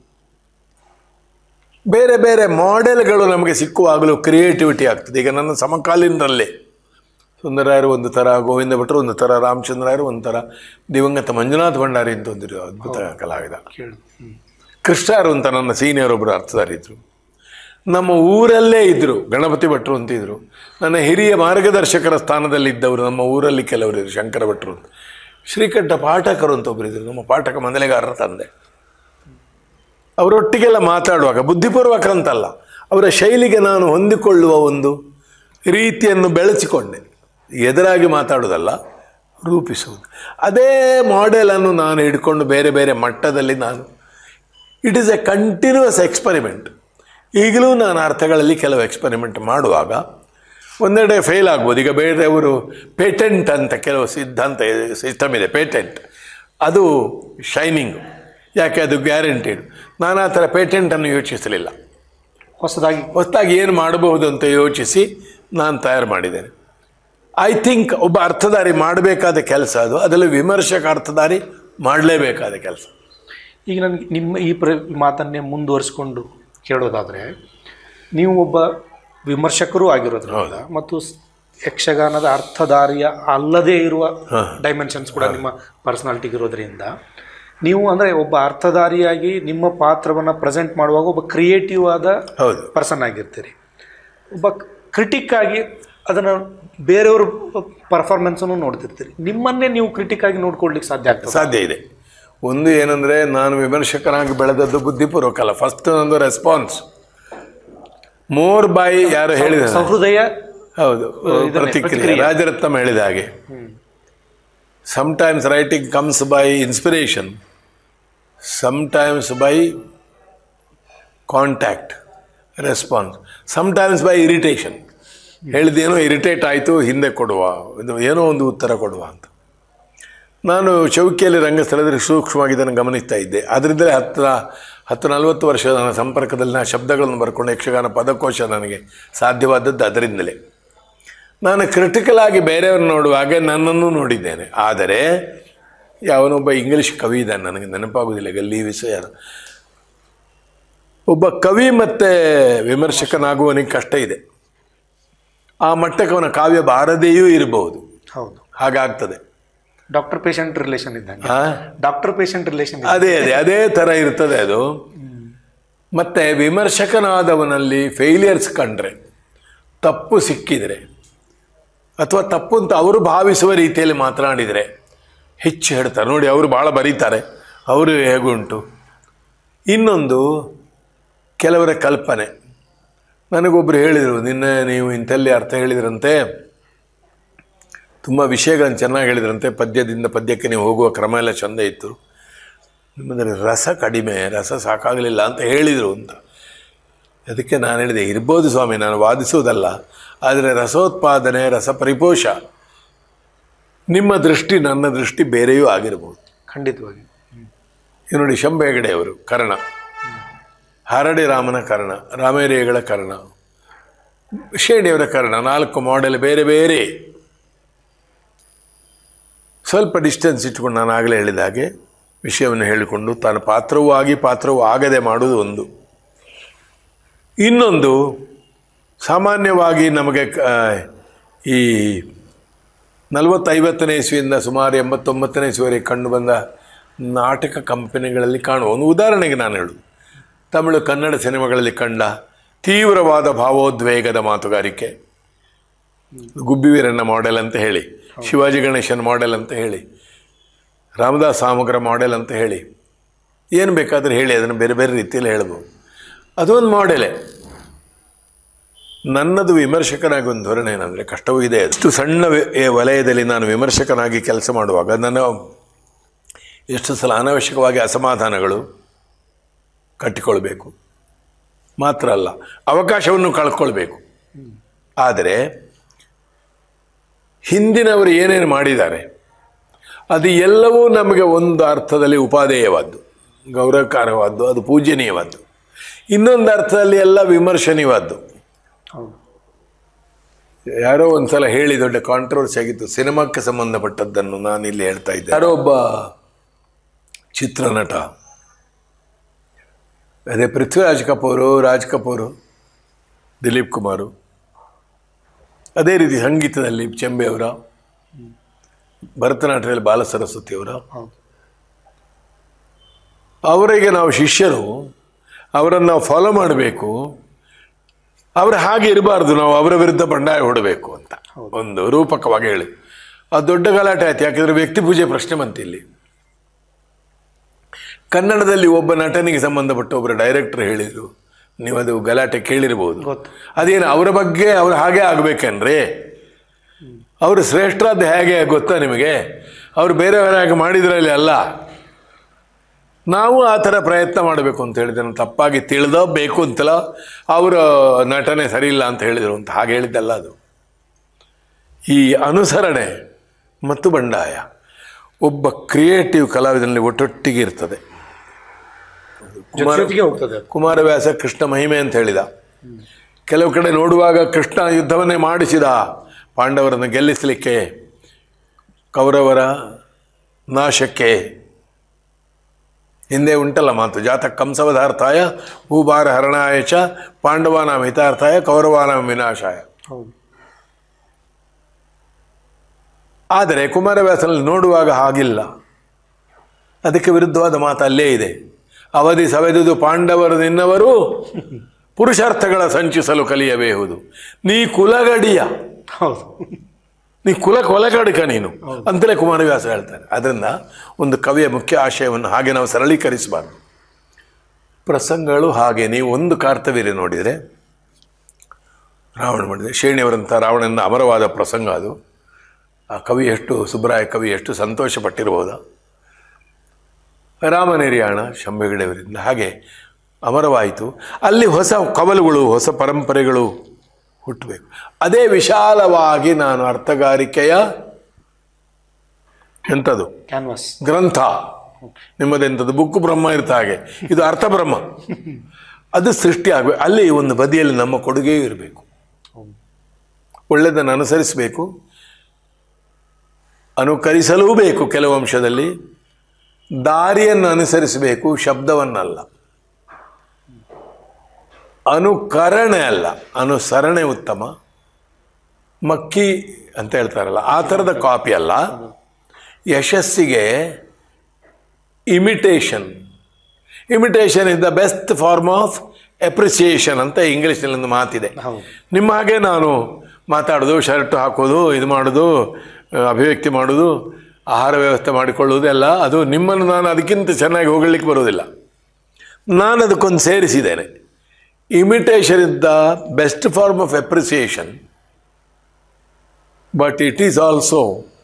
ಬೇರೆ ಬೇರೆ ಮಾಡೆಲ್ಗಳು ನಮಗೆ ಸಿಕ್ಕುವಾಗಲೂ ಕ್ರಿಯೇಟಿವಿಟಿ ಆಗ್ತದೆ. ಈಗ ನನ್ನ ಸಮಕಾಲೀನರಲ್ಲೇ ಸುಂದರಾಯರು ಒಂದು ಥರ, ಗೋವಿಂದ ಭಟ್ರು ಒಂದು ಥರ, ರಾಮಚಂದ್ರಾಯರು ಒಂದು ಥರ, ದಿವಂಗತ ಮಂಜುನಾಥ ಭಂಡಾರಿ ಅಂತ ಒಂದಿರು ಅದ್ಭುತ ಕಲಾವಿದ, ಕೃಷ್ಣರು ಅಂತ ನನ್ನ ಸೀನಿಯರ್ ಒಬ್ಬರು ಅರ್ಥಧಾರಿದ್ರು. ನಮ್ಮ ಊರಲ್ಲೇ ಇದ್ದರು, ಗಣಪತಿ ಭಟ್ರು ಅಂತಿದ್ರು. ನನ್ನ ಹಿರಿಯ ಮಾರ್ಗದರ್ಶಕರ ಸ್ಥಾನದಲ್ಲಿದ್ದವರು ನಮ್ಮ ಊರಲ್ಲಿ ಕೆಲವರು ಇದ್ರು, ಶಂಕರ ಭಟ್ರು ಅಂತ. ಶ್ರೀಕಂಠ ಪಾಠಕರು ಅಂತ ಒಬ್ಬರಿದ್ದರು, ನಮ್ಮ ಪಾಠಕ ಮಂದಲೆಗಾರರ ತಂದೆ. ಅವರೊಟ್ಟಿಗೆಲ್ಲ ಮಾತಾಡುವಾಗ ಬುದ್ಧಿಪೂರ್ವಕ ಅಂತಲ್ಲ, ಅವರ ಶೈಲಿಗೆ ನಾನು ಹೊಂದಿಕೊಳ್ಳುವ ಒಂದು ರೀತಿಯನ್ನು ಬೆಳೆಸಿಕೊಂಡೆ. ಎದುರಾಗಿ ಮಾತಾಡೋದಲ್ಲ, ರೂಪಿಸುವುದು. ಅದೇ ಮಾಡೆಲನ್ನು ನಾನು ಹಿಡ್ಕೊಂಡು ಬೇರೆ ಬೇರೆ ಮಟ್ಟದಲ್ಲಿ ನಾನು, it is a continuous experiment. ಈಗಲೂ ನಾನು ಅರ್ಥಗಳಲ್ಲಿ ಕೆಲವು ಎಕ್ಸ್ಪರಿಮೆಂಟ್ ಮಾಡುವಾಗ ಒಂದೆಡೆ ಫೇಲ್ ಆಗ್ಬೋದು. ಈಗ ಬೇರೆಯವರು ಪೇಟೆಂಟ್ ಅಂತ ಕೆಲವು ಸಿದ್ಧಾಂತ ಸಿಸ್ಟಮ್ ಇದೆ, ಪೇಟೆಂಟ್ ಅದು ಶೈನಿಂಗು, ಯಾಕೆ ಅದು ಗ್ಯಾರಂಟಿಡ್. ನಾನು ಆ ಥರ ಪೇಟೆಂಟನ್ನು ಯೋಚಿಸಲಿಲ್ಲ. ಹೊಸದಾಗಿ ಏನು ಮಾಡಬಹುದು ಅಂತ ಯೋಚಿಸಿ ನಾನು ತಯಾರು ಮಾಡಿದ್ದೇನೆ. ಐ ಥಿಂಕ್ ಒಬ್ಬ ಅರ್ಥಧಾರಿ ಮಾಡಬೇಕಾದ ಕೆಲಸ ಅದು, ಅದರಲ್ಲಿ ವಿಮರ್ಶಕ ಅರ್ಥಧಾರಿ ಮಾಡಲೇಬೇಕಾದ ಕೆಲಸ. ಈಗ ನನಗೆ ನಿಮ್ಮ ಈ ಮಾತನ್ನೇ ಮುಂದುವರಿಸ್ಕೊಂಡು ಕೇಳೋದಾದರೆ, ನೀವು ಒಬ್ಬ ವಿಮರ್ಶಕರೂ ಆಗಿರೋದ್ರಿಂದ ಮತ್ತು ಯಕ್ಷಗಾನದ ಅರ್ಥಧಾರಿಯ ಅಲ್ಲದೇ ಇರುವ ಡೈಮೆನ್ಷನ್ಸ್ ಕೂಡ ನಿಮ್ಮ ಪರ್ಸನಾಲಿಟಿಗೆ ಇರೋದ್ರಿಂದ, ನೀವು ಅಂದರೆ ಒಬ್ಬ ಅರ್ಥಧಾರಿಯಾಗಿ ನಿಮ್ಮ ಪಾತ್ರವನ್ನು ಪ್ರೆಸೆಂಟ್ ಮಾಡುವಾಗ ಒಬ್ಬ ಕ್ರಿಯೇಟಿವ್ ಆದ ಪರ್ಸನ್ ಆಗಿರ್ತೀರಿ. ಒಬ್ಬ ಕ್ರಿಟಿಕ್ ಆಗಿ ಅದನ್ನು ಬೇರೆಯವ್ರ ಪರ್ಫಾರ್ಮೆನ್ಸನ್ನು ನೋಡ್ತಿರ್ತೀರಿ. ನಿಮ್ಮನ್ನೇ ನೀವು ಕ್ರಿಟಿಕ್ ಆಗಿ ನೋಡ್ಕೊಳ್ಲಿಕ್ಕೆ ಸಾಧ್ಯ ಇದೆ. ಒಂದು ಏನಂದರೆ, ನಾನು ವಿಮರ್ಶಕನಾಗಿ ಬೆಳೆದದ್ದು ಬುದ್ಧಿಪೂರ್ವಕ ಅಲ್ಲ. ಫಸ್ಟ್ ನಂದು ರೆಸ್ಪಾನ್ಸ್ ಮೋರ್ ಬೈ, ಯಾರು ಹೇಳಿದ ಸಹೃದಯ, ಹೌದು, ಪ್ರತಿಕ್ರಿಯೆ. ರಾಜರತ್ನಂ ಹೇಳಿದ ಹಾಗೆ, sometimes writing comes by inspiration, sometimes by contact response, sometimes by irritation. ಹೇಳಿದೇನೋ ಇರಿಟೇಟ್ ಆಯಿತು, ಹಿಂದೆ ಕೊಡುವ, ಇದು ಏನೋ ಒಂದು ಉತ್ತರ ಕೊಡುವ ಅಂತ. ನಾನು ಚೌಕಿಯಲ್ಲಿ ರಂಗಸ್ಥಳದಲ್ಲಿ ಸೂಕ್ಷ್ಮವಾಗಿ ಇದನ್ನು ಗಮನಿಸ್ತಾ ಇದ್ದೆ. ಅದರಿಂದಲೇ 10-40 ವರ್ಷ ನನ್ನ ಸಂಪರ್ಕದಲ್ಲಿ ನಾನು ಶಬ್ದಗಳನ್ನು ಬರ್ಕೊಂಡು ಯಕ್ಷಗಾನ ಪದಕೋಶ ನನಗೆ ಸಾಧ್ಯವಾದದ್ದು ಅದರಿಂದಲೇ. ನಾನು ಕ್ರಿಟಿಕಲ್ ಆಗಿ ಬೇರೆಯವ್ರನ್ನ ನೋಡುವಾಗ ನನ್ನನ್ನು ನೋಡಿದ್ದೇನೆ. ಆದರೆ ಯಾವನೊಬ್ಬ ಇಂಗ್ಲೀಷ್ ಕವಿ ಇದ್ದಾನೆ, ನನಗೆ ನೆನಪಾಗೋದಿಲ್ಲ, ಗಲ್ಲಿ ವಿಷಯ. ಒಬ್ಬ ಕವಿ ಮತ್ತು ವಿಮರ್ಶಕನಾಗುವನಿಗೆ ಕಷ್ಟ ಇದೆ. ಆ ಮಟ್ಟಕ್ಕೆ ಅವನ ಕಾವ್ಯ ಬಾರದೆಯೂ ಇರಬಹುದು, ಹೌದು, ಹಾಗಾಗ್ತದೆ. ಡಾಕ್ಟರ್ ಪೇಷಂಟ್ ರಿಲೇಷನ್ ಇದ್ದಂಗೆ. ಆ? Doctor patient relation. ಅದೇ ಥರ ಇರ್ತದೆ ಅದು. ಮತ್ತೆ ವಿಮರ್ಶಕನಾದವನಲ್ಲಿ ಫೇಲಿಯರ್ಸ್ ಕಂಡ್ರೆ, ತಪ್ಪು ಸಿಕ್ಕಿದರೆ ಅಥವಾ ತಪ್ಪು ಅಂತ ಅವರು ಭಾವಿಸುವ ರೀತಿಯಲ್ಲಿ ಮಾತನಾಡಿದರೆ ಹೆಚ್ಚು ಹೇಳ್ತಾರೆ. ನೋಡಿ, ಅವರು ಭಾಳ ಬರೀತಾರೆ, ಅವರು ಹೇಗುಂಟು. ಇನ್ನೊಂದು ಕೆಲವರ ಕಲ್ಪನೆ. ನನಗೊಬ್ಬರು ಹೇಳಿದರು, ನಿನ್ನೆ ನೀವು ಇಂಥಲ್ಲಿ ಅರ್ಥ ಹೇಳಿದ್ರಂತೆ, ತುಂಬ ವಿಷಯಗಳನ್ನು ಚೆನ್ನಾಗಿ ಹೇಳಿದ್ರಂತೆ, ಪದ್ಯದಿಂದ ಪದ್ಯಕ್ಕೆ ನೀವು ಹೋಗುವ ಕ್ರಮ ಎಲ್ಲ ಚೆಂದ ಇತ್ತು, ನಿಮ್ಮಲ್ಲಿ ರಸ ಕಡಿಮೆ, ರಸ ಸಾಕಾಗಲಿಲ್ಲ ಅಂತ ಹೇಳಿದರು ಅಂತ. ಅದಕ್ಕೆ ನಾನು ಹೇಳಿದೆ, ಇರ್ಬೋದು ಸ್ವಾಮಿ, ನಾನು ವಾದಿಸುವುದಲ್ಲ, ಆದರೆ ರಸೋತ್ಪಾದನೆ, ರಸ ಪರಿಪೋಷ, ನಿಮ್ಮ ದೃಷ್ಟಿ ನನ್ನ ದೃಷ್ಟಿ ಬೇರೆಯೂ ಆಗಿರ್ಬೋದು. ಖಂಡಿತವಾಗಿ. ನೋಡಿ, ಶಂಭು ಹೆಗಡೆಯವರು ಕರ್ಣ, ಹರಡಿ ರಾಮನ ಕರ್ಣ, ರಾಮೇರಿಯಗಳ ಕರ್ಣ, ಶೇಣಿಯವರ ಕರ್ಣ, 4 ಮಾಡೆಲ್ ಬೇರೆ ಬೇರೆ. ಸ್ವಲ್ಪ ಡಿಸ್ಟೆನ್ಸ್ ಇಟ್ಕೊಂಡು ನಾನು ಆಗಲೇ ಹೇಳಿದ ಹಾಗೆ ವಿಷಯವನ್ನು ಹೇಳಿಕೊಂಡು ತಾನು ಪಾತ್ರವೂ ಆಗಿ ಪಾತ್ರವೂ ಆಗದೆ ಮಾಡುವುದು ಒಂದು. ಇನ್ನೊಂದು, ಸಾಮಾನ್ಯವಾಗಿ ನಮಗೆ ಈ 40-50ನೇ ಇಸ್ವಿಯಿಂದ ಸುಮಾರು 89ನೇ ಇಸ್ವಿವರೆಗೆ ಕಂಡು ಬಂದ ನಾಟಕ ಕಂಪನಿಗಳಲ್ಲಿ ಕಾಣುವ ಒಂದು ಉದಾಹರಣೆಗೆ ನಾನು ಹೇಳುವುದು, ತಮಿಳು ಕನ್ನಡ ಸಿನಿಮಾಗಳಲ್ಲಿ ಕಂಡ ತೀವ್ರವಾದ ಭಾವೋದ್ವೇಗದ ಮಾತುಗಾರಿಕೆ, ಗುಬ್ಬಿ ವೀರಣ್ಣ ಮಾಡೆಲ್ ಅಂತ ಹೇಳಿ, ಶಿವಾಜಿ ಗಣೇಶನ್ ಮಾಡೆಲ್ ಅಂತ ಹೇಳಿ, ರಾಮದಾಸ್ ಸಾಮಗ್ರ ಮಾಡೆಲ್ ಅಂತ ಹೇಳಿ, ಏನು ಬೇಕಾದರೂ ಹೇಳಿ, ಅದನ್ನು ಬೇರೆ ಬೇರೆ ರೀತಿಯಲ್ಲಿ ಹೇಳ್ಬೋದು. ಅದೊಂದು ಮಾಡೆಲೇ. ನನ್ನದು ವಿಮರ್ಶಕನಾಗಿ ಒಂದು ಧೋರಣೆ ಏನಂದರೆ, ಕಷ್ಟವೂ ಇದೆ. ಅಷ್ಟು ಸಣ್ಣ ವಲಯದಲ್ಲಿ ನಾನು ವಿಮರ್ಶಕನಾಗಿ ಕೆಲಸ ಮಾಡುವಾಗ ನನ್ನ ಎಷ್ಟು ಸಲ ಅನಾವಶ್ಯಕವಾಗಿ ಅಸಮಾಧಾನಗಳು ಕಟ್ಟಿಕೊಳ್ಬೇಕು. ಮಾತ್ರ ಅಲ್ಲ, ಅವಕಾಶವನ್ನು ಕಳ್ಕೊಳ್ಬೇಕು. ಆದರೆ ಹಿಂದಿನವರು ಏನೇನು ಮಾಡಿದ್ದಾರೆ ಅದು ಎಲ್ಲವೂ ನಮಗೆ ಒಂದು ಅರ್ಥದಲ್ಲಿ ಉಪಾದೇಯವಾದ್ದು, ಗೌರವಕಾರವಾದ್ದು, ಅದು ಪೂಜನೀಯವಾದ್ದು. ಇನ್ನೊಂದು ಅರ್ಥದಲ್ಲಿ ಎಲ್ಲ ವಿಮರ್ಶನೀಯವಾದ್ದು. ಯಾರೋ ಒಂದು ಸಲ ಹೇಳಿ ದೊಡ್ಡ ಕಾಂಟ್ರವರ್ಸಿ ಆಗಿತ್ತು, ಸಿನಿಮಾಕ್ಕೆ ಸಂಬಂಧಪಟ್ಟದ್ದನ್ನು ನಾನು ಇಲ್ಲಿ ಹೇಳ್ತಾ ಇದ್ದೆ. ಯಾರೋ ಒಬ್ಬ ಚಿತ್ರನಟ, ಅದೇ ಪೃಥ್ವಿರಾಜ್ ಕಪೂರು, ರಾಜ್ ಕಪೂರು, ದಿಲೀಪ್ ಕುಮಾರು, ಅದೇ ರೀತಿ ಸಂಗೀತದಲ್ಲಿ ಚೆಂಬೆಯವರ, ಭರತನಾಟ್ಯದಲ್ಲಿ ಬಾಲ ಸರಸ್ವತಿಯವರ, ಅವರಿಗೆ ನಾವು ಶಿಷ್ಯರು, ಅವರನ್ನು ನಾವು ಫಾಲೋ ಮಾಡಬೇಕು, ಅವರು ಹಾಗೆ ಇರಬಾರ್ದು, ನಾವು ಅವರ ವಿರುದ್ಧ ಬಂಡಾಯ ಹೊಡಬೇಕು ಅಂತ ಒಂದು ರೂಪಕವಾಗಿ ಹೇಳಿ. ಅದು ದೊಡ್ಡ ಗಲಾಟೆ ಆಯ್ತು. ಯಾಕೆಂದರೆ ವ್ಯಕ್ತಿ ಪೂಜೆ ಪ್ರಶ್ನೆ ಬಂತು ಇಲ್ಲಿ. ಕನ್ನಡದಲ್ಲಿ ಒಬ್ಬ ನಟನಿಗೆ ಸಂಬಂಧಪಟ್ಟ ಒಬ್ಬರು ಡೈರೆಕ್ಟರ್ ಹೇಳಿದರು, ನೀವು ಅದು ಗಲಾಟೆ ಕೇಳಿರ್ಬೋದು, ಅದೇನು ಅವರ ಬಗ್ಗೆ ಅವ್ರು ಹಾಗೆ ಆಗಬೇಕನ್ರಿ, ಅವರು ಶ್ರೇಷ್ಠರಾದ ಹೇಗೆ ಗೊತ್ತಾ ನಿಮಗೆ, ಅವರು ಬೇರೆಯವರ ಹಾಗೆ ಮಾಡಿದ್ರಲ್ಲಿ ಅಲ್ಲ, ನಾವು ಆ ಥರ ಪ್ರಯತ್ನ ಮಾಡಬೇಕು ಅಂತ ಹೇಳಿದೆ. ನಾನು ತಪ್ಪಾಗಿ ತಿಳಿದೋ ಬೇಕು ಅಂತಲ್ಲ, ಅವರ ನಟನೆ ಸರಿ ಇಲ್ಲ ಅಂತ ಹೇಳಿದರು ಅಂತ ಹಾಗೆ ಹೇಳಿದ್ದಲ್ಲ. ಅದು ಈ ಅನುಸರಣೆ ಮತ್ತು ಬಂಡಾಯ ಒಬ್ಬ ಕ್ರಿಯೇಟಿವ್ ಕಲಾವಿದನಲ್ಲಿ ಒಟ್ಟೊಟ್ಟಿಗೆ ಇರ್ತದೆ. ಕುಮಾರವ್ಯಾಸ ಕೃಷ್ಣ ಮಹಿಮೆ ಅಂತ ಹೇಳಿದ. ಕೆಲವು ಕಡೆ ನೋಡುವಾಗ ಕೃಷ್ಣ ಯುದ್ಧವನ್ನೇ ಮಾಡಿಸಿದ ಪಾಂಡವರನ್ನು ಗೆಲ್ಲಿಸಲಿಕ್ಕೆ, ಕೌರವರ ನಾಶಕ್ಕೆ. ಹಿಂದೆ ಉಂಟಲ್ಲ ಮಾತು, ಜಾತ ಕಂಸವಧಾರ್ಥಾಯ ಭೂಭಾರ ಹರಣಾಯ ಚ ಪಾಂಡವಾನಾಂ ಹಿತಾರ್ಥಾಯ ಕೌರವಾನಾಂ ವಿನಾಶಾಯ. ಆದರೆ ಕುಮಾರವ್ಯಾಸನಲ್ಲಿ ನೋಡುವಾಗ ಹಾಗಿಲ್ಲ. ಅದಕ್ಕೆ ವಿರುದ್ಧವಾದ ಮಾತು ಅಲ್ಲೇ ಇದೆ. ಅವಧಿ ಸವೆದುದು ಪಾಂಡವರು ನಿನ್ನವರು ಪುರುಷಾರ್ಥಗಳ ಸಂಚಿಸಲು ಕಲಿಯಬೇಹುದು. ನೀ ಕುಲಗಡಿಯ, ಹೌದು, ನೀ ಕೊಲಗಡಿಕ ನೀನು ಅಂತಲೇ ಕುಮಾರವ್ಯಾಸ ಹೇಳ್ತಾರೆ. ಅದರಿಂದ ಒಂದು ಕವಿಯ ಮುಖ್ಯ ಆಶಯವನ್ನು ಹಾಗೆ ನಾವು ಸರಳೀಕರಿಸಬಾರ್ದು. ಪ್ರಸಂಗಗಳು ಹಾಗೆ. ನೀವು ಒಂದು ಕಾರ್ತವೀರ್ಯ ನೋಡಿದರೆ, ರಾವಣ ಮಾಡಿದೆ, ಶೇಣಿಯವರಂಥ ರಾವಣನ ಅಮರವಾದ ಪ್ರಸಂಗ ಅದು. ಆ ಕವಿ ಎಷ್ಟು, ಸುಬ್ರಾಯ ಕವಿ ಎಷ್ಟು ಸಂತೋಷಪಟ್ಟಿರ್ಬೋದಾ. ರಾಮನಿರ್ಯಾಣ ಶಂಭು ಹೆಗಡೆಯವರಿಂದ ಹಾಗೆ ಅಮರವಾಯಿತು. ಅಲ್ಲಿ ಹೊಸ ಕವಲುಗಳು, ಹೊಸ ಪರಂಪರೆಗಳು ಹುಟ್ಟಬೇಕು. ಅದೇ ವಿಶಾಲವಾಗಿ ನಾನು ಅರ್ಥಗಾರಿಕೆಯ ಎಂಥದ್ದು ಕ್ಯಾನ್ವಾಸ್ ಗ್ರಂಥ, ನಿಮ್ಮದೆಂಥದ್ದು ಬುಕ್ಕು ಬ್ರಹ್ಮ ಇರ್ತ ಹಾಗೆ ಇದು ಅರ್ಥ ಬ್ರಹ್ಮ, ಅದು ಸೃಷ್ಟಿ ಆಗಬೇಕು. ಅಲ್ಲಿ ಒಂದು ಬದಿಯಲ್ಲಿ ನಮ್ಮ ಕೊಡುಗೆಯೂ ಇರಬೇಕು. ಒಳ್ಳೆಯದನ್ನು ಅನುಸರಿಸಬೇಕು, ಅನುಕರಿಸಲೂ ಬೇಕು. ಕೆಲವು ಅಂಶದಲ್ಲಿ ದಾರಿಯನ್ನು ಅನುಸರಿಸಬೇಕು, ಶಬ್ದವನ್ನಲ್ಲ. ಅನುಕರಣೆ ಅಲ್ಲ, ಅನುಸರಣೆ ಉತ್ತಮ. ಮಕ್ಕಿ ಅಂತ ಹೇಳ್ತಾರಲ್ಲ, ಆ ಥರದ ಕಾಪಿ ಅಲ್ಲ. ಯಶಸ್ಸಿಗೆ imitation is the best form of appreciation ಅಂತ ಇಂಗ್ಲೀಷ್ನಲ್ಲಿ ಒಂದು ಮಾತಿದೆ. ನಿಮ್ಮ ಹಾಗೆ ನಾನು ಮಾತಾಡೋದು, ಶರ್ಟ್ ಹಾಕೋದು, ಇದು ಮಾಡೋದು, ಅಭಿವ್ಯಕ್ತಿ ಮಾಡೋದು, ಆಹಾರ ವ್ಯವಸ್ಥೆ ಮಾಡಿಕೊಳ್ಳುವುದು ಎಲ್ಲ ಅದು ನಿಮ್ಮನ್ನು ನಾನು ಅದಕ್ಕಿಂತ ಚೆನ್ನಾಗಿ ಹೊಗಳಲಿಕ್ಕೆ ಬರೋದಿಲ್ಲ. ನಾನು ಅದಕ್ಕೊಂದು ಸೇರಿಸಿದ್ದೇನೆ. Imitation is the best form of appreciation, but it is also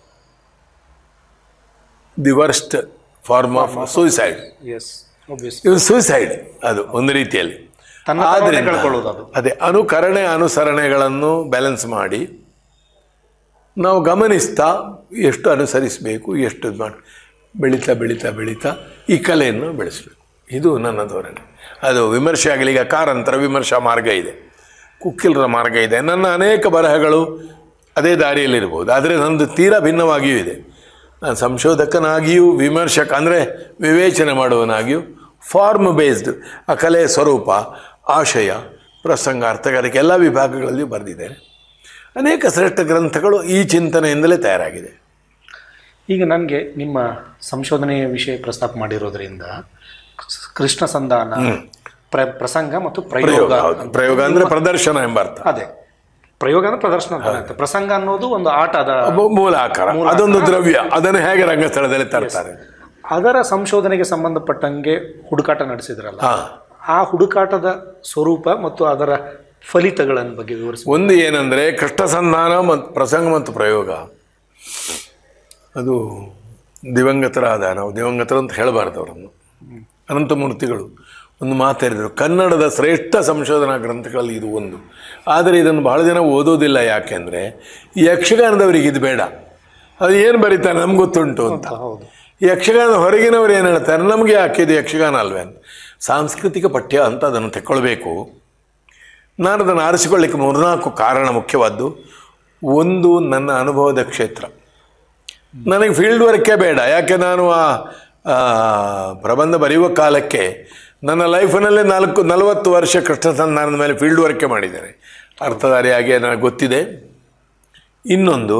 the worst form of suicide. ಇದು ಸೂಸೈಡ್ ಅದು ಒಂದು ರೀತಿಯಲ್ಲಿ. ಆದ್ದರಿಂದ ಅದೇ ಅನುಸರಣೆಗಳನ್ನು ಬ್ಯಾಲೆನ್ಸ್ ಮಾಡಿ ನಾವು ಗಮನಿಸ್ತಾ ಎಷ್ಟು ಅನುಸರಿಸಬೇಕು, ಎಷ್ಟು ಇದು ಮಾಡಿ ಬೆಳೀತಾ ಬೆಳೀತಾ ಬೆಳೀತಾ ಈ ಕಲೆಯನ್ನು ಬೆಳೆಸಬೇಕು. ಇದು ನನ್ನ ಧೋರಣೆ. ಅದು ವಿಮರ್ಶೆ ಆಗಲಿ. ಈಗ ಕಾರಂತರ ವಿಮರ್ಶಾ ಮಾರ್ಗ ಇದೆ, ಕುಕ್ಕಿಲರ ಮಾರ್ಗ ಇದೆ. ನನ್ನ ಅನೇಕ ಬರಹಗಳು ಅದೇ ದಾರಿಯಲ್ಲಿರ್ಬೋದು, ಆದರೆ ನನ್ನದು ತೀರಾ ಭಿನ್ನವಾಗಿಯೂ ಇದೆ. ನಾನು ಸಂಶೋಧಕನಾಗಿಯೂ ವಿಮರ್ಶಕ ಅಂದರೆ ವಿವೇಚನೆ ಮಾಡುವನಾಗಿಯೂ ಫಾರ್ಮ್ ಬೇಸ್ಡ್ ಆ ಕಲೆಯ ಸ್ವರೂಪ, ಆಶಯ, ಪ್ರಸಂಗ, ಅರ್ಥಗಾರಿಕೆ ಎಲ್ಲ ವಿಭಾಗಗಳಲ್ಲಿಯೂ ಬರೆದಿದ್ದೇನೆ. ಅನೇಕ ಶ್ರೇಷ್ಠ ಗ್ರಂಥಗಳು ಈ ಚಿಂತನೆಯಿಂದಲೇ ತಯಾರಾಗಿದೆ. ಈಗ ನನಗೆ ನಿಮ್ಮ ಸಂಶೋಧನೆಯ ವಿಷಯ ಪ್ರಸ್ತಾಪ ಮಾಡಿರೋದ್ರಿಂದ ಕೃಷ್ಣ ಸಂಧಾನ, ಪ್ರಸಂಗ ಮತ್ತು ಪ್ರಯೋಗ. ಪ್ರಯೋಗ ಅಂದರೆ ಪ್ರದರ್ಶನ ಎಂಬ ಅರ್ಥ. ಅದೇ ಪ್ರಯೋಗ ಅಂದರೆ ಪ್ರದರ್ಶನ ಅಂತ. ಪ್ರಸಂಗ ಅನ್ನೋದು ಒಂದು ಆಟದ ಮೂಲ ಆಕಾರ, ಅದೊಂದು ದ್ರವ್ಯ. ಅದನ್ನು ಹೇಗೆ ರಂಗಸ್ಥಳದಲ್ಲಿ ತರ್ತಾರೆ. ಅದರ ಸಂಶೋಧನೆಗೆ ಸಂಬಂಧಪಟ್ಟಂಗೆ ಹುಡುಕಾಟ ನಡೆಸಿದ್ರಲ್ಲ, ಆ ಹುಡುಕಾಟದ ಸ್ವರೂಪ ಮತ್ತು ಅದರ ಫಲಿತಗಳ ಬಗ್ಗೆ ವಿವರಿಸಿ. ಒಂದು ಏನಂದರೆ ಕೃಷ್ಣ ಸಂಧಾನ ಮತ್ತು ಪ್ರಸಂಗ ಮತ್ತು ಪ್ರಯೋಗ ಅದು ದಿವಂಗತರಾದ, ನಾವು ದಿವಂಗತರು ಅಂತ ಹೇಳಬಾರ್ದು ಅವರನ್ನು, ಅನಂತಮೂರ್ತಿಗಳು ಒಂದು ಮಾತಾಡಿದರು, ಕನ್ನಡದ ಶ್ರೇಷ್ಠ ಸಂಶೋಧನಾ ಗ್ರಂಥಗಳಲ್ಲಿ ಇದು ಒಂದು. ಆದರೆ ಇದನ್ನು ಬಹಳ ಜನ ಓದೋದಿಲ್ಲ. ಯಾಕೆಂದರೆ ಯಕ್ಷಗಾನದವರಿಗೆ ಇದು ಬೇಡ, ಅದು ಏನು ಬರೀತಾರೆ ನಮ್ಗೆ ಗೊತ್ತುಂಟು ಅಂತ. ಯಕ್ಷಗಾನದ ಹೊರಗಿನವರು ಏನು ಹೇಳ್ತಾರೆ, ನಮಗೆ ಯಾಕೆ ಇದು ಯಕ್ಷಗಾನ ಅಲ್ವೇ ಅಂತ. ಸಾಂಸ್ಕೃತಿಕ ಪಠ್ಯ ಅಂತ ಅದನ್ನು ತೆಕ್ಕೊಳ್ಬೇಕು. ನಾನು ಅದನ್ನು ಆರಿಸಿಕೊಳ್ಳಿಕ್ಕೆ 3-4 ಕಾರಣ ಮುಖ್ಯವಾದ್ದು. ಒಂದು, ನನ್ನ ಅನುಭವದ ಕ್ಷೇತ್ರ. ನನಗೆ ಫೀಲ್ಡ್ ವರ್ಕೇ ಬೇಡ. ಯಾಕೆ ನಾನು ಆ ಪ್ರಬಂಧ ಬರೆಯುವ ಕಾಲಕ್ಕೆ ನನ್ನ ಲೈಫ್ನಲ್ಲೇ 40 ವರ್ಷ ಕೃಷ್ಣ ಸಂಧಾನದ ಮೇಲೆ ಫೀಲ್ಡ್ ವರ್ಕೇ ಮಾಡಿದ್ದೇನೆ. ಅರ್ಥಧಾರಿಯಾಗಿ ನನಗೆ ಗೊತ್ತಿದೆ. ಇನ್ನೊಂದು,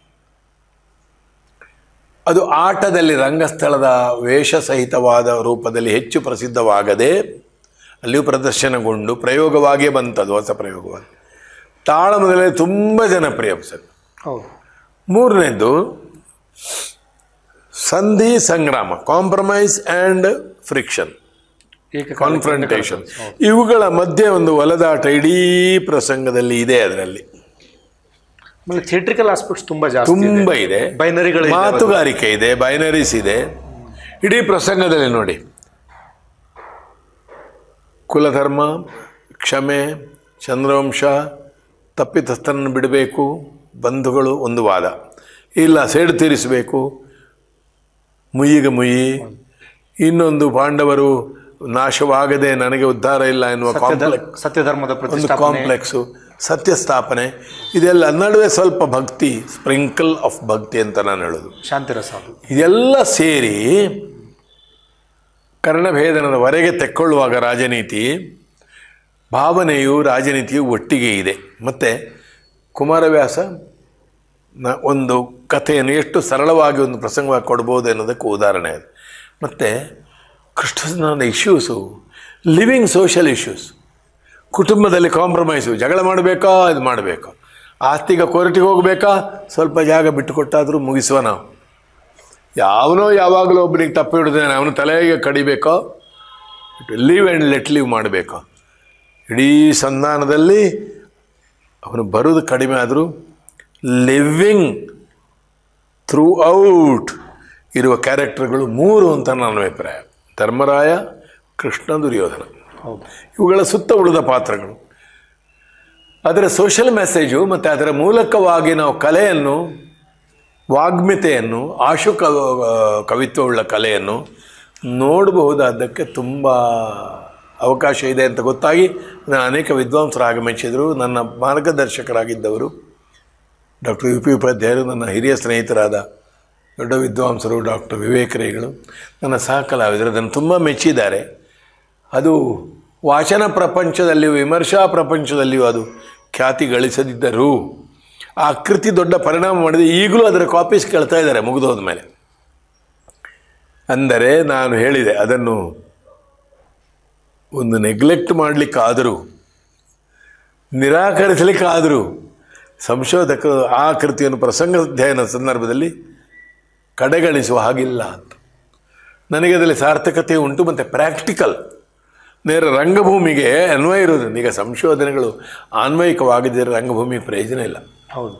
ಅದು ಆಟದಲ್ಲಿ ರಂಗಸ್ಥಳದ ವೇಷಸಹಿತವಾದ ರೂಪದಲ್ಲಿ ಹೆಚ್ಚು ಪ್ರಸಿದ್ಧವಾಗದೆ ಅಲ್ಲಿಯೂ ಪ್ರದರ್ಶನಗೊಂಡು ಪ್ರಯೋಗವಾಗಿಯೇ ಬಂತದು, ಹೊಸ ಪ್ರಯೋಗವಾಗಿ ತಾಳಮದಲ್ಲಿ ತುಂಬ ಜನಪ್ರಿಯ ಸರ್. ಮೂರನೇದು ಸಂಧಿ ಸಂಗ್ರಾಮ, ಕಾಂಪ್ರಮೈಸ್ ಆ್ಯಂಡ್ ಫ್ರಿಕ್ಷನ್, ಕಾನ್ಫ್ರಂಟೇಷನ್. ಇವುಗಳ ಮಧ್ಯೆ ಒಂದು ಒಲದಾಟ ಇಡೀ ಪ್ರಸಂಗದಲ್ಲಿ ಇದೆ. ಅದರಲ್ಲಿ ಥಿಯೇಟ್ರಿಕಲ್ ಆಸ್ಪೆಕ್ಟ್ಸ್ ತುಂಬ ಇದೆ, ಮಾತುಗಾರಿಕೆ ಇದೆ, ಬೈನರೀಸ್ ಇದೆ. ಇಡೀ ಪ್ರಸಂಗದಲ್ಲಿ ನೋಡಿ, ಕುಲಧರ್ಮ, ಕ್ಷಮೆ, ಚಂದ್ರವಂಶ, ತಪ್ಪಿತಸ್ಥರನ್ನು ಬಿಡಬೇಕು, ಬಂಧುಗಳು ಒಂದು ವಾದ, ಇಲ್ಲ ಸೇಡು ತೀರಿಸಬೇಕು, ಮುಯ್ಯಿಗೆ ಮುಯ್ಯಿ, ಇನ್ನೊಂದು ಪಾಂಡವರು ನಾಶವಾಗದೆ ನನಗೆ ಉದ್ಧಾರ ಇಲ್ಲ ಎನ್ನುವ ಸತ್ಯಧರ್ಮದ ಒಂದು ಕಾಂಪ್ಲೆಕ್ಸು, ಸತ್ಯ ಸ್ಥಾಪನೆ, ಇದೆಲ್ಲ ನಡುವೆ ಸ್ವಲ್ಪ ಭಕ್ತಿ, ಸ್ಪ್ರಿಂಕಲ್ ಆಫ್ ಭಕ್ತಿ ಅಂತ ನಾನು ಹೇಳೋದು, ಶಾಂತಿರಸ. ಇದೆಲ್ಲ ಸೇರಿ ಕರ್ಣಭೇದನದವರೆಗೆ ತೆಕ್ಕೊಳ್ಳುವಾಗ ರಾಜನೀತಿ ಭಾವನೆಯು ರಾಜನೀತಿಯು ಒಟ್ಟಿಗೆ ಇದೆ. ಮತ್ತು ಕುಮಾರವ್ಯಾಸ ಒಂದು ಕಥೆಯನ್ನು ಎಷ್ಟು ಸರಳವಾಗಿ ಒಂದು ಪ್ರಸಂಗವಾಗಿ ಕೊಡ್ಬೋದು ಅನ್ನೋದಕ್ಕೆ ಉದಾಹರಣೆ ಅದು. ಮತ್ತು ಕೃಷ್ಣನ ಇಶ್ಯೂಸು ಲಿವಿಂಗ್ ಸೋಷಿಯಲ್ ಇಶ್ಯೂಸ್, ಕುಟುಂಬದಲ್ಲಿ ಕಾಂಪ್ರಮೈಸು, ಜಗಳ ಮಾಡಬೇಕಾ, ಇದು ಮಾಡಬೇಕಾ, ಆಸ್ತಿಗೆ ಕೋರ್ಟಿಗೆ ಹೋಗಬೇಕಾ, ಸ್ವಲ್ಪ ಜಾಗ ಬಿಟ್ಟು ಕೊಟ್ಟಾದರೂ ಮುಗಿಸುವ ನಾವು. ಯಾವನೋ ಯಾವಾಗಲೂ ಒಬ್ಬನಿಗೆ ತಪ್ಪು ಹಿಡಿದೇನೆ, ಅವನು ತಲೆಗೆ ಕಡಿಬೇಕೋ, ಲೀವ್ ಆ್ಯಂಡ್ ಲೆಟ್ ಲೀವ್ ಮಾಡಬೇಕೋ. ಇಡೀ ಸಂಧಾನದಲ್ಲಿ ಅವನು ಬರೋದು ಕಡಿಮೆ ಆದರೂ ಲಿವಿಂಗ್ ಥ್ರೂ ಔಟ್ ಇರುವ ಕ್ಯಾರೆಕ್ಟರ್ಗಳು 3 ಅಂತ ನನ್ನ ಅಭಿಪ್ರಾಯ. ಧರ್ಮರಾಯ, ಕೃಷ್ಣ, ದುರ್ಯೋಧನ, ಇವುಗಳ ಸುತ್ತ ಉಳಿದ ಪಾತ್ರಗಳು. ಅದರ ಸೋಷಿಯಲ್ ಮೆಸೇಜು ಮತ್ತು ಅದರ ಮೂಲಕವಾಗಿ ನಾವು ಕಲೆಯನ್ನು, ವಾಗ್ಮಿತೆಯನ್ನು, ಆಶು ಕವಿತ್ವವುಳ್ಳ ಕಲೆಯನ್ನು ನೋಡಬಹುದಾದ್ದಕ್ಕೆ ತುಂಬ ಅವಕಾಶ ಇದೆ ಅಂತ ಗೊತ್ತಾಗಿ ನಾನು ಅನೇಕ ವಿದ್ವಾಂಸರು ಆಗಮಿಸಿದರು. ನನ್ನ ಮಾರ್ಗದರ್ಶಕರಾಗಿದ್ದವರು ಡಾಕ್ಟರ್ ಯು ಪಿ ಉಪಾಧ್ಯಾಯರು, ನನ್ನ ಹಿರಿಯ ಸ್ನೇಹಿತರಾದ ದೊಡ್ಡ ವಿದ್ವಾಂಸರು ಡಾಕ್ಟರ್ ವಿವೇಕರೇಗಳು, ನನ್ನ ಸಹಕಲಾವಿದರು ಅದನ್ನು ತುಂಬ ಮೆಚ್ಚಿದ್ದಾರೆ. ಅದು ವಾಚನ ಪ್ರಪಂಚದಲ್ಲಿಯೂ ವಿಮರ್ಶಾ ಪ್ರಪಂಚದಲ್ಲಿಯೂ ಅದು ಖ್ಯಾತಿ ಗಳಿಸದಿದ್ದರೂ ಆ ಕೃತಿ ದೊಡ್ಡ ಪರಿಣಾಮ ಮಾಡಿದೆ. ಈಗಲೂ ಅದರ ಕಾಪೀಸ್ ಕೇಳ್ತಾ ಇದ್ದಾರೆ ಮುಗಿದೋದ ಮೇಲೆ. ಅಂದರೆ ನಾನು ಹೇಳಿದೆ ಅದನ್ನು ಒಂದು ನೆಗ್ಲೆಕ್ಟ್ ಮಾಡಲಿಕ್ಕಾದರೂ, ನಿರಾಕರಿಸಲಿಕ್ಕಾದರೂ ಸಂಶೋಧಕರು ಆ ಕೃತಿಯನ್ನು ಪ್ರಸಂಗಾಧ್ಯಯನ ಸಂದರ್ಭದಲ್ಲಿ ಕಡೆಗಣಿಸುವ ಹಾಗಿಲ್ಲ ಅಂತ. ನನಗೆ ಅದರಲ್ಲಿ ಸಾರ್ಥಕತೆ ಉಂಟು. ಮತ್ತು ಪ್ರಾಕ್ಟಿಕಲ್ ನೇರ ರಂಗಭೂಮಿಗೆ ಅನ್ವಯ ಇರೋದ್ರಿಂದ, ಈಗ ಸಂಶೋಧನೆಗಳು ಆನ್ವಯಿಕವಾಗಿದ್ದರೆ ರಂಗಭೂಮಿಗೆ ಪ್ರಯೋಜನ ಇಲ್ಲ. ಹೌದು.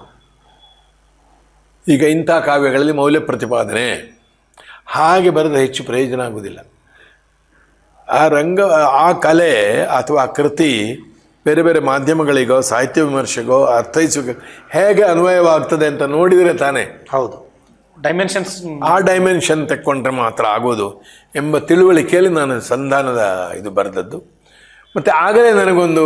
ಈಗ ಇಂಥ ಕಾವ್ಯಗಳಲ್ಲಿ ಮೌಲ್ಯ ಪ್ರತಿಪಾದನೆ ಹಾಗೆ ಬರೆದ ಹೆಚ್ಚು ಪ್ರಯೋಜನ ಆಗುವುದಿಲ್ಲ. ಆ ಕಲೆ ಅಥವಾ ಆ ಕೃತಿ ಬೇರೆ ಬೇರೆ ಮಾಧ್ಯಮಗಳಿಗೋ ಸಾಹಿತ್ಯ ವಿಮರ್ಶೆಗೋ ಅರ್ಥೈಸೋಕೆ ಹೇಗೆ ಅನ್ವಯವಾಗ್ತದೆ ಅಂತ ನೋಡಿದರೆ ತಾನೇ. ಹೌದು, ಡೈಮೆನ್ಷನ್ಸ್, ಆ ಡೈಮೆನ್ಷನ್ ತೆಕ್ಕೊಂಡ್ರೆ ಮಾತ್ರ ಆಗೋದು ಎಂಬ ತಿಳುವಳಿಕೆಯಲ್ಲಿ ನಾನು ಸಂಧಾನದ ಇದು ಬರೆದದ್ದು. ಮತ್ತು ಆಗಲೇ ನನಗೊಂದು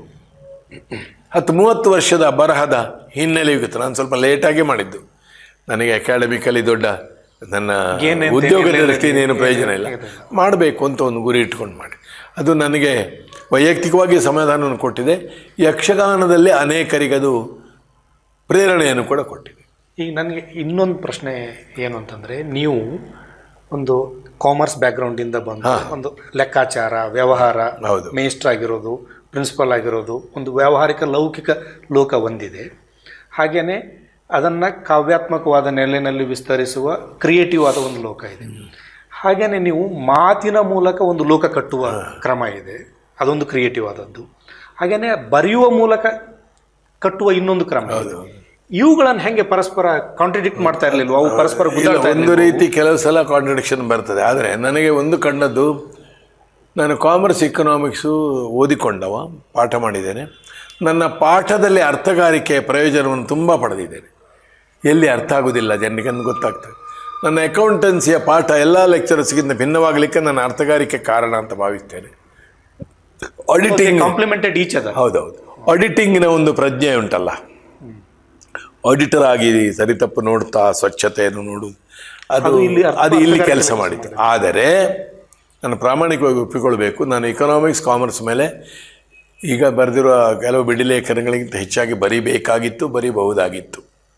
10-30 ವರ್ಷದ ಬರಹದ ಹಿನ್ನೆಲೆಯುಗಿತ್ತು. ನಾನು ಸ್ವಲ್ಪ ಲೇಟಾಗಿ ಮಾಡಿದ್ದು. ನನಗೆ ಅಕಾಡೆಮಿಕಲಿ ದೊಡ್ಡ ನನ್ನ ಉದ್ಯೋಗದ ದೃಷ್ಟಿಯಿಂದ ಏನು ಪ್ರಯೋಜನ ಇಲ್ಲ, ಮಾಡಬೇಕು ಅಂತ ಒಂದು ಗುರಿ ಇಟ್ಕೊಂಡು ಮಾಡಿ. ಅದು ನನಗೆ ವೈಯಕ್ತಿಕವಾಗಿ ಸಮಾಧಾನವನ್ನು ಕೊಟ್ಟಿದೆ. ಯಕ್ಷಗಾನದಲ್ಲಿ ಅನೇಕರಿಗದು ಪ್ರೇರಣೆಯನ್ನು ಕೂಡ ಕೊಟ್ಟಿದೆ. ಈಗ ನನಗೆ ಇನ್ನೊಂದು ಪ್ರಶ್ನೆ ಏನು ಅಂತಂದರೆ, ನೀವು ಒಂದು ಕಾಮರ್ಸ್ ಬ್ಯಾಕ್ಗ್ರೌಂಡಿಂದ ಬಂದು ಒಂದು ಲೆಕ್ಕಾಚಾರ, ವ್ಯವಹಾರ, ಮೇಸ್ಟ್ರ್ ಆಗಿರೋದು, ಪ್ರಿನ್ಸಿಪಲ್ ಆಗಿರೋದು, ಒಂದು ವ್ಯಾವಹಾರಿಕ ಲೌಕಿಕ ಲೋಕ ಹೊಂದಿದೆ. ಹಾಗೆಯೇ ಅದನ್ನು ಕಾವ್ಯಾತ್ಮಕವಾದ ನೆಲೆಯಲ್ಲಿ ವಿಸ್ತರಿಸುವ ಕ್ರಿಯೇಟಿವ್ ಆದ ಒಂದು ಲೋಕ ಇದೆ. ಹಾಗೆಯೇ ನೀವು ಮಾತಿನ ಮೂಲಕ ಒಂದು ಲೋಕ ಕಟ್ಟುವ ಕ್ರಮ ಇದೆ, ಅದೊಂದು ಕ್ರಿಯೇಟಿವ್ ಆದದ್ದು. ಹಾಗೆಯೇ ಬರೆಯುವ ಮೂಲಕ ಕಟ್ಟುವ ಇನ್ನೊಂದು ಕ್ರಮ ಇದೆ. ಇವುಗಳನ್ನು ಹೆಂಗೆ ಪರಸ್ಪರ ಕಾಂಟ್ರಡಿಕ್ಟ್ ಮಾಡ್ತಾ ಇರಲಿಲ್ವ? ಅವು ಪರಸ್ಪರ ಒಂದು ರೀತಿ ಕೆಲವು ಸಲ ಕಾಂಟ್ರಡಿಕ್ಷನ್ ಬರ್ತದೆ. ಆದರೆ ನನಗೆ ಒಂದು ಕಂಡದ್ದು, ನಾನು ಕಾಮರ್ಸ್ ಎಕನಾಮಿಕ್ಸು ಓದಿಕೊಂಡವ, ಪಾಠ ಮಾಡಿದ್ದೇನೆ. ನನ್ನ ಪಾಠದಲ್ಲಿ ಅರ್ಥಗಾರಿಕೆಯ ಪ್ರಯೋಜನವನ್ನು ತುಂಬ ಪಡೆದಿದ್ದೇನೆ. ಎಲ್ಲಿ ಅರ್ಥ ಆಗೋದಿಲ್ಲ ಜನರಿಗೆ ಅಂತ ಗೊತ್ತಾಗ್ತದೆ. ನನ್ನ ಅಕೌಂಟೆನ್ಸಿಯ ಪಾಠ ಎಲ್ಲ ಲೆಕ್ಚರರ್ಸ್ಗಿಂತ ಭಿನ್ನವಾಗಲಿಕ್ಕೆ ನನ್ನ ಅರ್ಥಗಾರಿಕೆ ಕಾರಣ ಅಂತ ಭಾವಿಸ್ತೇನೆ. Auditing complemented each other. ಹೌದೌದು. ಆಡಿಟಿಂಗಿನ ಒಂದು ಪ್ರಜ್ಞೆ ಉಂಟಲ್ಲ, ಆಡಿಟರ್ ಆಗಿ ಸರಿತಪ್ಪು ನೋಡ್ತಾ ಸ್ವಚ್ಛತೆಯನ್ನು ನೋಡುವುದು, ಅದು ಇಲ್ಲಿ ಕೆಲಸ ಮಾಡಿತ್ತು. ಆದರೆ ನಾನು ಪ್ರಾಮಾಣಿಕವಾಗಿ ಒಪ್ಪಿಕೊಳ್ಬೇಕು, ನಾನು ಎಕನಾಮಿಕ್ಸ್ ಕಾಮರ್ಸ್ ಮೇಲೆ ಈಗ ಬರೆದಿರುವ ಕೆಲವು ಬಿಡಿಲೇಖನಗಳಿಗಿಂತ ಹೆಚ್ಚಾಗಿ ಬರೀಬೇಕಾಗಿತ್ತು, ಬರೀಬಹುದಾಗಿತ್ತು.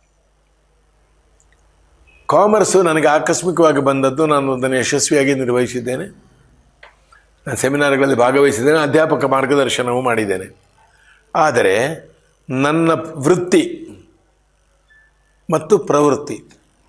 ಕಾಮರ್ಸು ನನಗೆ ಆಕಸ್ಮಿಕವಾಗಿ ಬಂದದ್ದು. ನಾನು ಅದನ್ನು ಯಶಸ್ವಿಯಾಗಿ ನಿರ್ವಹಿಸಿದ್ದೇನೆ. ನಾನು ಸೆಮಿನಾರ್ಗಳಲ್ಲಿ ಭಾಗವಹಿಸಿದ್ದೇನೆ, ಅಧ್ಯಾಪಕ ಮಾರ್ಗದರ್ಶನವೂ ಮಾಡಿದ್ದೇನೆ. ಆದರೆ ನನ್ನ ವೃತ್ತಿ ಮತ್ತು ಪ್ರವೃತ್ತಿ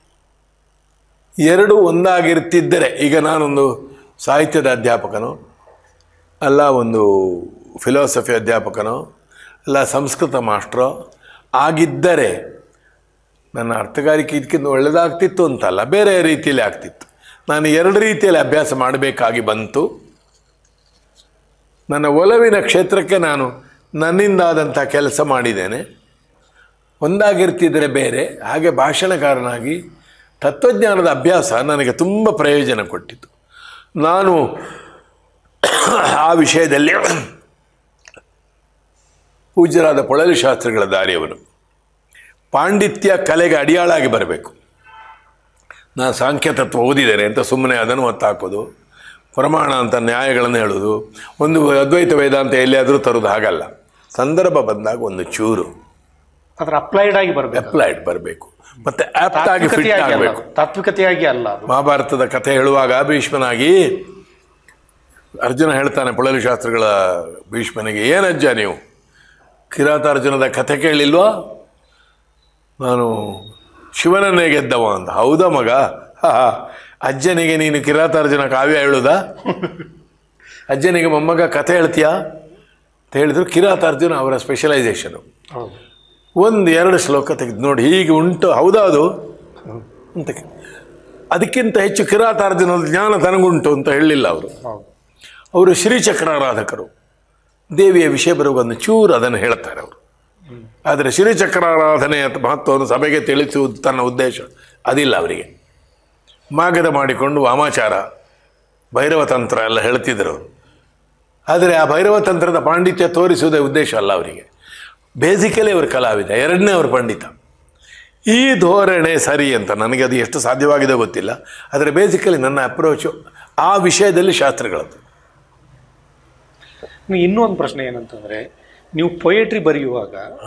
ಎರಡೂ ಒಂದಾಗಿರ್ತಿದ್ದರೆ, ಈಗ ನಾನೊಂದು ಸಾಹಿತ್ಯದ ಅಧ್ಯಾಪಕನೋ ಅಲ್ಲ, ಒಂದು ಫಿಲಾಸಫಿ ಅಧ್ಯಾಪಕನೋ ಅಲ್ಲ, ಸಂಸ್ಕೃತ ಮಾಸ್ಟ್ರೋ ಆಗಿದ್ದರೆ ನನ್ನ ಅರ್ಥಗಾರಿಕೆ ಇದಕ್ಕಿಂತ ಒಳ್ಳೆಯದಾಗ್ತಿತ್ತು ಅಂತಲ್ಲ, ಬೇರೆ ರೀತಿಯಲ್ಲಿ ಆಗ್ತಿತ್ತು. ನಾನು ಎರಡು ರೀತಿಯಲ್ಲಿ ಅಭ್ಯಾಸ ಮಾಡಬೇಕಾಗಿ ಬಂತು. ನನ್ನ ಒಲವಿನ ಕ್ಷೇತ್ರಕ್ಕೆ ನಾನು ನನ್ನಿಂದಾದಂಥ ಕೆಲಸ ಮಾಡಿದ್ದೇನೆ. ಒಂದಾಗಿರ್ತಿದ್ದರೆ ಬೇರೆ. ಹಾಗೆ ಭಾಷಣಕಾರನಾಗಿ ತತ್ವಜ್ಞಾನದ ಅಭ್ಯಾಸ ನನಗೆ ತುಂಬ ಪ್ರಯೋಜನ ಕೊಟ್ಟಿತು. ನಾನು ಆ ವಿಷಯದಲ್ಲಿ ಪೂಜ್ಯರಾದ ಪೊಳಲಿ ಶಾಸ್ತ್ರಿಗಳ ದಾರಿಯವನು. ಪಾಂಡಿತ್ಯ ಕಲೆಗೆ ಅಡಿಯಾಳಾಗಿ ಬರಬೇಕು. ನಾನು ಸಾಂಖ್ಯತತ್ವ ಓದಿದ್ದೇನೆ ಅಂತ ಸುಮ್ಮನೆ ಅದನ್ನು ಒತ್ತಾಕೋದು, ಪ್ರಮಾಣ ಅಂತ ನ್ಯಾಯಗಳನ್ನು ಹೇಳೋದು, ಒಂದು ಅದ್ವೈತ ವೇದಾಂತ ಎಲ್ಲಿಯಾದರೂ ತರೋದು ಹಾಗಲ್ಲ. ಸಂದರ್ಭ ಬಂದಾಗ ಒಂದು ಚೂರು ಅದರ ಅಪ್ಲೈಡ್ ಬರಬೇಕು. ಮತ್ತು ಆಪ್ಟ್ ಆಗಿ ಫಿಟ್ ಆಗಬೇಕು. ತಾತ್ವಿಕತೆಯಾಗಿ ಅಲ್ಲ. ಮಹಾಭಾರತದ ಕಥೆ ಹೇಳುವಾಗ ಭೀಷ್ಮನಾಗಿ ಅರ್ಜುನ ಹೇಳ್ತಾನೆ ಪೊಳಲಿ ಶಾಸ್ತ್ರಿಗಳ ಭೀಷ್ಮನಿಗೆ, ಏನಜ್ಜ ನೀವು ಕಿರಾತಾರ್ಜುನದ ಕಥೆ ಕೇಳಿಲ್ವಾ? ನಾನು ಶಿವನನ್ನೇ ಗೆದ್ದವ ಅಂತ. ಹೌದಾ ಮಗ? ಅಜ್ಜನಿಗೆ ನೀನು ಕಿರಾತಾರ್ಜುನ ಕಾವ್ಯ ಹೇಳುವುದಾ? ಅಜ್ಜನಿಗೆ ಮೊಮ್ಮಗ ಕಥೆ ಹೇಳ್ತೀಯಾ ಅಂತ ಹೇಳಿದ್ರು. ಕಿರಾತಾರ್ಜುನ ಅವರ ಸ್ಪೆಷಲೈಸೇಷನು. 1-2 ಶ್ಲೋಕ ತೆಗೆದು ನೋಡಿ, ಹೀಗೆ ಉಂಟು, ಹೌದಾ ಅದು ಅಂತ. ಅದಕ್ಕಿಂತ ಹೆಚ್ಚು ಕಿರಾತಾರ್ಜುನದ ಜ್ಞಾನ ತನಗುಂಟು ಅಂತ ಹೇಳಲಿಲ್ಲ ಅವರು. ಅವರು ಶ್ರೀಚಕ್ರಾರಾಧಕರು. ದೇವಿಯ ವಿಷಯ ಬರುವಾಗ ಒಂದು ಚೂರು ಅದನ್ನು ಹೇಳ್ತಾರೆ ಅವರು. ಆದರೆ ಶ್ರೀಚಕ್ರಾರಾಧನೆಯ ಮಹತ್ವವನ್ನು ಸಭೆಗೆ ತಿಳಿಸುವುದು ತನ್ನ ಉದ್ದೇಶ ಅದಿಲ್ಲ ಅವರಿಗೆ. ಮಾಗದ ಮಾಡಿಕೊಂಡು ವಾಮಾಚಾರ, ಭೈರವ ತಂತ್ರ ಎಲ್ಲ ಹೇಳ್ತಿದ್ರು ಅವರು. ಆದರೆ ಆ ಭೈರವ ತಂತ್ರದ ಪಾಂಡಿತ್ಯ ತೋರಿಸುವುದೇ ಉದ್ದೇಶ ಅಲ್ಲ ಅವರಿಗೆ. ಬೇಸಿಕಲಿ ಅವರು ಕಲಾವಿದ, ಎರಡನೇ ಅವರು ಪಂಡಿತ. ಈ ಧೋರಣೆ ಸರಿ ಅಂತ ನನಗೆ ಅದು ಎಷ್ಟು ಸಾಧ್ಯವಾಗಿದೆ ಗೊತ್ತಿಲ್ಲ. ಆದರೆ ಬೇಸಿಕಲಿ ನನ್ನ ಅಪ್ರೋಚು ಆ ವಿಷಯದಲ್ಲಿ ಶಾಸ್ತ್ರಗಳದ್ದು. ಇನ್ನೂ ಒಂದು ಪ್ರಶ್ನೆ ಏನಂತಂದರೆ, ನೀವು ಪೊಯೆಟ್ರಿ ಬರೆಯುವಾಗ